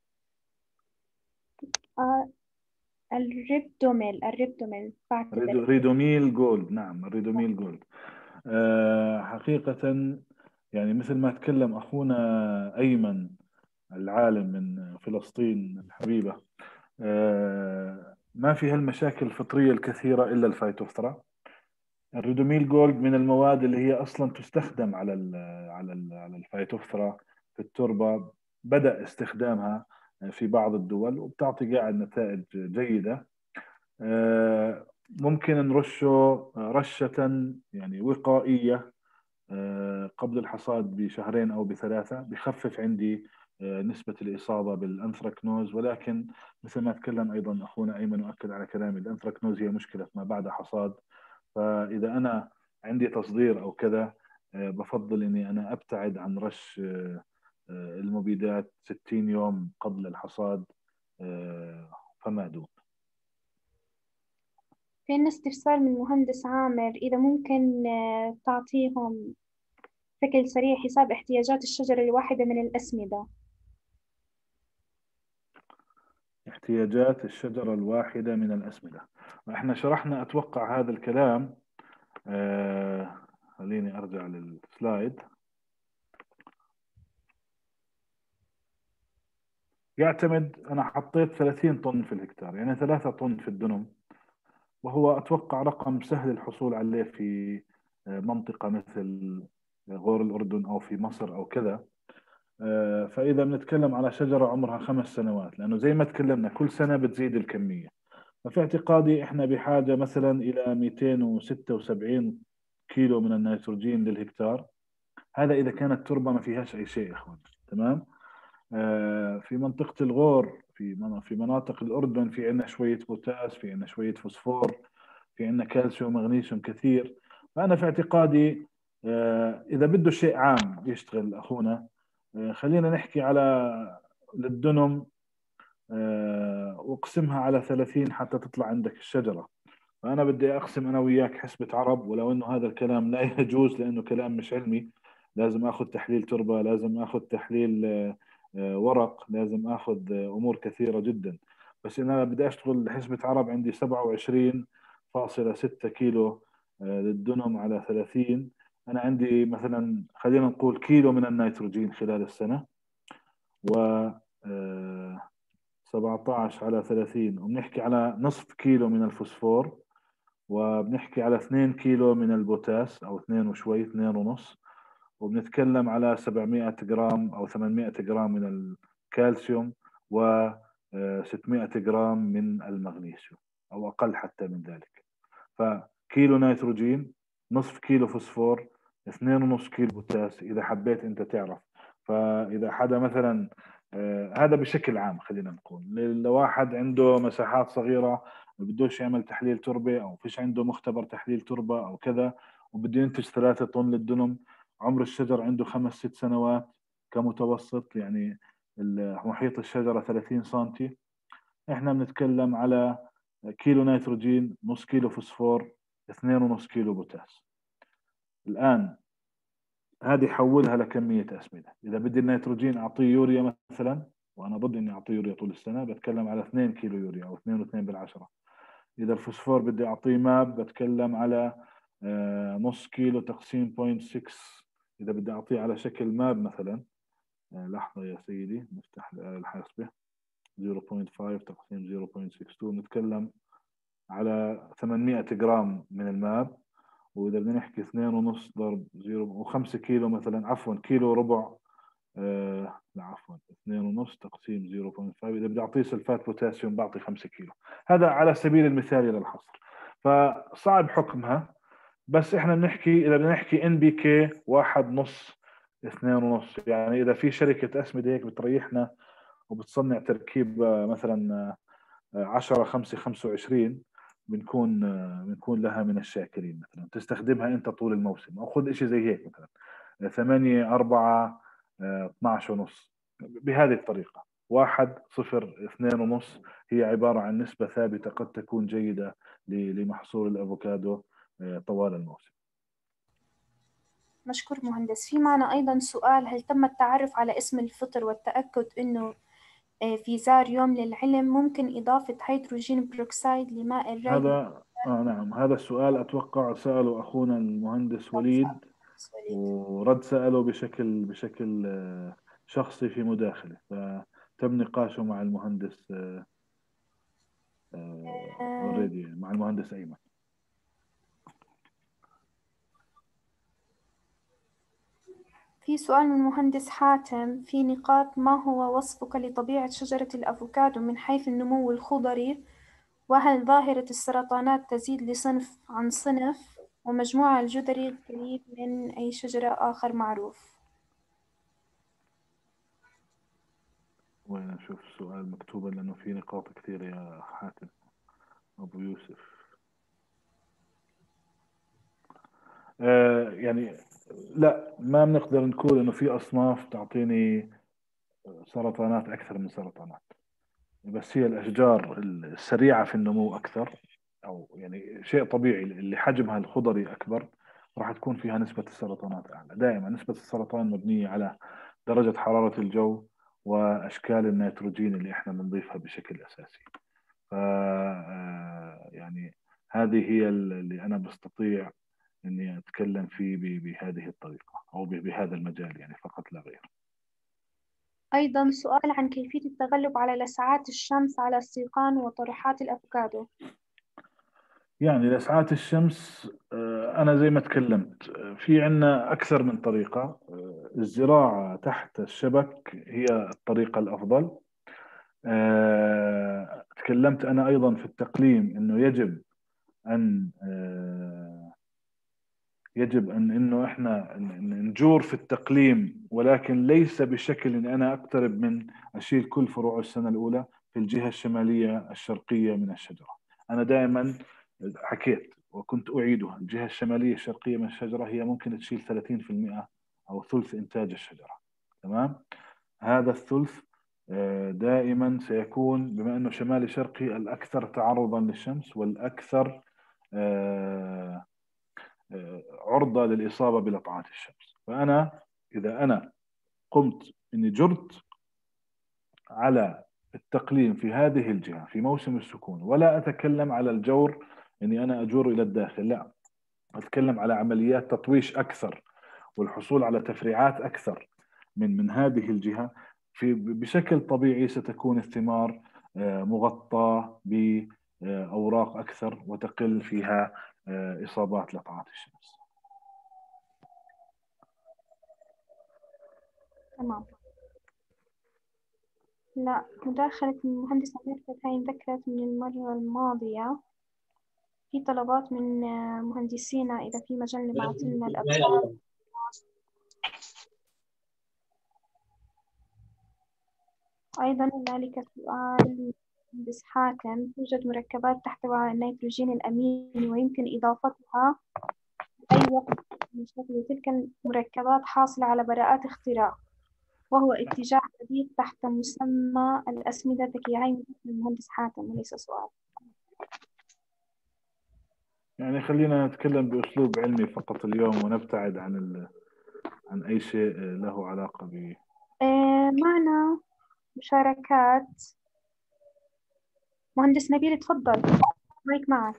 الريبدوميل بعتذر. ريدوميل جولد، نعم الريدوميل جولد. حقيقة يعني مثل ما تكلم أخونا أيمن العالم من فلسطين الحبيبة، ما في هالمشاكل الفطرية الكثيرة إلا الفايتوفثرا. الريدوميل جولد من المواد اللي هي أصلا تستخدم على الفايتوفثرا في التربة، بدأ استخدامها في بعض الدول وبتعطي قاعد نتائج جيدة. ممكن نرشه رشة يعني وقائية قبل الحصاد بشهرين أو بثلاثة، بخفف عندي نسبة الإصابة بالأنثراكنوز. ولكن مثل ما تكلم أيضا أخونا أيمن وأكد على كلامي، الأنثراكنوز هي مشكلة ما بعد حصاد. فإذا أنا عندي تصدير أو كذا بفضل إني أنا أبتعد عن رش المبيدات 60 يوم قبل الحصاد فما دون. في عنا استفسار من المهندس عامر: إذا ممكن تعطيهم بشكل سريع حساب احتياجات الشجرة الواحدة من الأسمدة. احتياجات الشجرة الواحدة من الأسمدة، وإحنا شرحنا أتوقع هذا الكلام. خليني أرجع للسلايد. يعتمد، أنا حطيت 30 طن في الهكتار، يعني 3 طن في الدنم، وهو أتوقع رقم سهل الحصول عليه في منطقة مثل غور الأردن أو في مصر أو كذا. فإذا بنتكلم على شجرة عمرها 5 سنوات، لأنه زي ما تكلمنا كل سنة بتزيد الكمية، ففي اعتقادي إحنا بحاجة مثلا إلى 276 كيلو من النيتروجين للهكتار. هذا إذا كانت التربة ما فيهاش أي شيء يا إخوان، تمام. في منطقة الغور، في مناطق الأردن، في عندنا شوية بوتاس، في عندنا شوية فوسفور، في عندنا كالسيوم ومغنيسيوم كثير. فأنا في اعتقادي إذا بده شيء عام يشتغل أخونا، خلينا نحكي على للدنم واقسمها على 30 حتى تطلع عندك الشجرة. فأنا بدي أقسم أنا وياك حسبة عرب، ولو إنه هذا الكلام لا يجوز لأنه كلام مش علمي. لازم أخذ تحليل تربة، لازم أخذ تحليل ورق، لازم أخذ أمور كثيرة جدا. بس أنا بدي أشتغل حسبة عرب، عندي 27.6 كيلو للدنم على 30. أنا عندي مثلا خلينا نقول كيلو من النيتروجين خلال السنة، و 17 على 30، وبنحكي على نصف كيلو من الفوسفور، وبنحكي على 2 كيلو من البوتاس أو 2 وشوي، 2 ونص، وبنتكلم على 700 جرام أو 800 جرام من الكالسيوم، و 600 جرام من المغنيسيوم أو أقل حتى من ذلك. فكيلو نيتروجين، نصف كيلو فوسفور، 2.5 كيلو بوتاس إذا حبيت أنت تعرف. فإذا حدا مثلا هذا بشكل عام، خلينا نقول لو واحد عنده مساحات صغيرة ما بدوش يعمل تحليل تربة أو فيش عنده مختبر تحليل تربة أو كذا، وبده ينتج 3 طن للدنم، عمر الشجر عنده 5-6 سنوات كمتوسط، يعني محيط الشجرة 30 سنتي، احنا بنتكلم على كيلو نيتروجين، نص كيلو فوسفور، 2.5 كيلو بوتاس. الآن هذه حولها لكمية أسمدة. إذا بدي النيتروجين أعطيه يوريا مثلا وأنا ضد إني أعطيه يوريا طول السنة، بتكلم على 2 كيلو يوريا أو 2.2. إذا الفوسفور بدي أعطيه ماب بتكلم على نص كيلو تقسيم 0.6. إذا بدي أعطيه على شكل ماب مثلا، لحظة يا سيدي نفتح الحاسبة، 0.5 تقسيم 0.62 نتكلم على 800 جرام من الماب. وإذا بدنا نحكي 2.5 ضرب 0.5 كيلو مثلا، عفوا كيلو ربع، لا عفوا 2.5 تقسيم 0.5. إذا بدي أعطيه سلفات بوتاسيوم بعطي 5 كيلو. هذا على سبيل المثال للحصر، فصعب حكمها. بس إحنا بنحكي إذا بدنا نحكي NPK 1.5 2.5. يعني إذا في شركة أسمدة هيك بتريحنا وبتصنع تركيب مثلا 10 5 25، بنكون لها من الشاكرين. مثلا تستخدمها انت طول الموسم، او خذ شيء زي هيك مثلا 8 4 12.5 بهذه الطريقه. 1 0 2.5 هي عباره عن نسبه ثابته قد تكون جيده لمحصول الافوكادو طوال الموسم. مشكور مهندس. في معنا أيضا سؤال: هل تم التعرف على اسم الفطر والتأكد أنه في زار يوم للعلم ممكن إضافة هيدروجين بروكسيد لماء الري؟ هذا نعم، هذا السؤال أتوقع سأله أخونا المهندس وليد، ورد سأله بشكل شخصي في مداخلة، فتم نقاشه مع المهندس اوريدي مع المهندس أيمن. في سؤال من المهندس حاتم: في نقاط، ما هو وصفك لطبيعة شجرة الأفوكادو من حيث النمو الخضري؟ وهل ظاهرة السرطانات تزيد لصنف عن صنف؟ ومجموع الجدري قريب من أي شجرة آخر معروف؟ وين نشوف السؤال مكتوبا لأنه في نقاط كثيرة يا حاتم أبو يوسف. يعني لا، ما بنقدر نقول إنه في أصناف تعطيني سرطانات أكثر من سرطانات، بس هي الأشجار السريعة في النمو أكثر، أو يعني شيء طبيعي اللي حجمها الخضري أكبر راح تكون فيها نسبة السرطانات أعلى. دائما نسبة السرطان مبنية على درجة حرارة الجو وأشكال النيتروجين اللي إحنا بنضيفها بشكل أساسي. ف يعني هذه هي اللي أنا بستطيع إني أتكلم فيه بهذه الطريقة أو بهذا المجال يعني، فقط لا غير. أيضا سؤال عن كيفية التغلب على لسعات الشمس على السيقان وطروحات الأفوكادو. يعني لسعات الشمس أنا زي ما تكلمت في عنا أكثر من طريقة. الزراعة تحت الشبك هي الطريقة الأفضل. تكلمت أنا أيضا في التقليم أنه يجب أن إنه إحنا نجور في التقليم، ولكن ليس بشكل إن أنا أقترب من أشيل كل فروع السنة الأولى في الجهة الشمالية الشرقية من الشجرة. أنا دائما حكيت وكنت أعيدها، الجهة الشمالية الشرقية من الشجرة هي ممكن تشيل 30% أو ثلث إنتاج الشجرة. تمام؟ هذا الثلث دائما سيكون، بما أنه شمالي شرقي، الأكثر تعرضا للشمس والأكثر عرضة للإصابة بلطعات الشمس. فأنا إذا أنا قمت إني جرت على التقليم في هذه الجهة في موسم السكون، ولا أتكلم على الجور إني أنا أجور إلى الداخل، لا، أتكلم على عمليات تطويش أكثر والحصول على تفريعات أكثر من هذه الجهة، بشكل طبيعي ستكون الثمار مغطاة بأوراق أكثر وتقل فيها إصابات لطعات الشمس. تمام. لا، مداخلة المهندس أمير هاي ذكرت من المرة الماضية. في طلبات من مهندسينا إذا في مجال نبعث لنا الأبحاث. أيضا هنالك سؤال مهندس حاتم: توجد مركبات تحتوي على النيتروجين الأمين ويمكن إضافتها في أي وقت من شكل تلك المركبات حاصلة على براءات اختراع، وهو اتجاه حديث تحت مسمى الأسمدة الذكية. هاي المهندس حاتم وليس سؤال. يعني خلينا نتكلم بأسلوب علمي فقط اليوم ونبتعد عن أي شيء له علاقة ب معنا مشاركات. مهندس نبيل تفضل، مايك معك.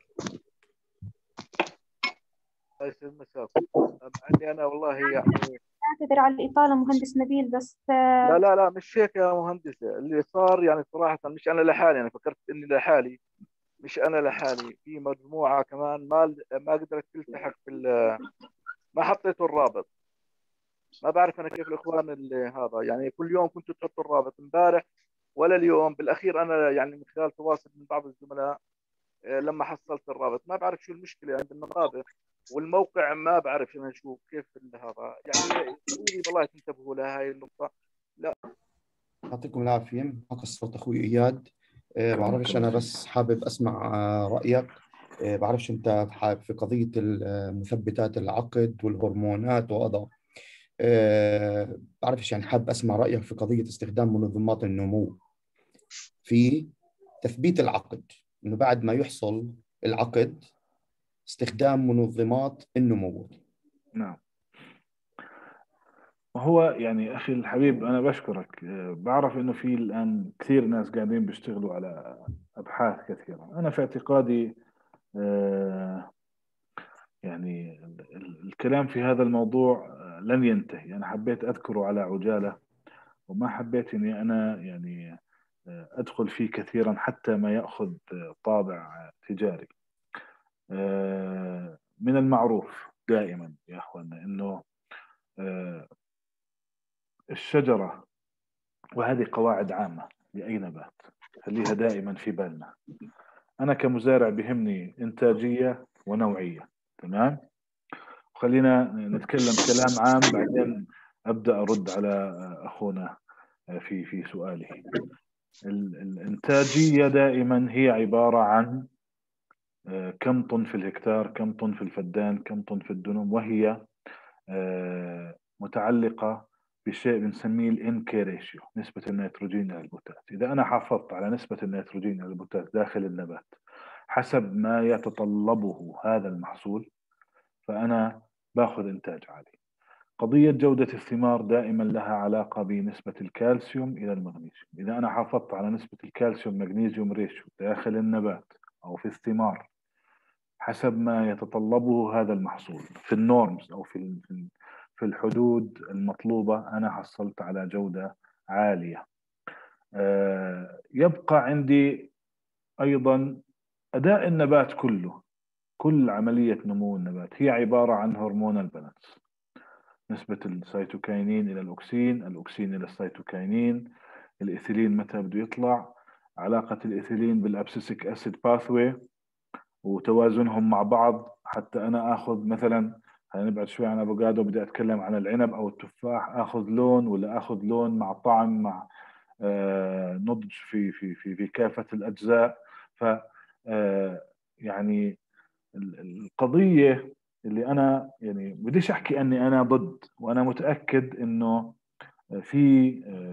يسعد مساكم. عندي انا والله يعني اعتذر على الإطالة مهندس نبيل، بس لا لا لا مش هيك يا مهندسة، اللي صار يعني صراحة مش انا لحالي، انا فكرت اني لحالي، مش انا لحالي، في مجموعة كمان ما قدرت تلتحق ما حطيتوا الرابط. ما بعرف انا كيف الاخوان اللي هذا، يعني كل يوم كنتوا تحطوا الرابط، امبارح ولا اليوم بالاخير انا يعني من خلال تواصل من بعض الزملاء لما حصلت الرابط. ما بعرف شو المشكلة عند الرابط والموقع، ما بعرف انا شو كيف هذا، يعني ضروري والله تنتبهوا لهي النقطة. لا يعطيكم العافية. ما قصرت أخوي إياد. بعرفش أنا بس حابب أسمع رأيك. بعرفش أنت حابب في قضية مثبتات العقد والهرمونات وهذا. بعرفش يعني حابب أسمع رأيك في قضية استخدام منظمات النمو في تثبيت العقد، إنه بعد ما يحصل العقد استخدام منظمات النمو. نعم. هو يعني أخي الحبيب أنا بشكرك. بعرف إنه في الآن كثير ناس قاعدين بيشتغلوا على أبحاث كثيرة. أنا في اعتقادي يعني الكلام في هذا الموضوع لن ينتهي. أنا حبيت أذكره على عجالة، وما حبيت إني أنا يعني أدخل فيه كثيرا حتى ما يأخذ طابع تجاري. من المعروف دائما يا أخوانا إنه الشجرة، وهذه قواعد عامة لأي نبات خليها دائما في بالنا. أنا كمزارع بهمني إنتاجية ونوعية، تمام؟ خلينا نتكلم كلام عام بعدين أبدأ أرد على أخونا في سؤاله. الإنتاجية دائما هي عبارة عن كم طن في الهكتار، كم طن في الفدان، كم طن في الدنم، وهي متعلقة بشيء بنسميه الان كي ريشيو، نسبة النيتروجين إلى البوتات. إذا أنا حافظت على نسبة النيتروجين إلى البوتات داخل النبات حسب ما يتطلبه هذا المحصول، فأنا باخذ إنتاج عالي. قضية جودة الثمار دائما لها علاقة بنسبة الكالسيوم إلى المغنيسيوم. إذا أنا حافظت على نسبة الكالسيوم مغنيسيوم ريشيو داخل النبات أو في الثمار حسب ما يتطلبه هذا المحصول في النورمز أو في الحدود المطلوبة، أنا حصلت على جودة عالية. يبقى عندي أيضا أداء النبات كله. كل عملية نمو النبات هي عبارة عن هرمونال بالانس، نسبة السيتوكاينين إلى الأكسين، الأكسين إلى السيتوكاينين، الإيثيلين متى بده يطلع، علاقة الإيثيلين بالأبسيسيك أسيد باثوي وتوازنهم مع بعض. حتى أنا أخذ مثلا، هنبعد شوي عن أفوكادو، بدي أتكلم عن العنب أو التفاح، أخذ لون ولا أخذ لون مع طعم مع نضج في كافة الأجزاء. ف يعني القضية اللي أنا يعني بديش أحكي أني أنا ضد، وأنا متأكد أنه في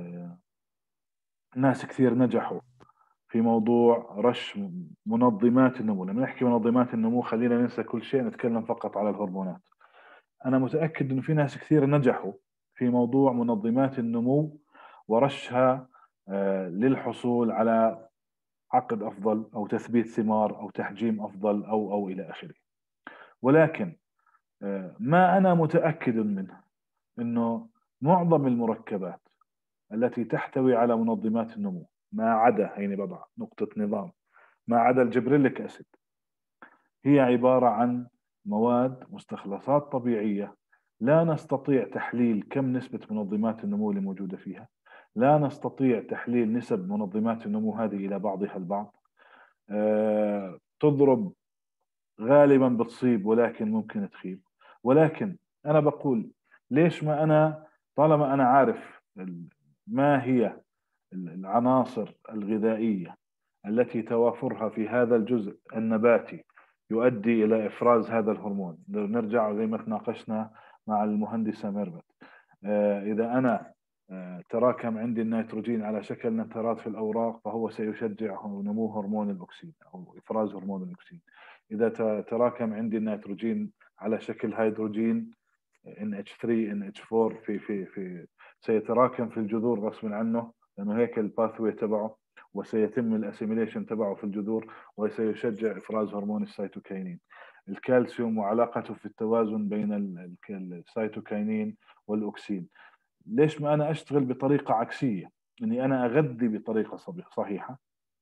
ناس كثير نجحوا في موضوع رش منظمات النمو. لما نحكي منظمات النمو خلينا ننسى كل شيء، نتكلم فقط على الهرمونات. أنا متأكد أنه في ناس كثير نجحوا في موضوع منظمات النمو ورشها للحصول على عقد أفضل أو تثبيت ثمار أو تحجيم أفضل أو إلى آخره. ولكن ما أنا متأكد منه أنه معظم المركبات التي تحتوي على منظمات النمو، ما عدا هيني بضع نقطة نظام، ما عدا الجبريليك أسيد، هي عبارة عن مواد مستخلصات طبيعية لا نستطيع تحليل كم نسبة منظمات النمو اللي موجودة فيها، لا نستطيع تحليل نسب منظمات النمو هذه إلى بعضها البعض. تضرب غالبا بتصيب ولكن ممكن تخيب. ولكن أنا بقول ليش ما أنا طالما أنا عارف ما هي العناصر الغذائية التي توافرها في هذا الجزء النباتي يؤدي إلى إفراز هذا الهرمون. نرجع زي ما تناقشنا مع المهندسة ميرفت، إذا أنا تراكم عندي النيتروجين على شكل نترات في الأوراق فهو سيشجع نمو هرمون الأكسين أو إفراز هرمون الأكسين. إذا تراكم عندي النيتروجين على شكل هيدروجين NH3 NH4 في سيتراكم في الجذور غصب عنه لأنه هيك الباثوي تبعه، وسيتم الاسيميليشن تبعه في الجذور، وسيشجع إفراز هرمون السيتوكاينين. الكالسيوم وعلاقته في التوازن بين السيتوكاينين والأكسين. ليش ما أنا أشتغل بطريقة عكسية، إني أنا أغذي بطريقة صحيحة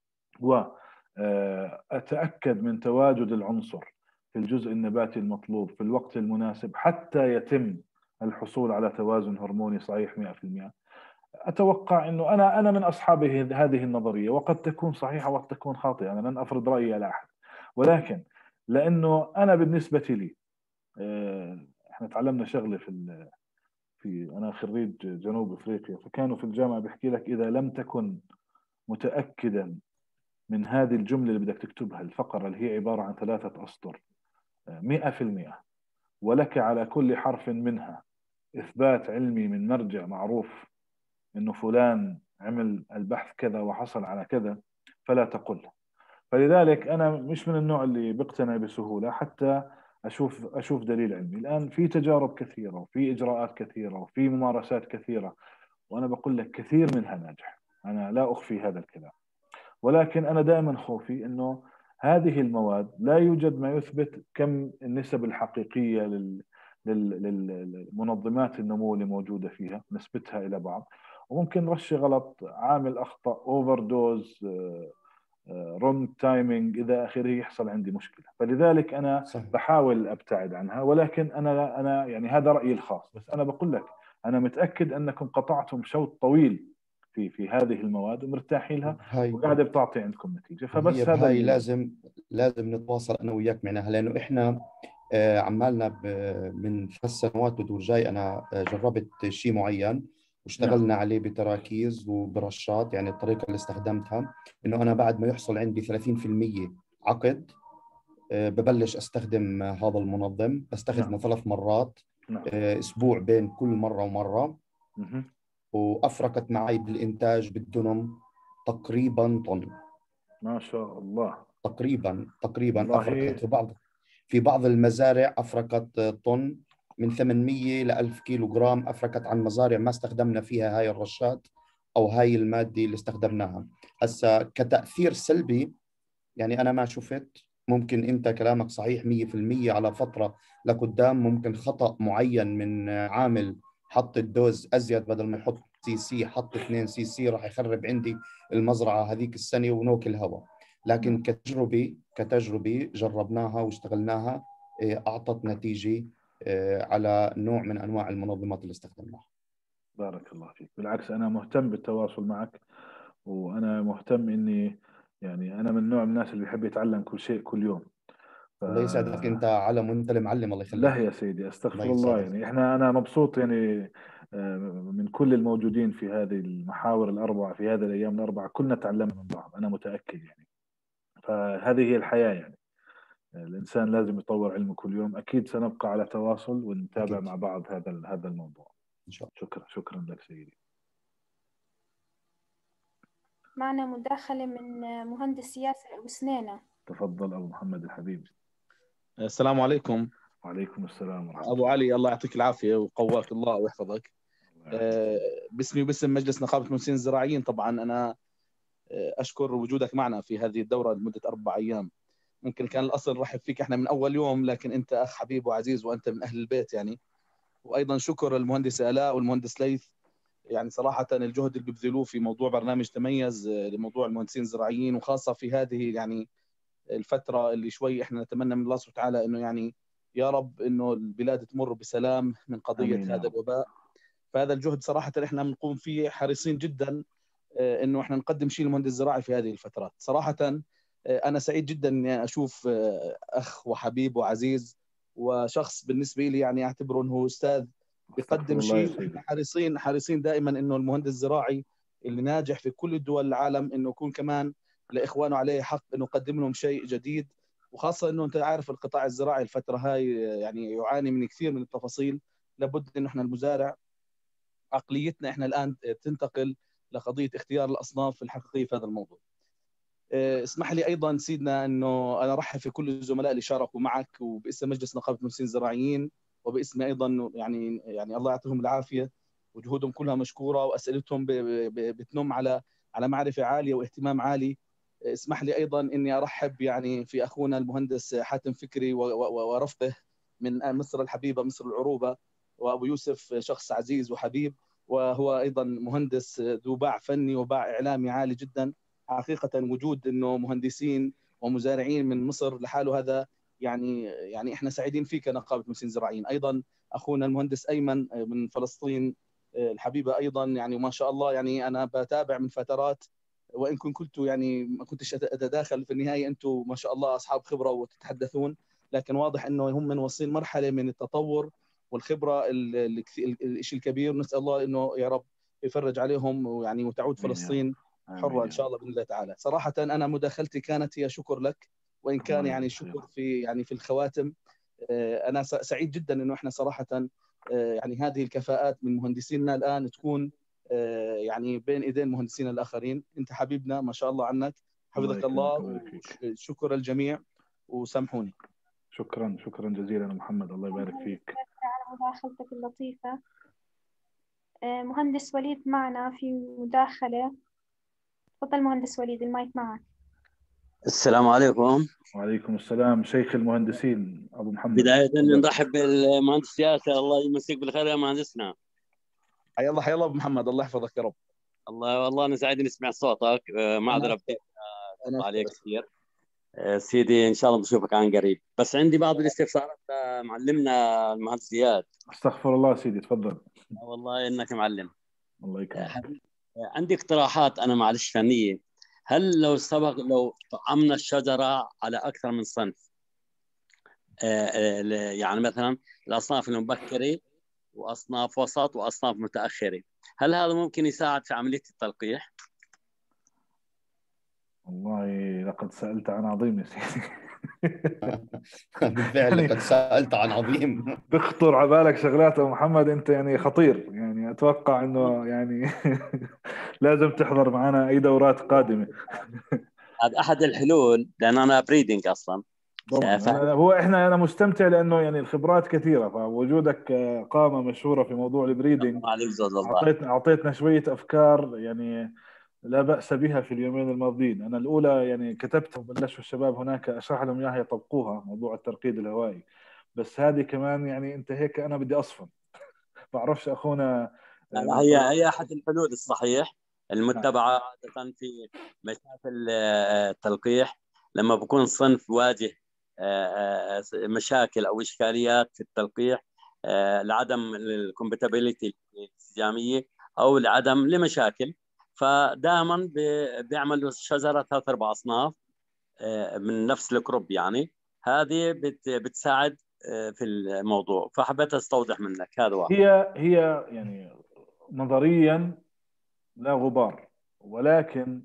وأتأكد من تواجد العنصر في الجزء النباتي المطلوب في الوقت المناسب حتى يتم الحصول على توازن هرموني صحيح 100%. أتوقع أنه أنا من أصحاب هذه النظرية، وقد تكون صحيحة وقد تكون خاطئة، أنا لن أفرض رأيي على أحد، ولكن لأنه أنا بالنسبة لي إحنا تعلمنا شغلة في أنا خريج جنوب أفريقيا، فكانوا في الجامعة بيحكي لك إذا لم تكن متأكدا من هذه الجملة اللي بدك تكتبها، الفقرة اللي هي عبارة عن 3 أسطر 100%، ولك على كل حرف منها إثبات علمي من مرجع معروف إنه فلان عمل البحث كذا وحصل على كذا، فلا تقل. فلذلك أنا مش من النوع اللي بيقتنع بسهولة حتى أشوف دليل علمي. الآن في تجارب كثيرة وفي إجراءات كثيرة وفي ممارسات كثيرة، وأنا بقول لك كثير منها ناجح، أنا لا أخفي هذا الكلام، ولكن أنا دائما خوفي أنه هذه المواد لا يوجد ما يثبت كم النسب الحقيقية للمنظمات النمو اللي موجودة فيها، نسبتها إلى بعض، وممكن رش غلط، عامل أخطأ، أوفر دوز، رونج تايمينج إذا آخره، يحصل عندي مشكلة. فلذلك أنا بحاول أبتعد عنها، ولكن أنا يعني هذا رأيي الخاص، بس أنا بقول لك أنا متأكد أنكم قطعتم شوط طويل في هذه المواد ومرتاحين لها وقاعدة بتعطي عندكم نتيجة. فبس هذا هاي لازم نتواصل أنا وياك معناها، لأنه إحنا عمالنا من 3 سنوات بدور جاي أنا جربت شيء معين واشتغلنا عليه بتراكيز وبرشات. يعني الطريقة اللي استخدمتها إنه أنا بعد ما يحصل عندي 30% عقد ببلش أستخدم هذا المنظم، بستخدمه 3 مرات أسبوع بين كل مرة ومرة، وأفرقت معي بالإنتاج بالدنم تقريبا طن. ما شاء الله. تقريبا أفرقت في بعض المزارع أفرقت طن من 800 ل 1000 كيلو جرام، أفرقت عن مزارع ما استخدمنا فيها هاي الرشات أو هاي المادة اللي استخدمناها. هسا كتأثير سلبي يعني أنا ما شفت، ممكن أنت كلامك صحيح 100% على فترة لقدام، ممكن خطأ معين من عامل حط الدوز أزيد، بدل ما يحط سي حط 2 سي راح يخرب عندي المزرعة هذيك السنة ونوكل هوا. لكن كتجربة جربناها واشتغلناها، أعطت نتيجة على نوع من أنواع المنظمات اللي استخدمناها. بارك الله فيك. بالعكس أنا مهتم بالتواصل معك، وأنا مهتم إني يعني أنا من نوع الناس اللي بيحب يتعلم كل شيء كل يوم. الله يسعدك، أنت علم وأنت المعلم، الله يخليك. لا يا سيدي أستغفر الله. يعني أنا مبسوط يعني من كل الموجودين في هذه المحاور الأربعة في هذه الأيام الأربعة، كلنا تعلمنا من بعض، أنا متأكد يعني. فهذه هي الحياة يعني، الإنسان لازم يطور علمه كل يوم. أكيد سنبقى على تواصل ونتابع أكيد مع بعض هذا الموضوع إن شاء الله. شكرا لك سيدي. معنا مداخلة من مهندس ياسر أبو سنينة. تفضل أبو محمد الحبيب. السلام عليكم. وعليكم السلام ورحمة الله. أبو علي، الله يعطيك العافية وقواك الله ويحفظك. باسمي وباسم مجلس نقابة المهندسين الزراعيين، طبعا أنا أشكر وجودك معنا في هذه الدورة لمدة 4 أيام. ممكن كان الأصل نرحب فيك إحنا من أول يوم، لكن أنت أخ حبيب وعزيز وأنت من أهل البيت يعني. وأيضا شكر المهندس آلاء والمهندس ليث، يعني صراحة الجهد اللي بذلوه في موضوع برنامج تميز لموضوع المهندسين الزراعيين، وخاصة في هذه يعني الفترة اللي شوي إحنا نتمنى من الله سبحانه وتعالى إنه يعني يا رب إنه البلاد تمر بسلام من قضية هذا الوباء. فهذا الجهد صراحة إحنا بنقوم فيه، حريصين جدا إنه إحنا نقدم شيء للمهندس الزراعي في هذه الفترات. صراحة أنا سعيد جدا إني أشوف أخ وحبيب وعزيز وشخص بالنسبة لي يعني أعتبره إنه أستاذ بيقدم شيء. إحنا حريصين دائما إنه المهندس الزراعي اللي ناجح في كل دول العالم إنه يكون كمان لإخوانه عليه حق إنه يقدم لهم شيء جديد، وخاصة إنه أنت عارف القطاع الزراعي الفترة هاي يعني يعاني من كثير من التفاصيل. لابد إنه إحنا المزارع عقليتنا إحنا الآن تنتقل لقضية اختيار الأصناف الحقيقية في هذا الموضوع. اسمح لي أيضا سيدنا أنه أنا أرحب في كل الزملاء اللي شاركوا معك، وباسم مجلس نقابة المهندسين الزراعيين وباسمي أيضا يعني الله يعطيهم العافية. وجهودهم كلها مشكوره، واسئلتهم بتنم على معرفه عاليه واهتمام عالي. اسمح لي ايضا اني ارحب يعني في اخونا المهندس حاتم فكري ورفقه من مصر الحبيبه، مصر العروبه، وابو يوسف شخص عزيز وحبيب، وهو ايضا مهندس ذو باع فني وباع اعلامي عالي جدا. حقيقه وجود انه مهندسين ومزارعين من مصر لحاله هذا يعني احنا سعيدين فيه كنقابه مهندسين زراعيين. ايضا اخونا المهندس ايمن من فلسطين الحبيبه ايضا، يعني ما شاء الله، يعني انا بتابع من فترات، وان كنت يعني ما كنتش اتداخل في النهايه. انتم ما شاء الله اصحاب خبره وتتحدثون، لكن واضح انه هم من واصلين مرحله من التطور والخبره الشيء الكبير. نسال الله انه يا رب يفرج عليهم ويعني وتعود فلسطين حره ان شاء الله باذن الله تعالى. صراحه انا مداخلتي كانت هي شكر لك، وان كان يعني الشكر في الخواتم. انا سعيد جدا انه احنا صراحه يعني هذه الكفاءات من مهندسينا الان تكون يعني بين ايدين مهندسين الاخرين. انت حبيبنا ما شاء الله عنك، حفظك الله، وشكر الجميع وسامحوني. شكرا جزيلا محمد، الله يبارك فيك على مداخلتك اللطيفة. مهندس وليد معنا في مداخلة. تفضل مهندس وليد، المايك معك. السلام عليكم. وعليكم السلام شيخ المهندسين ابو محمد. بداية نرحب بالمهندس ياسر، الله يمسيك بالخير يا مهندسنا. حيا الله ابو محمد، الله يحفظك يا رب. الله والله انا سعيد نسمع صوتك. معذره عليك كثير سيدي، ان شاء الله بشوفك عن قريب. بس عندي بعض الاستفسارات معلمنا المهندس زياد. استغفر الله سيدي، تفضل. والله انك معلم، الله يكرمك. عندي اقتراحات انا معلش فنيه. هل لو طعمنا الشجره على اكثر من صنف، يعني مثلا الاصناف المبكره واصناف وسط واصناف متاخره، هل هذا ممكن يساعد في عمليه التلقيح؟ والله لقد سألت عن عظيم يا سيدي. بالفعل لقد سألت عن عظيم. بخطر على بالك شغلات يا محمد، انت يعني خطير، يعني اتوقع انه يعني لازم تحضر معنا اي دورات قادمة. هذا احد الحلول، لان انا بريدنج اصلا. هو انا مستمتع لانه يعني الخبرات كثيره، فوجودك قامه مشهوره في موضوع البريدنج اعطيتنا شويه افكار يعني لا باس بها في اليومين الماضيين. انا الاولى يعني كتبتها وبلشوا الشباب هناك اشرح لهم اياها يطبقوها، موضوع الترقيد الهوائي. بس هذه كمان يعني انت هيك انا بدي اصفن. بعرفش اخونا. هي احد الحلول الصحيح المتبعه عاده في مشاكل التلقيح، لما بكون صنف واجه مشاكل او اشكاليات في التلقيح لعدم الكومباتيبلتي الانسجاميه او لعدم لمشاكل، فدائما بيعملوا شجره 3-4 اصناف من نفس الكروب. يعني هذه بتساعد في الموضوع، فحبيت استوضح منك هذا واحد. هي يعني نظريا لا غبار، ولكن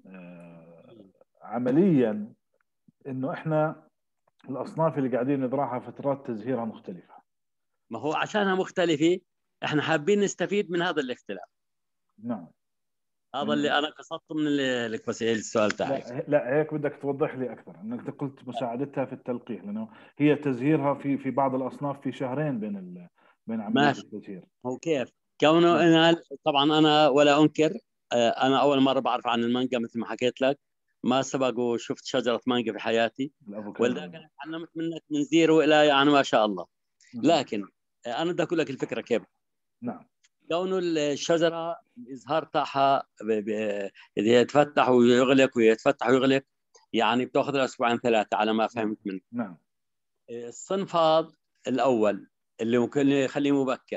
عمليا انه احنا الاصناف اللي قاعدين نزرعها فترات تزهيرها مختلفه. ما هو عشانها مختلفه احنا حابين نستفيد من هذا الاختلاف. نعم، هذا اللي انا قصدته من السؤال تاعك. لا هيك بدك توضح لي اكثر، انك قلت مساعدتها في التلقيح، لانه هي تزهيرها في بعض الاصناف في شهرين بين عمليه التزهير. هو كيف كونه أنا طبعا انا ولا انكر، انا اول مره بعرف عن المانجا مثل ما حكيت لك، ما سبق وشفت شجره مانجا في حياتي، ولذلك انا تعلمت منك من زيرو الى يعني ما شاء الله. لكن انا بدي اقول لك الفكره كيف. نعم، كونه الشجره الازهار تاعها يتفتح ويغلق ويتفتح ويغلق، يعني بتاخذ لها اسبوعين 3 على ما فهمت منك. نعم. الصنف هذا الاول اللي ممكن يخليه مبكر،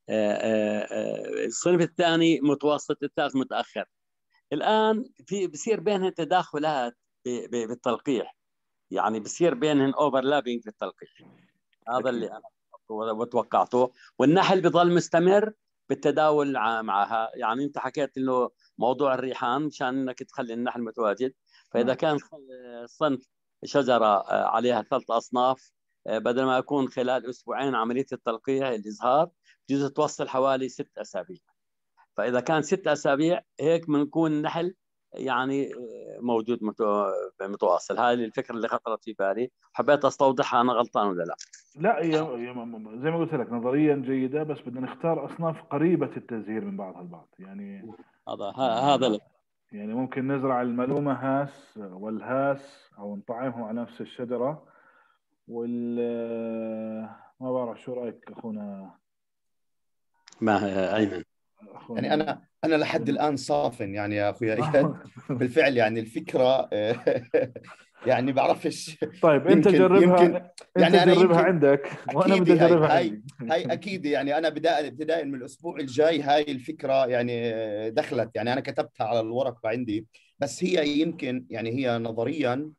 الصنف الثاني متوسط، الثالث متاخر. الان بصير بينهم تداخلات بالتلقيح، يعني بصير بينهم اوفرلابينج في التلقيح. هذا اللي انا وتوقعته، والنحل بضل مستمر بالتداول معها. يعني انت حكيت انه موضوع الريحان مشان انك تخلي النحل متواجد، فاذا كان صنف شجره عليها 3 اصناف، بدل ما يكون خلال اسبوعين عمليه التلقيح الازهار بجوز توصل حوالي 6 اسابيع. فاذا كان 6 اسابيع هيك بنكون النحل يعني موجود متواصل. هذه الفكره اللي خطرت في بالي، حبيت استوضحها. انا غلطان ولا لا؟ لا زي ما قلت لك نظريا جيدة، بس بدنا نختار أصناف قريبة التزهير من بعضها البعض. يعني هذا يعني ممكن نزرع الملومة هاس والهاس أو نطعمهم على نفس الشجرة ما بعرف شو رأيك أخونا ما أيمن. يعني أنا لحد الآن صافن يعني يا أخويا إياد. بالفعل يعني الفكرة يعني بعرفش. طيب أنت جربها، يعني أنت جربها عندك وأنا بدي أجربها عندي. هاي أكيد يعني أنا ابتداء من الأسبوع الجاي هاي الفكرة يعني دخلت، يعني أنا كتبتها على الورقة عندي. بس هي يمكن يعني هي نظريا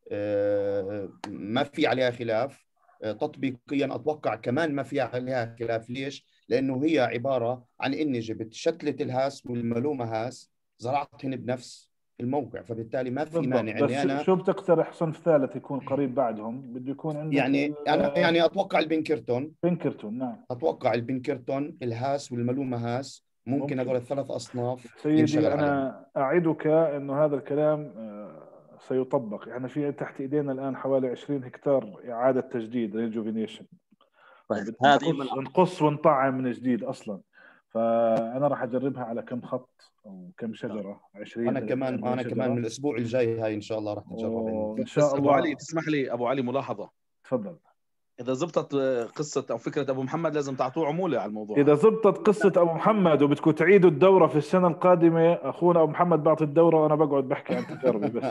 ما في عليها خلاف، تطبيقيا أتوقع كمان ما في عليها خلاف. ليش؟ لأنه هي عبارة عن إني جبت شتلة الهاس والملومة هاس زرعتهن بنفس الموقع، فبالتالي ما في مانع بس إني أنا شو بتقترح صنف ثالث يكون قريب بعدهم؟ بده يكون عندك يعني أنا يعني أتوقع البنكرتون. نعم. أتوقع البنكرتون، الهاس والملومة هاس، ممكن هذول الثلاث أصناف سيدي. ينشغل أنا عليهم. أعدك أنه هذا الكلام سيطبق. يعني في تحت إيدينا الآن حوالي 20 هكتار إعادة تجديد ريجوفينيشن. طيب هذه نقص ونطعم من جديد أصلا. فأنا راح أجربها على كم خط أو كم شجرة. 20 أنا كمان من الأسبوع الجاي هاي إن شاء الله راح تجربها إن شاء الله. أبو علي تسمح لي أبو علي ملاحظة؟ تفضل. إذا زبطت قصة أو فكرة أبو محمد لازم تعطوه عمولة على الموضوع. إذا زبطت قصة أبو محمد وبدكم تعيدوا الدورة في السنة القادمة، أخونا أبو محمد بعطي الدورة وأنا بقعد بحكي عن تجاربي بس.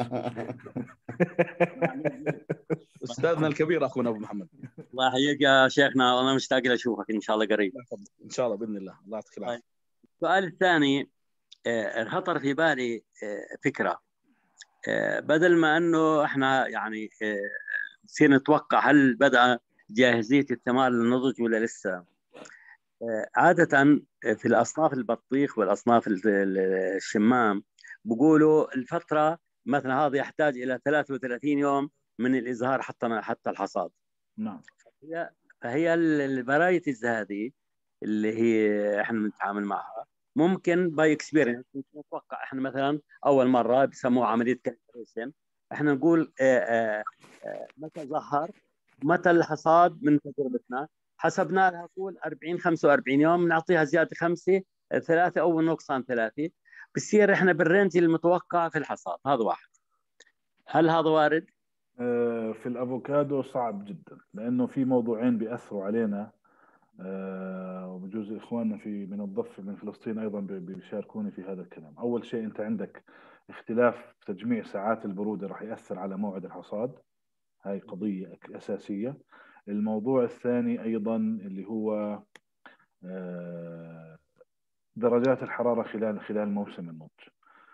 أستاذنا الكبير أخونا أبو محمد. الله يحييك يا شيخنا، أنا مشتاق لأشوفك إن شاء الله قريب. إن شاء الله بإذن الله. الله يعطيك العافية. السؤال الثاني، خطر في بالي فكرة، بدل ما أنه إحنا يعني نصير نتوقع هل بدأ جاهزية الثمار للنضج ولا لسه. عادة في الأصناف البطيخ والأصناف الشمام بيقولوا الفترة مثلا هذا يحتاج إلى 33 يوم من الإزهار حتى الحصاد. نعم. فهي الفرايتيز هذه اللي هي احنا بنتعامل معها ممكن باي اكسبيرينس نتوقع. احنا مثلا اول مره بسموها عمليه كالكوليشن، احنا نقول متى ظهر متى الحصاد من تجربتنا، حسبنا لها طول 40 45 يوم، نعطيها زياده 5 3 او نقصان 3، بصير احنا بالرينج المتوقع في الحصاد. هذا واحد. هل هذا وارد؟ في الأفوكادو صعب جدا، لأنه في موضوعين بيأثروا علينا، وبجوز إخواننا من الضفة من فلسطين أيضا بيشاركوني في هذا الكلام. أول شيء أنت عندك اختلاف تجميع ساعات البرودة راح يأثر على موعد الحصاد، هاي قضية أساسية. الموضوع الثاني أيضا اللي هو درجات الحرارة خلال موسم النضج.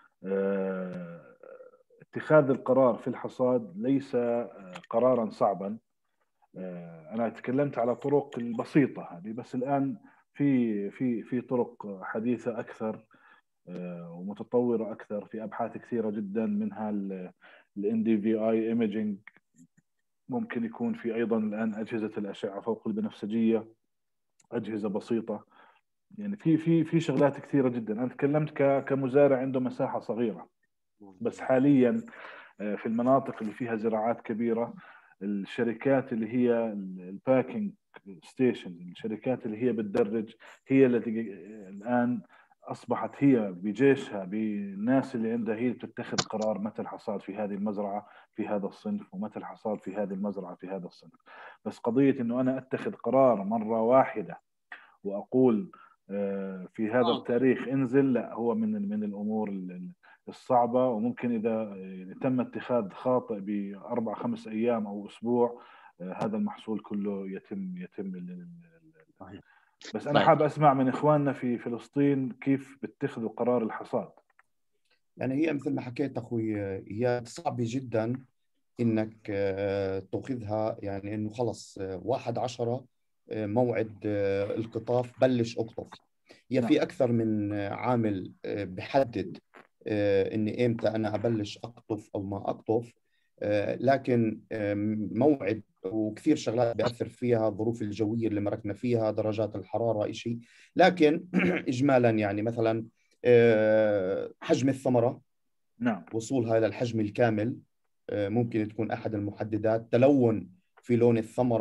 اتخاذ القرار في الحصاد ليس قرارا صعبا. أنا تكلمت على طرق البسيطة هذه، بس الآن في طرق حديثة أكثر ومتطورة أكثر، في أبحاث كثيرة جدا منها ال NDVI imaging. ممكن يكون في أيضا الآن أجهزة الأشعة فوق البنفسجية، أجهزة بسيطة. يعني في شغلات كثيرة جدا. أنا تكلمت كمزارع عنده مساحة صغيرة، بس حاليا في المناطق اللي فيها زراعات كبيرة، الشركات اللي هي الباكينج ستيشن، الشركات اللي هي بتدرج، هي التي الآن أصبحت هي بجيشها بالناس اللي عندها، هي بتتخذ قرار متى الحصاد في هذه المزرعة في هذا الصنف، ومتى الحصاد في هذه المزرعة في هذا الصنف. بس قضية إنه أنا أتخذ قرار مرة واحدة وأقول في هذا التاريخ انزل، لا، هو من الأمور الصعبة. وممكن إذا يعني تم اتخاذ خاطئ بأربع 5 أيام أو أسبوع، هذا المحصول كله يتم بس أنا حاب أسمع من إخواننا في فلسطين كيف بتخذوا قرار الحصاد. يعني هي مثل ما حكيت أخوي، هي صعبة جدا إنك تأخذها، يعني إنه خلص 1/10 موعد القطاف بلش أقطف. هي في أكثر من عامل بحدد إني إمتى أنا أبلش أقطف أو ما أقطف، لكن موعد وكثير شغلات بيأثر فيها، الظروف الجوية اللي مركنا فيها، درجات الحرارة إشي. لكن إجمالا يعني مثلا حجم الثمرة، نعم، وصولها إلى الحجم الكامل ممكن تكون أحد المحددات. تلون في لون الثمرة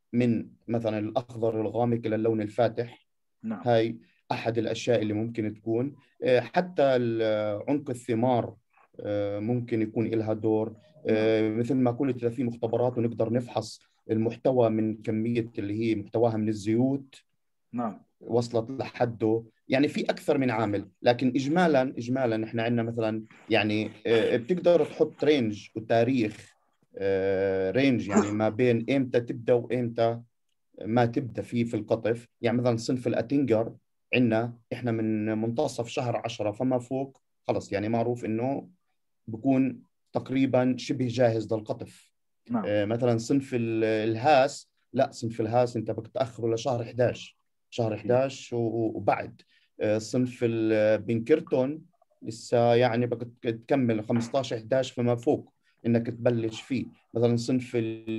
من مثلا الأخضر الغامق إلى اللون الفاتح. نعم. هاي أحد الأشياء اللي ممكن تكون. حتى عمق الثمار ممكن يكون لها دور. مثل ما قلت، إذا في مختبرات ونقدر نفحص المحتوى من كمية اللي هي محتواها من الزيوت، نعم، وصلت لحده. يعني في أكثر من عامل، لكن إجمالا إحنا عندنا مثلا يعني بتقدر تحط رينج وتاريخ، رينج يعني ما بين إمتى تبدأ وإمتى ما تبدأ فيه في القطف. يعني مثلا صنف الأتنجر عندنا إحنا من منتصف شهر 10 فما فوق، خلص يعني معروف إنه بكون تقريبا شبه جاهز للقطف. نعم. مثلا صنف الهاس، لا صنف الهاس انت بدك تاخره لشهر 11، شهر 11 وبعد. صنف البنكرتون لسه يعني بدك تكمل 15 11 فما فوق انك تبلش فيه. مثلا صنف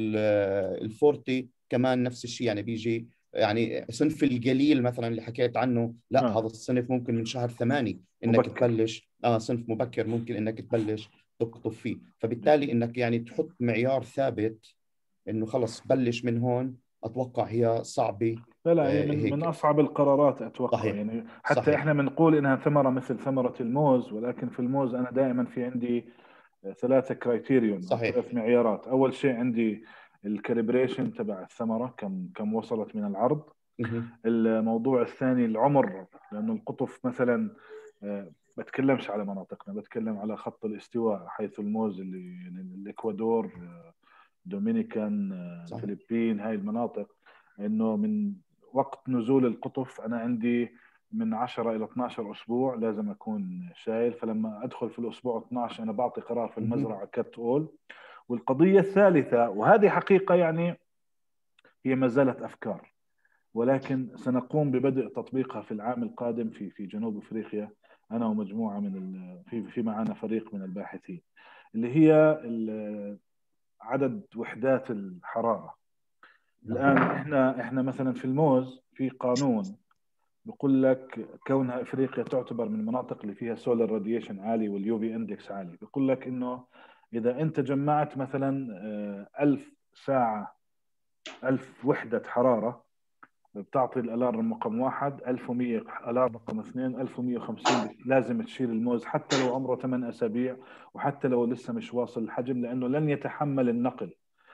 الفورتي كمان نفس الشيء، يعني بيجي يعني صنف القليل مثلا اللي حكيت عنه، لا هذا الصنف ممكن من شهر 8 انك مبكر. تبلش. صنف مبكر ممكن انك تبلش تقطف فيه. فبالتالي انك يعني تحط معيار ثابت انه خلص بلش من هون، اتوقع هي صعبه. لا هي من هيك أصعب القرارات أتوقع. صحيح. يعني حتى صحيح. إحنا بنقول إنها ثمرة مثل ثمرة الموز، ولكن في الموز أنا دائما في عندي 3 كرايتيريون أو صحيح. 3 معيارات. أول شيء عندي الكاليبريشن تبع الثمرة، كم وصلت من العرض. الموضوع الثاني العمر، لأنه القطف مثلا بتكلمش على مناطقنا، بتكلم على خط الاستواء، حيث الموز اللي يعني الإكوادور، دومينيكان، صحيح. الفلبين، هاي المناطق، إنه من وقت نزول القطف أنا عندي من 10 إلى 12 أسبوع لازم أكون شايل. فلما أدخل في الأسبوع 12 أنا بعطي قرار في المزرعة كت أول. والقضية الثالثة، وهذه حقيقة يعني هي ما زالت أفكار، ولكن سنقوم ببدء تطبيقها في العام القادم في جنوب افريقيا، انا ومجموعه في معنا فريق من الباحثين، اللي هي عدد وحدات الحراره. الان احنا مثلا في الموز في قانون بقول لك، كونها افريقيا تعتبر من المناطق اللي فيها سولار راديشن عالي واليو في اندكس عالي، بقول لك انه اذا انت جمعت مثلا 1000 ساعه، 1000 وحده حراره، بتعطي الالارم رقم 1 1100، الارم رقم 2 1150. لازم تشيل الموز حتى لو عمره 8 اسابيع، وحتى لو لسه مش واصل الحجم، لانه لن يتحمل النقل.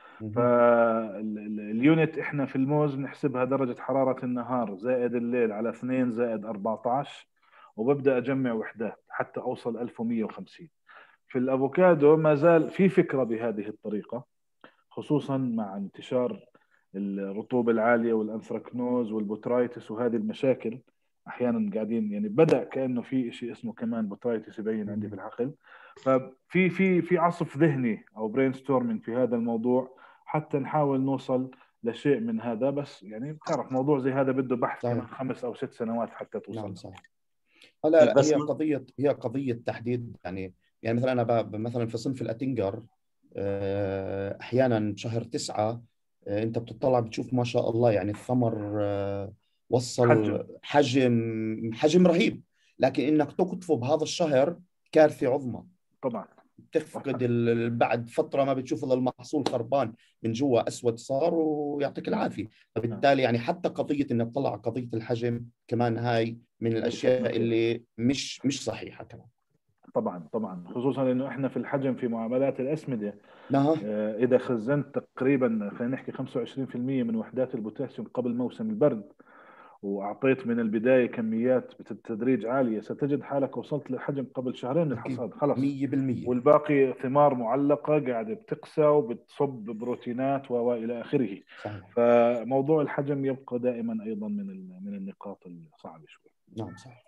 فاليونت احنا في الموز بنحسبها درجة حرارة النهار زائد الليل على 2 زائد 14، وببدأ أجمع وحدات حتى أوصل 1150. في الأفوكادو ما زال في فكرة بهذه الطريقة، خصوصا مع انتشار الرطوبة العالية والأنثراكنوز والبوترايتس وهذه المشاكل. أحيانا قاعدين يعني بدأ كأنه في شيء اسمه كمان بوترايتس يبين عندي في الحقل. ففي في عصف ذهني أو برين ستورمينج في هذا الموضوع، حتى نحاول نوصل لشيء من هذا. بس يعني بتعرف موضوع زي هذا بده بحث كمان 5 أو 6 سنوات حتى توصل. نعم صحيح. لا هي قضية تحديد. يعني مثلا أنا مثلا في صنف الأتنجر أحيانا بشهر 9 أنت بتطلع بتشوف ما شاء الله يعني الثمر وصل حجم رهيب، لكن إنك تقطفه بهذا الشهر كارثة عظمى. طبعا تفقد بعد فترة ما بتشوف إلا المحصول خربان من جوا، أسود صار ويعطيك العافية. فبالتالي يعني حتى قضية إنك تطلع قضية الحجم كمان هاي من الأشياء اللي مش صحيحة كمان. طبعا خصوصا انه احنا في الحجم في معاملات الاسمده، اذا خزنت تقريبا خلينا نحكي 25% من وحدات البوتاسيوم قبل موسم البرد، واعطيت من البدايه كميات بالتدريج عاليه، ستجد حالك وصلت للحجم قبل شهرين من الحصاد خلص 100%. والباقي ثمار معلقه قاعده بتقسى وبتصب بروتينات والى اخره. صحيح. فموضوع الحجم يبقى دائما ايضا من النقاط الصعبه شوي. نعم صحيح.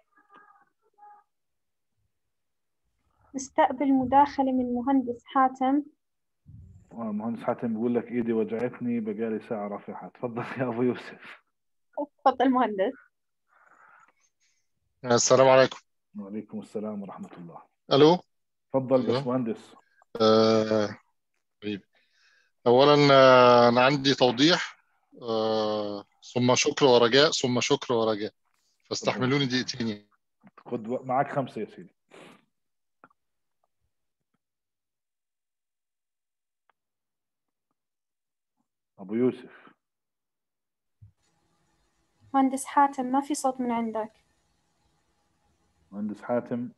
نستقبل مداخلة من مهندس حاتم. مهندس حاتم بيقول لك ايدي وجعتني بقالي ساعة رافعها. تفضل يا ابو يوسف. تفضل مهندس. السلام عليكم. وعليكم السلام ورحمة الله. الو. تفضل بس مهندس. طيب اولا انا عندي توضيح، ثم شكر ورجاء ثم شكر ورجاء، فاستحملوني دقيقتين. خد معك 5 يا سيدي. ابو يوسف مهندس حاتم ما في صوت من عندك. مهندس حاتم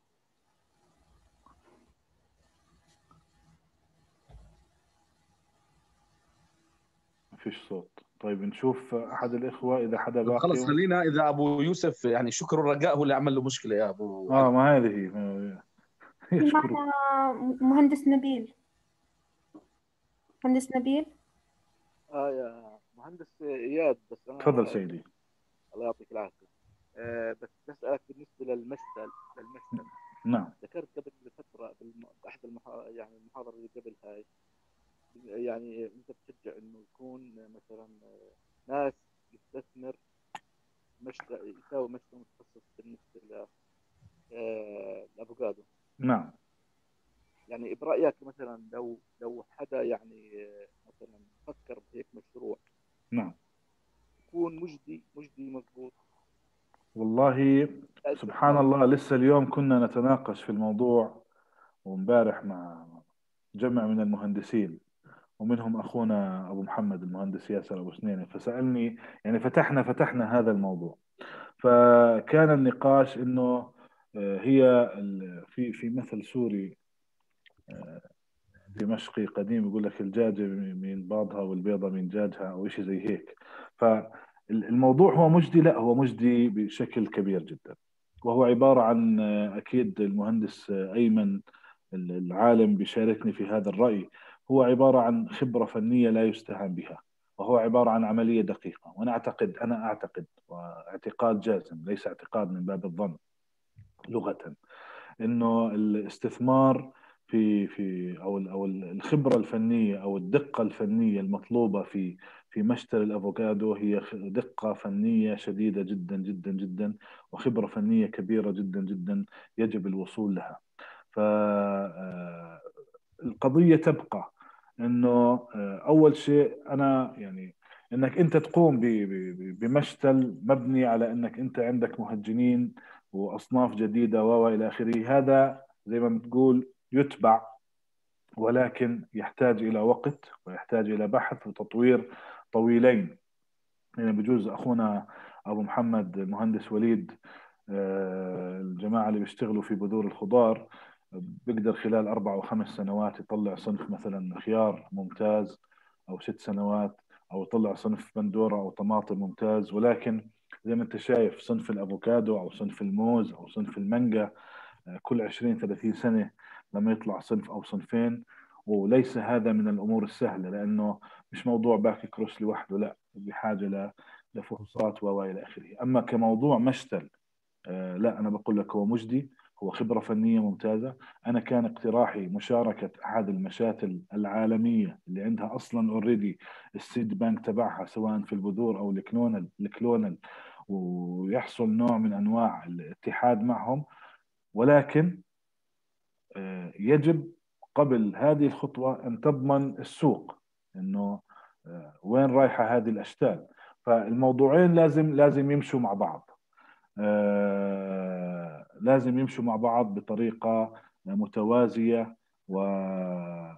ما فيش صوت. طيب نشوف أحد الإخوة إذا حدا باقي. خلص خلينا إذا أبو يوسف يعني شكر الرجاء هو اللي عمل له مشكلة يا أبو ما هذه هي في يشكره. معنا مهندس نبيل. مهندس نبيل. يا مهندس اياد، بس انا تفضل سيدي. الله يعطيك العافيه. بس بسالك بالنسبه للمشتل. نعم. ذكرت قبل فتره باحد يعني المحاضره اللي قبل هاي، يعني انت بتشجع انه يكون مثلا ناس يستثمر يساوي مشتل متخصص بالنسبه للافوكادو. نعم. يعني برايك مثلا لو حدا يعني مثلا فكر بهيك مشروع، نعم، يكون مجدي مضبوط. والله سبحان الله لسه اليوم كنا نتناقش في الموضوع، ومبارح مع جمع من المهندسين ومنهم أخونا أبو محمد المهندس ياسر أبو سنينة، فسألني يعني فتحنا هذا الموضوع. فكان النقاش إنه هي في مثل سوري دمشقي قديم يقول لك الدجاجة من بيضها والبيضة من دجاجها أو شيء زي هيك. فالموضوع هو مجدي، لا هو مجدي بشكل كبير جدا، وهو عبارة عن أكيد المهندس أيمن العالم بيشاركني في هذا الرأي، هو عبارة عن خبرة فنية لا يستهان بها، وهو عبارة عن عملية دقيقة. وأنا أعتقد واعتقاد جازم ليس اعتقاد من باب الظن لغة، انه الاستثمار في او الخبره الفنيه او الدقه الفنيه المطلوبه في مشتل الافوكادو هي دقه فنيه شديده جدا جدا جدا، وخبره فنيه كبيره جدا جدا يجب الوصول لها. فالقضيه تبقى انه اول شيء انا يعني انك انت تقوم بمشتل مبني على انك انت عندك مهجنين واصناف جديده والى اخره، هذا زي ما بتقول يتبع، ولكن يحتاج الى وقت ويحتاج الى بحث وتطوير طويلين. يعني بجوز اخونا ابو محمد المهندس وليد الجماعه اللي بيشتغلوا في بذور الخضار بيقدر خلال 4 أو 5 سنوات يطلع صنف مثلا خيار ممتاز، أو 6 سنوات، أو يطلع صنف بندورة أو طماطم ممتاز. ولكن زي ما أنت شايف صنف الأفوكادو أو صنف الموز أو صنف المانجا كل 20-30 سنة لما يطلع صنف أو صنفين. وليس هذا من الأمور السهلة، لأنه مش موضوع باكي كروس لوحده، لا بحاجة لفحوصات وإلى آخره. أما كموضوع مشتل لا، أنا بقول لك هو مجدي، هو خبرة فنية ممتازة. أنا كان اقتراحي مشاركة أحد المشاتل العالمية اللي عندها أصلا اوريدي السيد بانك تبعها سواء في البذور أو الكلونال، ويحصل نوع من أنواع الاتحاد معهم. ولكن يجب قبل هذه الخطوة أن تضمن السوق إنه وين رايحة هذه الأشتال. فالموضوعين لازم يمشوا مع بعض، لازم يمشوا مع بعض بطريقة متوازية، وإنه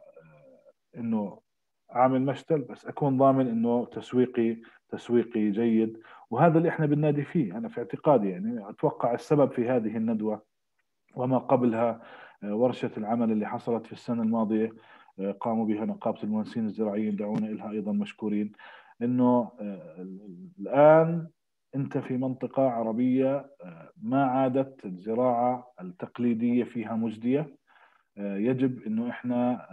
أعمل مشتل بس أكون ضامن إنه تسويقي جيد. وهذا اللي إحنا بننادي فيه أنا في اعتقادي. يعني أتوقع السبب في هذه الندوة وما قبلها ورشة العمل اللي حصلت في السنة الماضية قاموا بها نقابة المهندسين الزراعيين، دعونا لها أيضا مشكورين. إنه الآن أنت في منطقة عربية ما عادت الزراعة التقليدية فيها مجدية. يجب أنه إحنا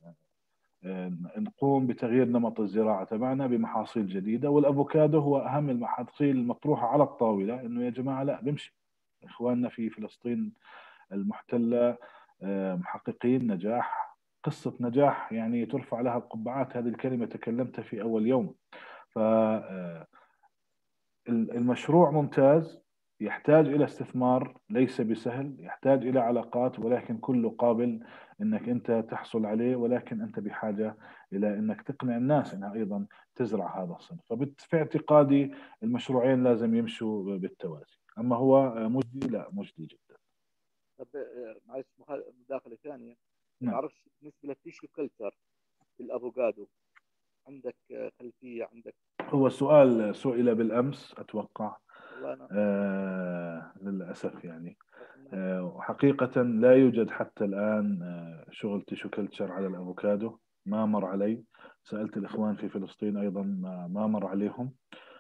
نقوم بتغيير نمط الزراعة تبعنا بمحاصيل جديدة. والأفوكادو هو أهم المحاصيل المطروحة على الطاولة، إنه يا جماعة لا بمشي. إخواننا في فلسطين المحتلة محققين نجاح، قصة نجاح يعني ترفع لها القبعات. هذه الكلمة تكلمتها في أول يوم. فالمشروع ممتاز، يحتاج إلى استثمار ليس بسهل، يحتاج إلى علاقات، ولكن كله قابل أنك أنت تحصل عليه. ولكن أنت بحاجة إلى أنك تقنع الناس أنها أيضا تزرع هذا الصنف. ففي اعتقادي المشروعين لازم يمشوا بالتوازي. أما هو مجدي، لا مجدي جدا. طب معلش مداخلة ثانية. ما نعم. بعرفش بالنسبة للتيشو كلتر في الأفوكادو، عندك خلفية، عندك هو سؤال سئل بالأمس أتوقع. والله أنا للأسف يعني. وحقيقة لا يوجد حتى الآن شغل تيشو كلتشر على الأفوكادو، ما مر علي. سألت الإخوان في فلسطين أيضا ما مر عليهم.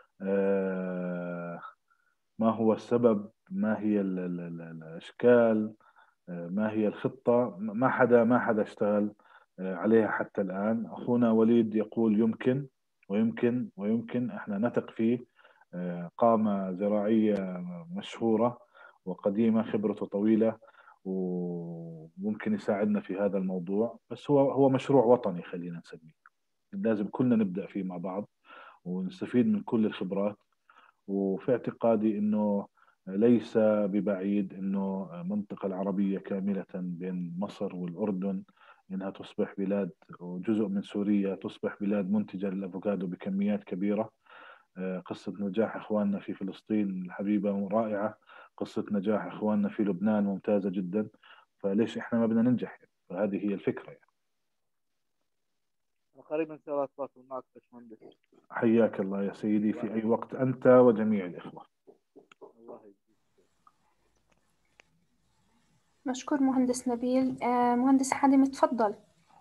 ما هو السبب؟ ما هي الأشكال؟ ما هي الخطة؟ ما حدا اشتغل عليها حتى الآن. أخونا وليد يقول يمكن ويمكن ويمكن، احنا نثق فيه. قامة زراعية مشهورة وقديمة، خبرته طويلة وممكن يساعدنا في هذا الموضوع. بس هو مشروع وطني خلينا نسميه، لازم كلنا نبدأ فيه مع بعض ونستفيد من كل الخبرات. وفي اعتقادي انه ليس ببعيد انه المنطقة العربية كاملة بين مصر والأردن انها تصبح بلاد، وجزء من سوريا تصبح بلاد منتجة للأفوكادو بكميات كبيرة. قصة نجاح إخواننا في فلسطين الحبيبة رائعة، قصة نجاح إخواننا في لبنان ممتازة جدا، فليش إحنا ما بدنا ننجح؟ فهذه هي الفكرة يعني. قريبا إن شاء الله أتواصل معك باشمهندس. حياك الله يا سيدي في أي وقت أنت وجميع الإخوة. الله يجزيك. مشكور مهندس نبيل. مهندس حاتم تفضل.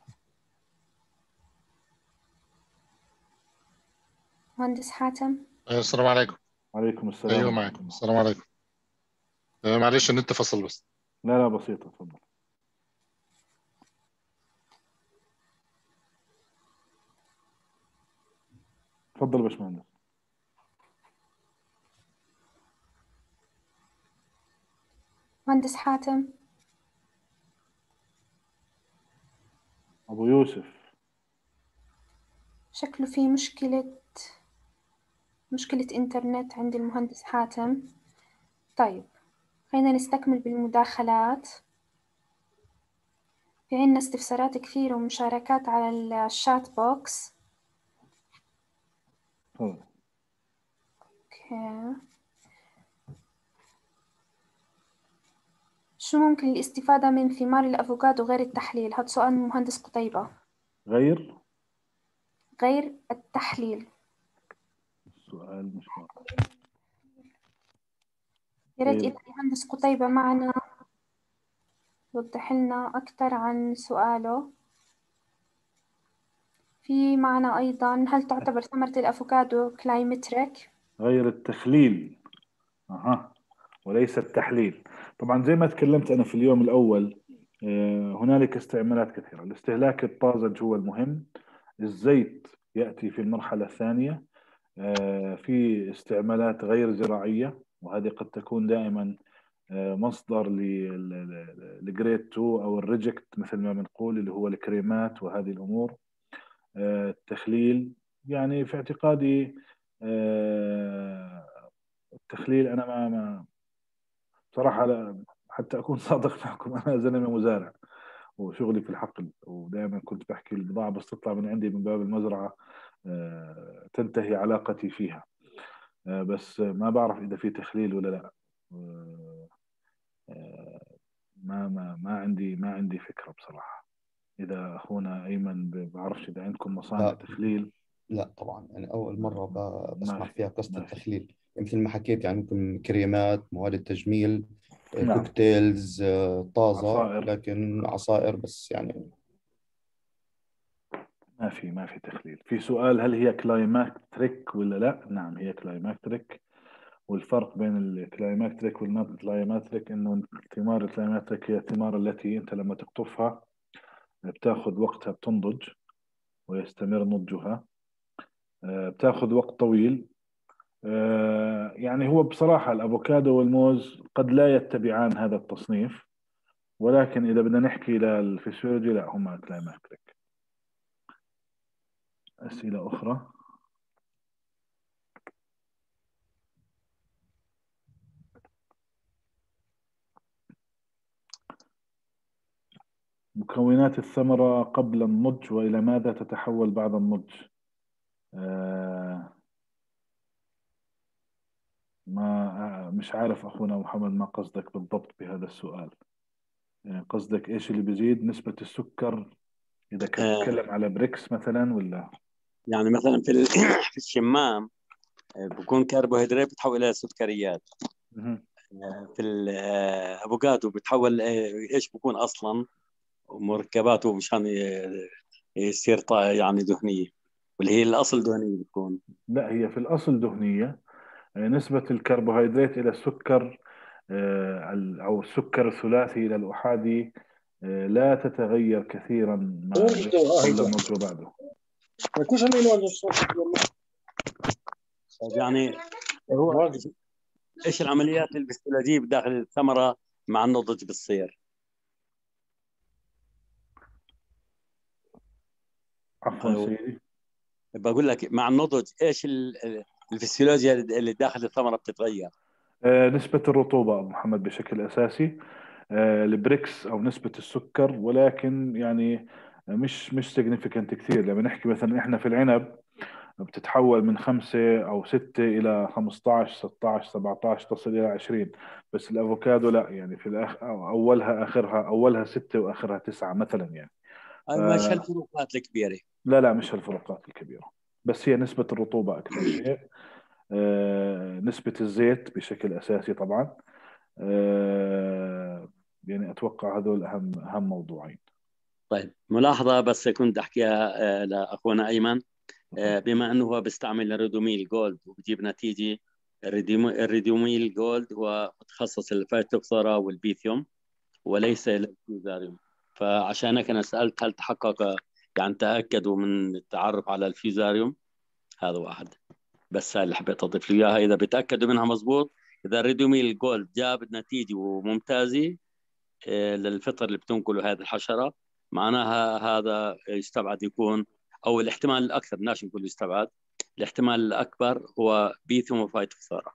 مهندس حاتم. السلام عليكم. وعليكم السلام. ايوه معكم. السلام عليكم. معلش النت فصل بس. لا بسيطة، تفضل. تفضل باشمهندس. مهندس حاتم. أبو يوسف. شكله في مشكلة إنترنت عند المهندس حاتم. طيب خلينا نستكمل بالمداخلات. في عنا استفسارات كثير ومشاركات على الشات بوكس. أوكي. شو ممكن الاستفادة من ثمار الأفوكادو غير التحليل؟ هذا سؤال من مهندس قتيبة. غير التحليل. السؤال مش واضح. يا ريت إذا مهندس قتيبة معنا يوضح لنا أكثر عن سؤاله. في معنا أيضا، هل تعتبر ثمرة الأفوكادو كلايمتريك؟ غير التخليل وليس التحليل. طبعا زي ما تكلمت أنا في اليوم الأول، هنالك استعمالات كثيرة. الاستهلاك الطازج هو المهم، الزيت يأتي في المرحلة الثانية. في استعمالات غير زراعية، وهذه قد تكون دائما مصدر لجريد 2 أو الريجكت مثل ما بنقول، اللي هو الكريمات وهذه الأمور. التخليل يعني في اعتقادي التخليل أنا ما بصراحة حتى أكون صادق معكم، أنا زلمة مزارع وشغلي في الحقل، ودائما كنت بحكي البضاعة بس تطلع من عندي من باب المزرعة تنتهي علاقتي فيها. بس ما بعرف إذا في تخليل ولا لا. ما عندي فكرة بصراحة. إذا أخونا أيمن بعرفش إذا عندكم مصانع تخليل. لا طبعا، يعني أول مرة بسمع في. فيها قصة التخليل. مثل ما حكيت يعني ممكن كريمات، مواد التجميل، نعم. كوكتيلز طازة، عصائر. لكن عصائر بس يعني. ما في تخليل. في سؤال، هل هي كلايماكتريك ولا لا؟ نعم هي كلايماكتريك. والفرق بين الكلايماكتريك والنوت كلايماكتريك انه الثمار الكلايماكتريك هي الثمار التي انت لما تقطفها بتاخذ وقتها بتنضج ويستمر نضجها، بتاخذ وقت طويل. يعني هو بصراحة الأفوكادو والموز قد لا يتبعان هذا التصنيف، ولكن إذا بدنا نحكي للفسيولوجي لا، هما كلايماكتريك. أسئلة أخرى؟ مكونات الثمرة قبل النضج وإلى ماذا تتحول بعد النضج؟ ما مش عارف أخونا محمد ما قصدك بالضبط بهذا السؤال. يعني قصدك إيش اللي بيزيد؟ نسبة السكر إذا كنت تتكلم على بريكس مثلا ولا؟ يعني مثلا في الشمام بكون كربوهيدرات بتحول الى سكريات. في الافوكادو بتحول ايش بكون اصلا مركباته مشان يصير يعني دهنيه، واللي هي الاصل دهنيه بتكون. لا، هي في الأصل دهنية. نسبة الكربوهيدرات إلى السكر أو السكر الثلاثي إلى الأحادي لا تتغير كثيرا مع قبل الموت وبعده. يعني هو ايش العمليات الفسيولوجيه بداخل الثمره مع النضج بتصير؟ عفوا سيدي، بقول لك مع النضج ايش الفسيولوجيا اللي داخل الثمره بتتغير؟ نسبة الرطوبة أبو محمد بشكل أساسي، البريكس أو نسبة السكر، ولكن يعني مش سيجنيفيكانت كثير. لما نحكي مثلا إحنا في العنب بتتحول من 5 أو 6 إلى 15 16 17 تصل إلى 20. بس الأفوكادو لا، يعني في أولها آخرها، أولها 6 وآخرها 9 مثلا يعني. مش هالفروقات الكبيرة. لا مش هالفروقات الكبيرة، بس هي نسبة الرطوبة أكثر شيء. نسبة الزيت بشكل أساسي طبعا. يعني أتوقع هذول أهم موضوعين. طيب ملاحظة بس كنت أحكيها لأخونا أيمن، بما أنه هو بيستعمل الريدوميل جولد وبجيب نتيجة. الريدوميل جولد هو متخصص الفيتوكسورا والبيثيوم وليس الفيوزاريوم. فعشان هيك أنا سألت هل تحقق، يعني تأكدوا من التعرف على الفيوزاريوم؟ هذا واحد. بس هاي اللي حبيت أضيف له إياها، إذا بتأكدوا منها مزبوط. إذا الريدوميل جولد جاب نتيجة وممتازة للفطر اللي بتنقله هذه الحشرة، معناها هذا يستبعد يكون، أو الاحتمال الأكثر، بدناش نقول يستبعد، الاحتمال الأكبر هو بيثيوم وفايتوفثورا.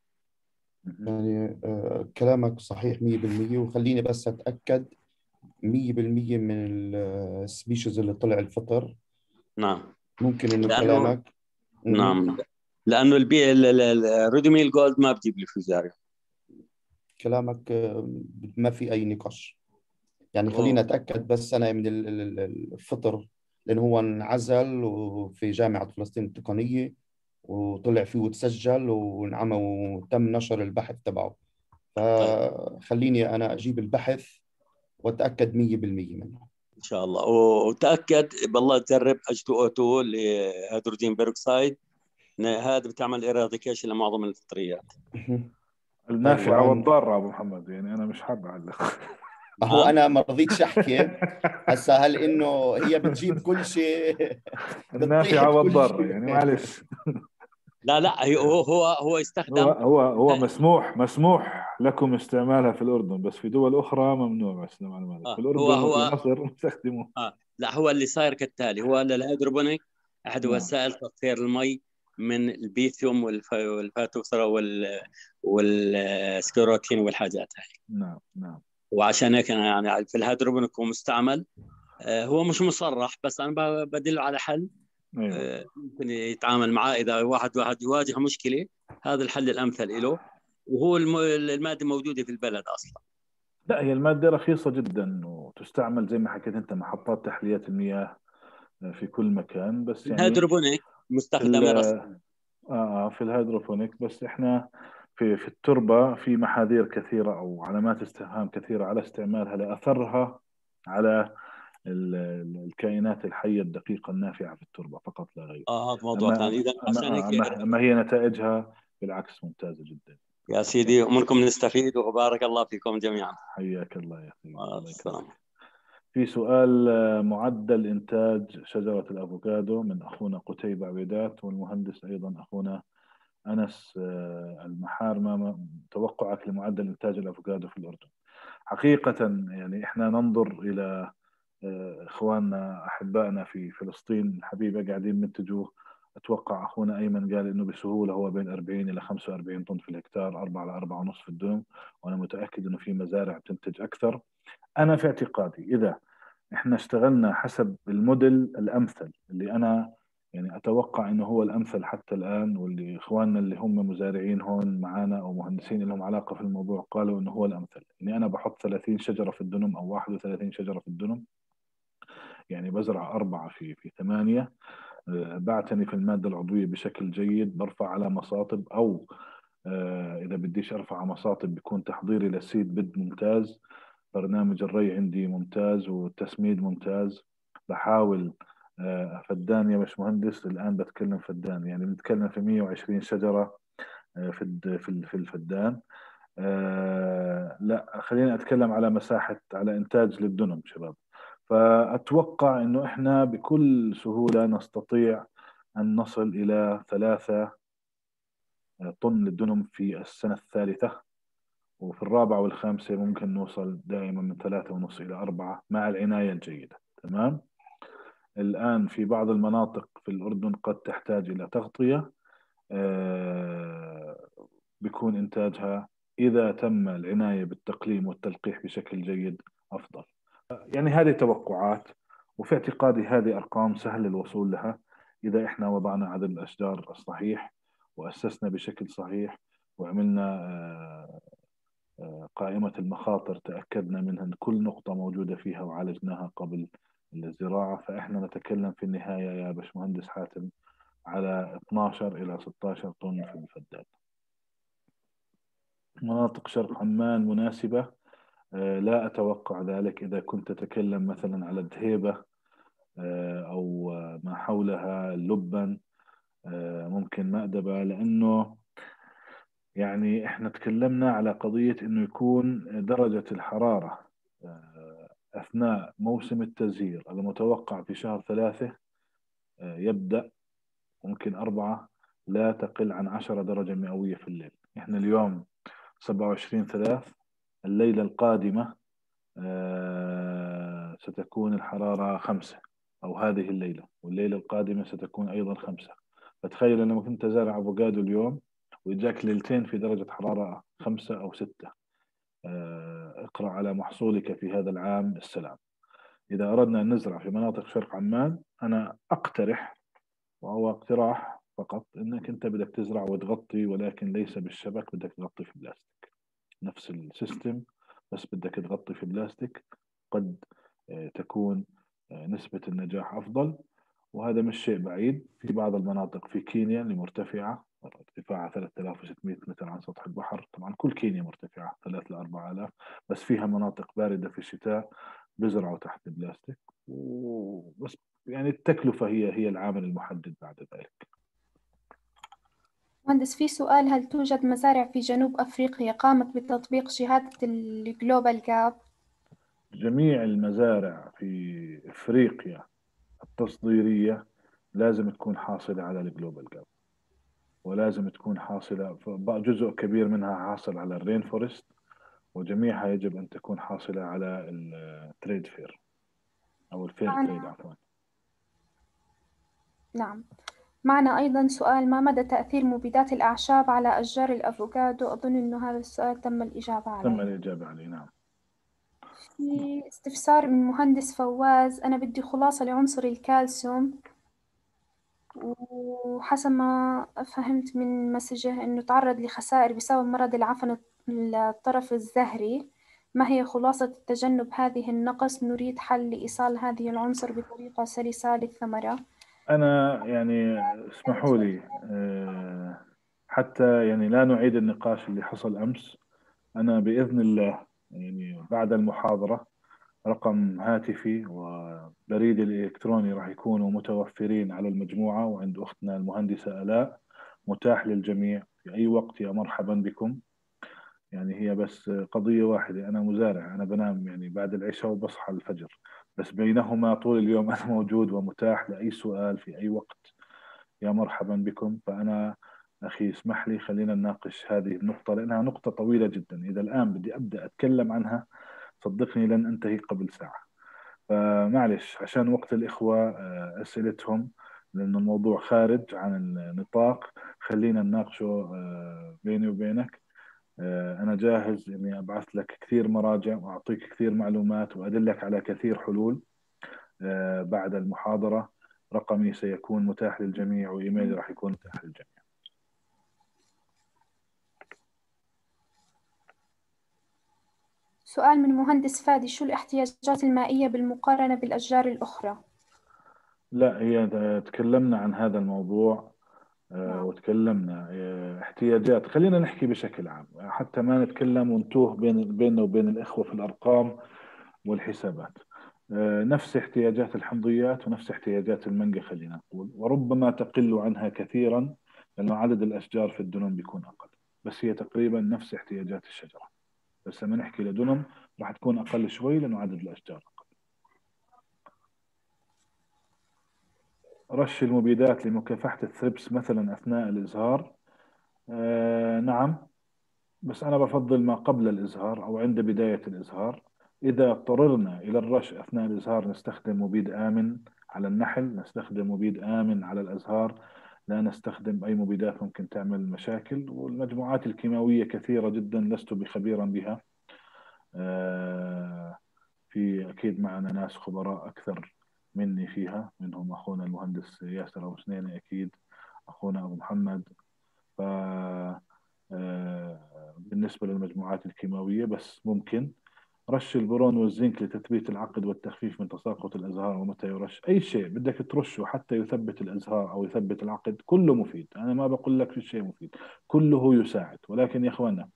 يعني كلامك صحيح 100%. وخليني بس أتأكد 100% من السبيشيز اللي طلع الفطر. نعم. ممكن إنه كلامك نعم، لأنه الريدوميل جولد ما بجيب لي فيوزاريوم. كلامك ما في أي نقاش. يعني خلينا أتأكد بس أنا من الفطر، لأنه هو انعزل وفي جامعة فلسطين التقنية وطلع فيه وتسجل ونعمل وتم نشر البحث تبعه. فخليني أنا أجيب البحث وأتأكد 100% منه إن شاء الله. وتأكد بالله تجرب H2O2 لهيدروجين بيروكسيد، هذا بتعمل إيراديكيشن لمعظم الفطريات. النافعة والضارة أبو محمد، يعني أنا مش حابب أعلق. هو أنا ما رضيتش أحكي هسا، هل إنه هي بتجيب كل شيء النافعة والضارة يعني معلش. لا هو يستخدم، هو مسموح لكم استعمالها في الأردن، بس في دول أخرى ممنوع. بس معلوماتك في الأردن وفي مصر يستخدموه. لا، هو اللي صاير كالتالي: هو الهيدروبونيك أحد وسائل تطهير المي من البيثيوم والفاتوكسرا والسكيروتين والحاجات هاي. نعم. وعشان هيك أنا يعني في الهيدروبونيك هو مستعمل. هو مش مصرح، بس أنا بدل على حل ممكن يتعامل معاه إذا واحد يواجه مشكلة. هذا الحل الأمثل له، وهو المادة موجودة في البلد أصلا. لا، هي المادة رخيصة جدا وتستعمل زي ما حكيت أنت محطات تحلية المياه في كل مكان. بس يعني الهيدروبونيك مستخدمة رسميا في الهيدروبونيك. بس احنا في التربة في محاذير كثيرة أو علامات استفهام كثيرة على استعمالها لأثرها على الكائنات الحية الدقيقة النافعة في التربة فقط لا غير. هذا موضوع ثاني. إذا عشان هيك أما هي نتائجها بالعكس ممتازة جدا. يا سيدي، ومنكم نستفيد، وبارك الله فيكم جميعا. حياك الله يا أخي. السلام. في سؤال: معدل إنتاج شجرة الأفوكادو من أخونا قتيبة عبيدات، والمهندس أيضا أخونا أنس المحار. ما توقعك لمعدل إنتاج الأفوكادو في الأردن؟ حقيقة يعني إحنا ننظر إلى إخواننا أحبائنا في فلسطين الحبيبة قاعدين منتجوه. أتوقع أخونا أيمن قال إنه بسهولة هو بين 40 إلى 45 طن في الهكتار، 4 إلى 4.5 في الدنم. وأنا متأكد إنه في مزارع تنتج أكثر. أنا في اعتقادي إذا إحنا اشتغلنا حسب الموديل الأمثل اللي أنا يعني أتوقع إنه هو الأمثل حتى الآن، واللي إخواننا اللي هم مزارعين هون معانا أو مهندسين لهم علاقة في الموضوع قالوا إنه هو الأمثل، إني أنا بحط 30 شجرة في الدنم أو 31 شجرة في الدنم، يعني بزرع 4 في 8. بعتني في المادة العضوية بشكل جيد، برفع على مصاطب، أو إذا بديش أرفع على مصاطب بيكون تحضيري للسيد بد ممتاز، برنامج الري عندي ممتاز، والتسميد ممتاز. بحاول فدان يا باشمهندس، الآن بتكلم فدان، يعني بنتكلم في 120 شجرة في الفدان. لا خلينا أتكلم على مساحة، على إنتاج للدنم شباب. فأتوقع إنه إحنا بكل سهولة نستطيع أن نصل إلى 3 طن للدنم في السنة الثالثة، وفي الرابعة والخامسة ممكن نوصل دائما من 3.5 إلى 4 مع العناية الجيدة. تمام. الآن في بعض المناطق في الأردن قد تحتاج إلى تغطية، بيكون إنتاجها إذا تم العناية بالتقليم والتلقيح بشكل جيد أفضل. يعني هذه توقعات، وفي اعتقادي هذه أرقام سهل الوصول لها إذا إحنا وضعنا عدد الأشجار الصحيح، وأسسنا بشكل صحيح، وعملنا قائمة المخاطر تأكدنا منها كل نقطة موجودة فيها وعالجناها قبل الزراعة. فإحنا نتكلم في النهاية يا باشمهندس حاتم على 12 إلى 16 طن في الفدان. مناطق شرق عمان مناسبة؟ لا أتوقع ذلك. إذا كنت تتكلم مثلا على دهيبة أو ما حولها لبن، ممكن مأدبة، لأنه يعني إحنا تكلمنا على قضية إنه يكون درجة الحرارة أثناء موسم التزهير المتوقع في شهر 3 يبدأ ممكن 4، لا تقل عن 10 درجة مئوية في الليل. إحنا اليوم 27/3، الليلة القادمة ستكون الحرارة 5، أو هذه الليلة والليلة القادمة ستكون أيضا 5. فتخيل لما كنت زارع أفوكادو اليوم ويجاك ليلتين في درجة حرارة 5 أو 6، اقرأ على محصولك في هذا العام السلام. إذا أردنا أن نزرع في مناطق شرق عمان، أنا أقترح، وهو اقتراح فقط، أنك أنت بدك تزرع وتغطي، ولكن ليس بالشبك، بدك تغطي في بلاستيك، نفس السيستم بس بدك تغطي في بلاستيك. قد تكون نسبة النجاح أفضل، وهذا مش شيء بعيد. في بعض المناطق في كينيا اللي مرتفعة، ارتفاعها 3600 متر عن سطح البحر، طبعا كل كينيا مرتفعة 3 ل 4000، بس فيها مناطق باردة في الشتاء بزرعوا تحت البلاستيك، وبس يعني التكلفة هي العامل المحدد بعد ذلك. مهندس، في سؤال: هل توجد مزارع في جنوب أفريقيا قامت بتطبيق شهادة الجلوبال جاب؟ جميع المزارع في أفريقيا التصديرية لازم تكون حاصلة على الجلوبال جاب، ولازم تكون حاصلة، جزء كبير منها حاصل على الرين فورست، وجميعها يجب أن تكون حاصلة على التريد فير أو الفير تريد عفوا. نعم. معنا أيضا سؤال: ما مدى تأثير مبيدات الأعشاب على أشجار الأفوكادو؟ أظن أنه هذا السؤال تم الإجابة عليه. تم الإجابة عليه، نعم. في استفسار من مهندس فواز: أنا بدي خلاصة لعنصر الكالسيوم، وحسب ما فهمت من مسجه أنه تعرض لخسائر بسبب مرض العفن الطرف الزهري. ما هي خلاصة تجنب هذه النقص؟ نريد حل لإيصال هذه العنصر بطريقة سلسة للثمرة. أنا يعني اسمحوا لي حتى يعني لا نعيد النقاش اللي حصل أمس. أنا بإذن الله يعني بعد المحاضرة رقم هاتفي وبريدي الإلكتروني راح يكونوا متوفرين على المجموعة وعند أختنا المهندسة آلاء، متاح للجميع في أي وقت. يا مرحبا بكم. يعني هي بس قضية واحدة، أنا مزارع، أنا بنام يعني بعد العشاء وبصحى الفجر، بس بينهما طول اليوم أنا موجود ومتاح لأي سؤال في أي وقت. يا مرحبا بكم. فأنا أخي اسمح لي خلينا نناقش هذه النقطة لأنها نقطة طويلة جدا. إذا الآن بدي أبدأ أتكلم عنها صدقني لن أنتهي قبل ساعة. فمعلش عشان وقت الإخوة أسئلتهم، لأن الموضوع خارج عن النطاق، خلينا نناقشه بيني وبينك. أنا جاهز إني أبعث لك كثير مراجع وأعطيك كثير معلومات وأدلك على كثير حلول. بعد المحاضرة رقمي سيكون متاح للجميع وإيميلي راح يكون متاح للجميع. سؤال من مهندس فادي: شو الاحتياجات المائية بالمقارنة بالأشجار الأخرى؟ لا، هي تكلمنا عن هذا الموضوع وتكلمنا احتياجات. خلينا نحكي بشكل عام حتى ما نتكلم ونتوه بيننا وبين الإخوة في الأرقام والحسابات. نفس احتياجات الحمضيات ونفس احتياجات المانجا خلينا نقول، وربما تقل عنها كثيرا لأنه عدد الأشجار في الدنم بيكون أقل، بس هي تقريبا نفس احتياجات الشجرة. بس لما نحكي لدنم راح تكون أقل شوي لأنه عدد الأشجار أقل. رش المبيدات لمكافحة الثربس مثلا أثناء الإزهار، نعم، بس أنا بفضل ما قبل الإزهار أو عند بداية الإزهار. إذا اضطررنا إلى الرش أثناء الإزهار نستخدم مبيد آمن على النحل، نستخدم مبيد آمن على الأزهار، لا نستخدم أي مبيدات ممكن تعمل مشاكل. والمجموعات الكيماوية كثيرة جدا لست بخبيرا بها، في أكيد معنا ناس خبراء أكثر مني فيها، منهم أخونا المهندس ياسر أبو سنينة، أكيد أخونا أبو محمد. ف بالنسبة للمجموعات الكيماوية بس ممكن رش البرون والزنك لتثبيت العقد والتخفيف من تساقط الأزهار. ومتى يرش أي شيء بدك ترشه حتى يثبت الأزهار أو يثبت العقد كله مفيد. أنا ما بقول لك في شيء مفيد، كله يساعد. ولكن يا أخوانا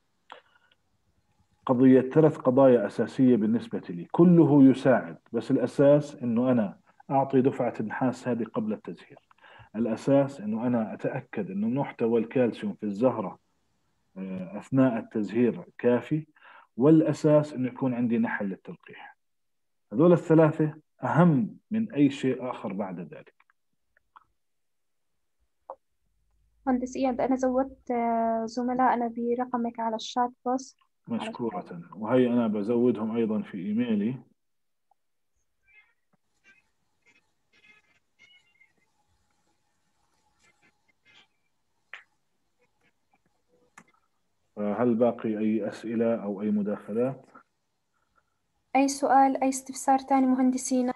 قضية 3 قضايا أساسية بالنسبة لي، كله يساعد بس الأساس إنه أنا أعطي دفعة النحاس هذه قبل التزهير. الأساس إنه أنا أتأكد إنه محتوى الكالسيوم في الزهرة أثناء التزهير كافي، والأساس إنه يكون عندي نحل للتلقيح. هذول ال3 أهم من أي شيء آخر بعد ذلك. مهندس إياد، أنا زودت زملائنا برقمك على الشات بوست. مشكورة. وهي أنا بزودهم أيضا في إيميلي. هل باقي أي أسئلة أو أي مداخلات؟ أي سؤال، أي استفسار تاني مهندسينا؟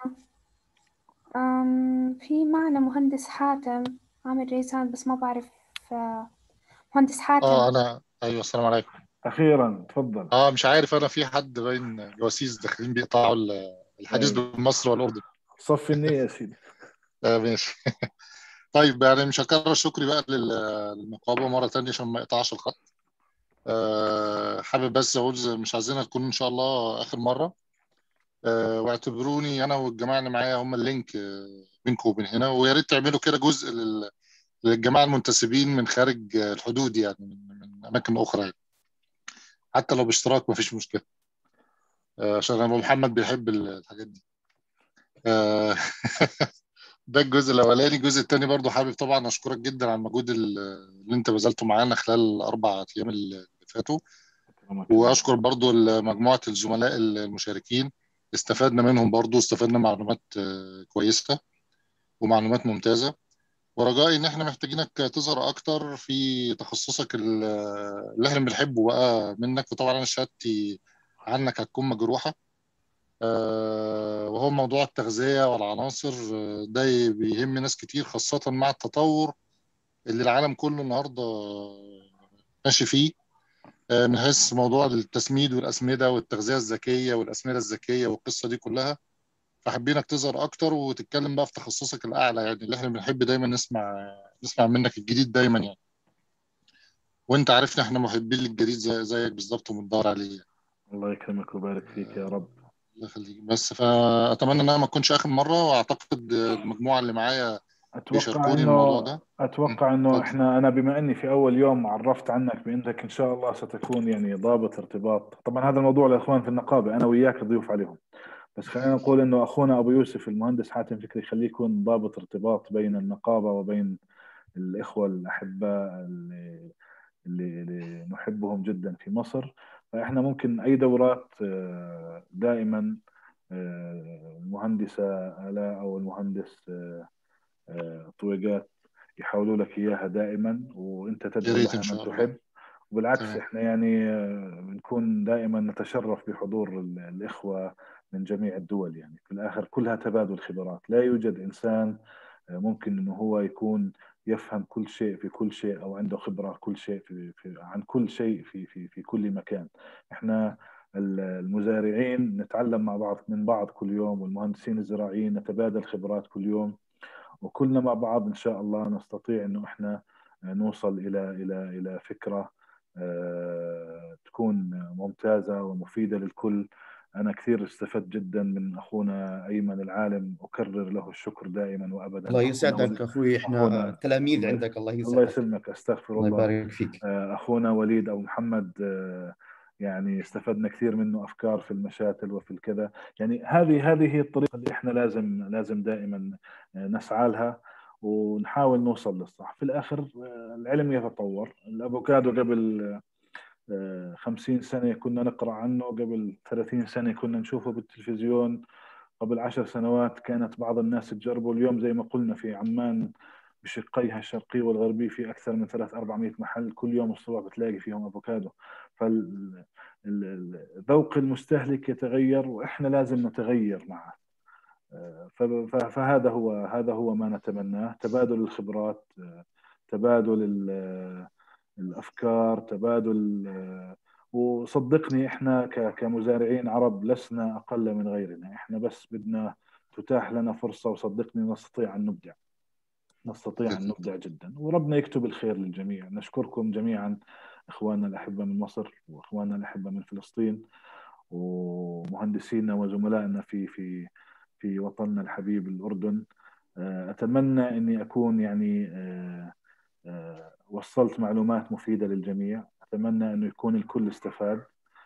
في معنا مهندس حاتم عامل ريزان بس ما بعرف. مهندس حاتم. انا ايوه، السلام عليكم. أخيرا تفضل. مش عارف، انا في حد باين جواسيس داخلين بيقطعوا الحديث بين مصر والاردن. صف النية يا سيدي. ماشي. طيب يعني مش هكرر شكري بقى للنقابه مره ثانيه عشان ما يقطعش الخط. حابب بس اقول مش عايزينها تكون ان شاء الله اخر مره. واعتبروني انا والجماعه اللي معايا هم اللينك بينكم وبين هنا، ويا ريت تعملوا كده جزء للجماعه المنتسبين من خارج الحدود، يعني من اماكن اخرى يعني. حتى لو باشتراك مفيش مشكله، عشان ابو محمد بيحب الحاجات دي. ده الجزء الاولاني. الجزء الثاني برضو حابب طبعا اشكرك جدا على المجهود اللي انت بذلته معانا خلال ال4 ايام اللي فاتوا، واشكر برضو مجموعه الزملاء المشاركين. استفدنا منهم برضو، استفدنا معلومات كويسه ومعلومات ممتازه. ورجائي ان احنا محتاجينك تظهر اكتر في تخصصك اللي احنا بنحبه بقى منك. وطبعا انا شهادتي عنك هتكون مجروحه، وهو موضوع التغذيه والعناصر. ده بيهم ناس كتير خاصه مع التطور اللي العالم كله النهارده ماشي فيه، من حيث موضوع التسميد والاسمده والتغذيه الذكيه والاسمده الذكيه والقصه دي كلها. فحابينك تظهر اكتر وتتكلم بقى في تخصصك الاعلى، يعني اللي احنا بنحب دايما نسمع منك الجديد دايما يعني. وانت عارفنا احنا محبين للجديد زيك بالظبط وبندور عليه يعني. الله يكرمك ويبارك فيك يا رب. الله يخليك. بس فاتمنى انها ما تكونش اخر مره، واعتقد المجموعه اللي معايا بيشاركوني الموضوع ده. اتوقع انه انا بما اني في اول يوم عرفت عنك بانك ان شاء الله ستكون يعني ضابط ارتباط. طبعا هذا الموضوع للاخوان في النقابه، انا وياك ضيوف عليهم، بس خلينا نقول انه اخونا ابو يوسف المهندس حاتم فكري خليه يكون ضابط ارتباط بين النقابه وبين الاخوه الاحباء اللي نحبهم جدا في مصر. فاحنا ممكن اي دورات دائما المهندسه آلاء او المهندس طويقات يحاولوا لك اياها دائما، وانت تدعو لها من تحب. وبالعكس احنا يعني بنكون دائما نتشرف بحضور الاخوه من جميع الدول. يعني في الاخر كلها تبادل خبرات، لا يوجد انسان ممكن انه هو يكون يفهم كل شيء في كل شيء او عنده خبره كل شيء عن كل شيء في كل مكان. احنا المزارعين نتعلم مع بعض من بعض كل يوم، والمهندسين الزراعيين نتبادل خبرات كل يوم. وكلنا مع بعض إن شاء الله نستطيع إنه إحنا نوصل إلى فكرة تكون ممتازة ومفيدة للكل. أنا كثير استفدت جدا من أخونا أيمن العالم، أكرر له الشكر دائما وأبدا. الله يسعدك أخوي، إحنا تلاميذ عندك. الله يسعدك. الله يسلمك، أستغفر الله. الله يبارك فيك. أخونا وليد أو محمد يعني استفدنا كثير منه، أفكار في المشاتل وفي الكذا. يعني هذه هي الطريقة اللي إحنا لازم دائما نسعى لها ونحاول نوصل للصح. في الآخر العلم يتطور. الأفوكادو قبل 50 سنة كنا نقرأ عنه، قبل 30 سنة كنا نشوفه بالتلفزيون، قبل 10 سنوات كانت بعض الناس تجربه. اليوم زي ما قلنا في عمان بشقيها الشرقي والغربي في أكثر من 300-400 محل، كل يوم الصبح بتلاقي فيهم أفوكادو. فالذوق المستهلك يتغير وإحنا لازم نتغير معه. فهذا هو ما نتمناه، تبادل الخبرات، تبادل الأفكار، تبادل. وصدقني إحنا كمزارعين عرب لسنا أقل من غيرنا، إحنا بس بدنا تتاح لنا فرصة، وصدقني نستطيع أن نبدع جدا، وربنا يكتب الخير للجميع. نشكركم جميعا إخواننا الأحبة من مصر وإخواننا الأحبة من فلسطين، ومهندسينا وزملائنا في وطننا الحبيب الأردن. أتمنى أني أكون يعني وصلت معلومات مفيدة للجميع. أتمنى أنه يكون الكل استفاد.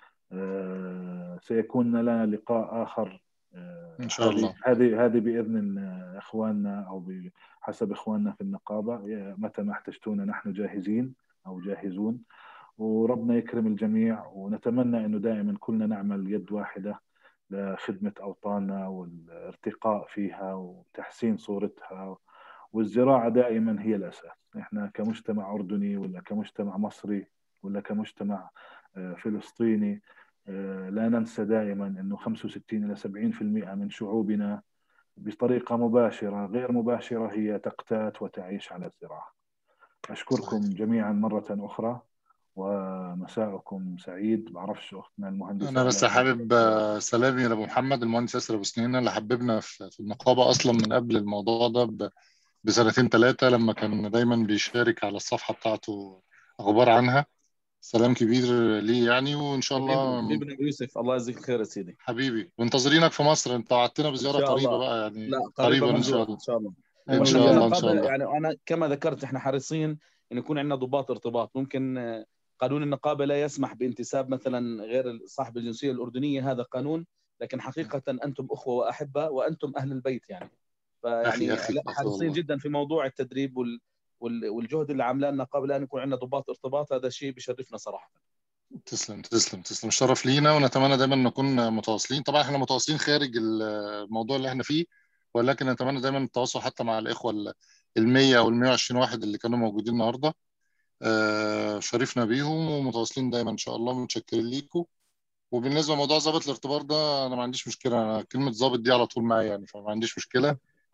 سيكون لنا لقاء آخر إن شاء الله. هذه بإذن إخواننا أو بحسب إخواننا في النقابة. متى ما احتجتونا نحن جاهزين أو جاهزون، وربنا يكرم الجميع. ونتمنى أنه دائما كلنا نعمل يد واحدة لخدمة أوطاننا والارتقاء فيها وتحسين صورتها. والزراعة دائما هي الأساس. إحنا كمجتمع أردني ولا كمجتمع مصري ولا كمجتمع فلسطيني، لا ننسى دائما أنه 65 إلى 70% من شعوبنا بطريقة مباشرة غير مباشرة هي تقتات وتعيش على الزراعة. أشكركم جميعا مرة أخرى، ومساءكم سعيد. بعرفش أختنا المهندسة، أنا بس حابب سلامي لأبو محمد المهندس ياسر أبو سنين اللي حببنا في النقابة أصلا من قبل الموضوع ده بسنتين 3، لما كان دايما بيشارك على الصفحة بتاعته أخبار عنها. سلام كبير ليه يعني، وإن شاء الله. حبيبنا أبو يوسف، الله يجزيك خير يا سيدي. حبيبي، منتظرينك في مصر. أنت وعدتنا بزيارة قريبة بقى يعني. لا قريبا إن شاء الله. إن شاء الله. إن شاء الله. إن شاء الله. يعني أنا كما ذكرت إحنا حريصين إن يكون عندنا ضباط ارتباط. ممكن قانون النقابة لا يسمح بانتساب مثلا غير صاحب الجنسية الأردنية، هذا قانون، لكن حقيقة أنتم أخوة وأحبة وأنتم أهل البيت يعني. فيعني حريصين جدا في موضوع التدريب والجهد اللي عاملاه النقابة الآن يكون عندنا ضباط ارتباط. هذا شيء بيشرفنا صراحة. تسلم شرف لينا، ونتمنى دايما نكون متواصلين. طبعا احنا متواصلين خارج الموضوع اللي احنا فيه، ولكن نتمنى دايما التواصل حتى مع الإخوة 100 أو 120 واحد اللي كانوا موجودين النهارده. شرفنا بيهم ومتواصلين دايما إن شاء الله. متشكرين ليكم. وبالنسبة لموضوع ضابط الارتباط ده، أنا ما عنديش مشكلة. أنا كلمة ضابط دي على طول معايا يعني، فما عنديش مشكلة.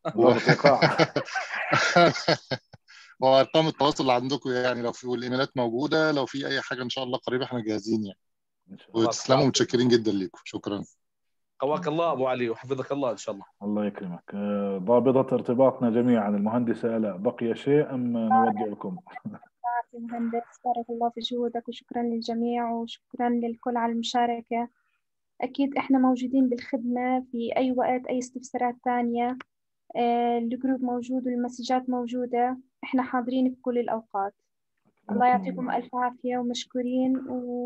وارقام التواصل اللي عندكم يعني، لو في والايميلات موجوده، لو في اي حاجه ان شاء الله قريبه احنا جاهزين يعني. وتسلموا، متشكرين جدا ليكم. شكرا. قواك الله ابو علي وحفظك الله ان شاء الله. الله يكرمك. ضابطة ارتباطنا جميعا المهندسة آلاء، بقي شيء ام نودعكم؟ مهندس، بارك الله في جهودك، وشكرا للجميع وشكرا للكل على المشاركة. أكيد إحنا موجودين بالخدمة في أي وقت، أي استفسارات تانية. الجروب موجود والمسجات موجودة، إحنا حاضرين في كل الأوقات. الله يعطيكم ألف عافية ومشكورين،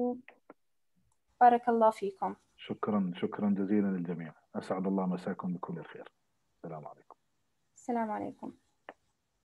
وبارك الله فيكم. شكرا جزيلا للجميع. أسعد الله مساكم بكل الخير. السلام عليكم. السلام عليكم.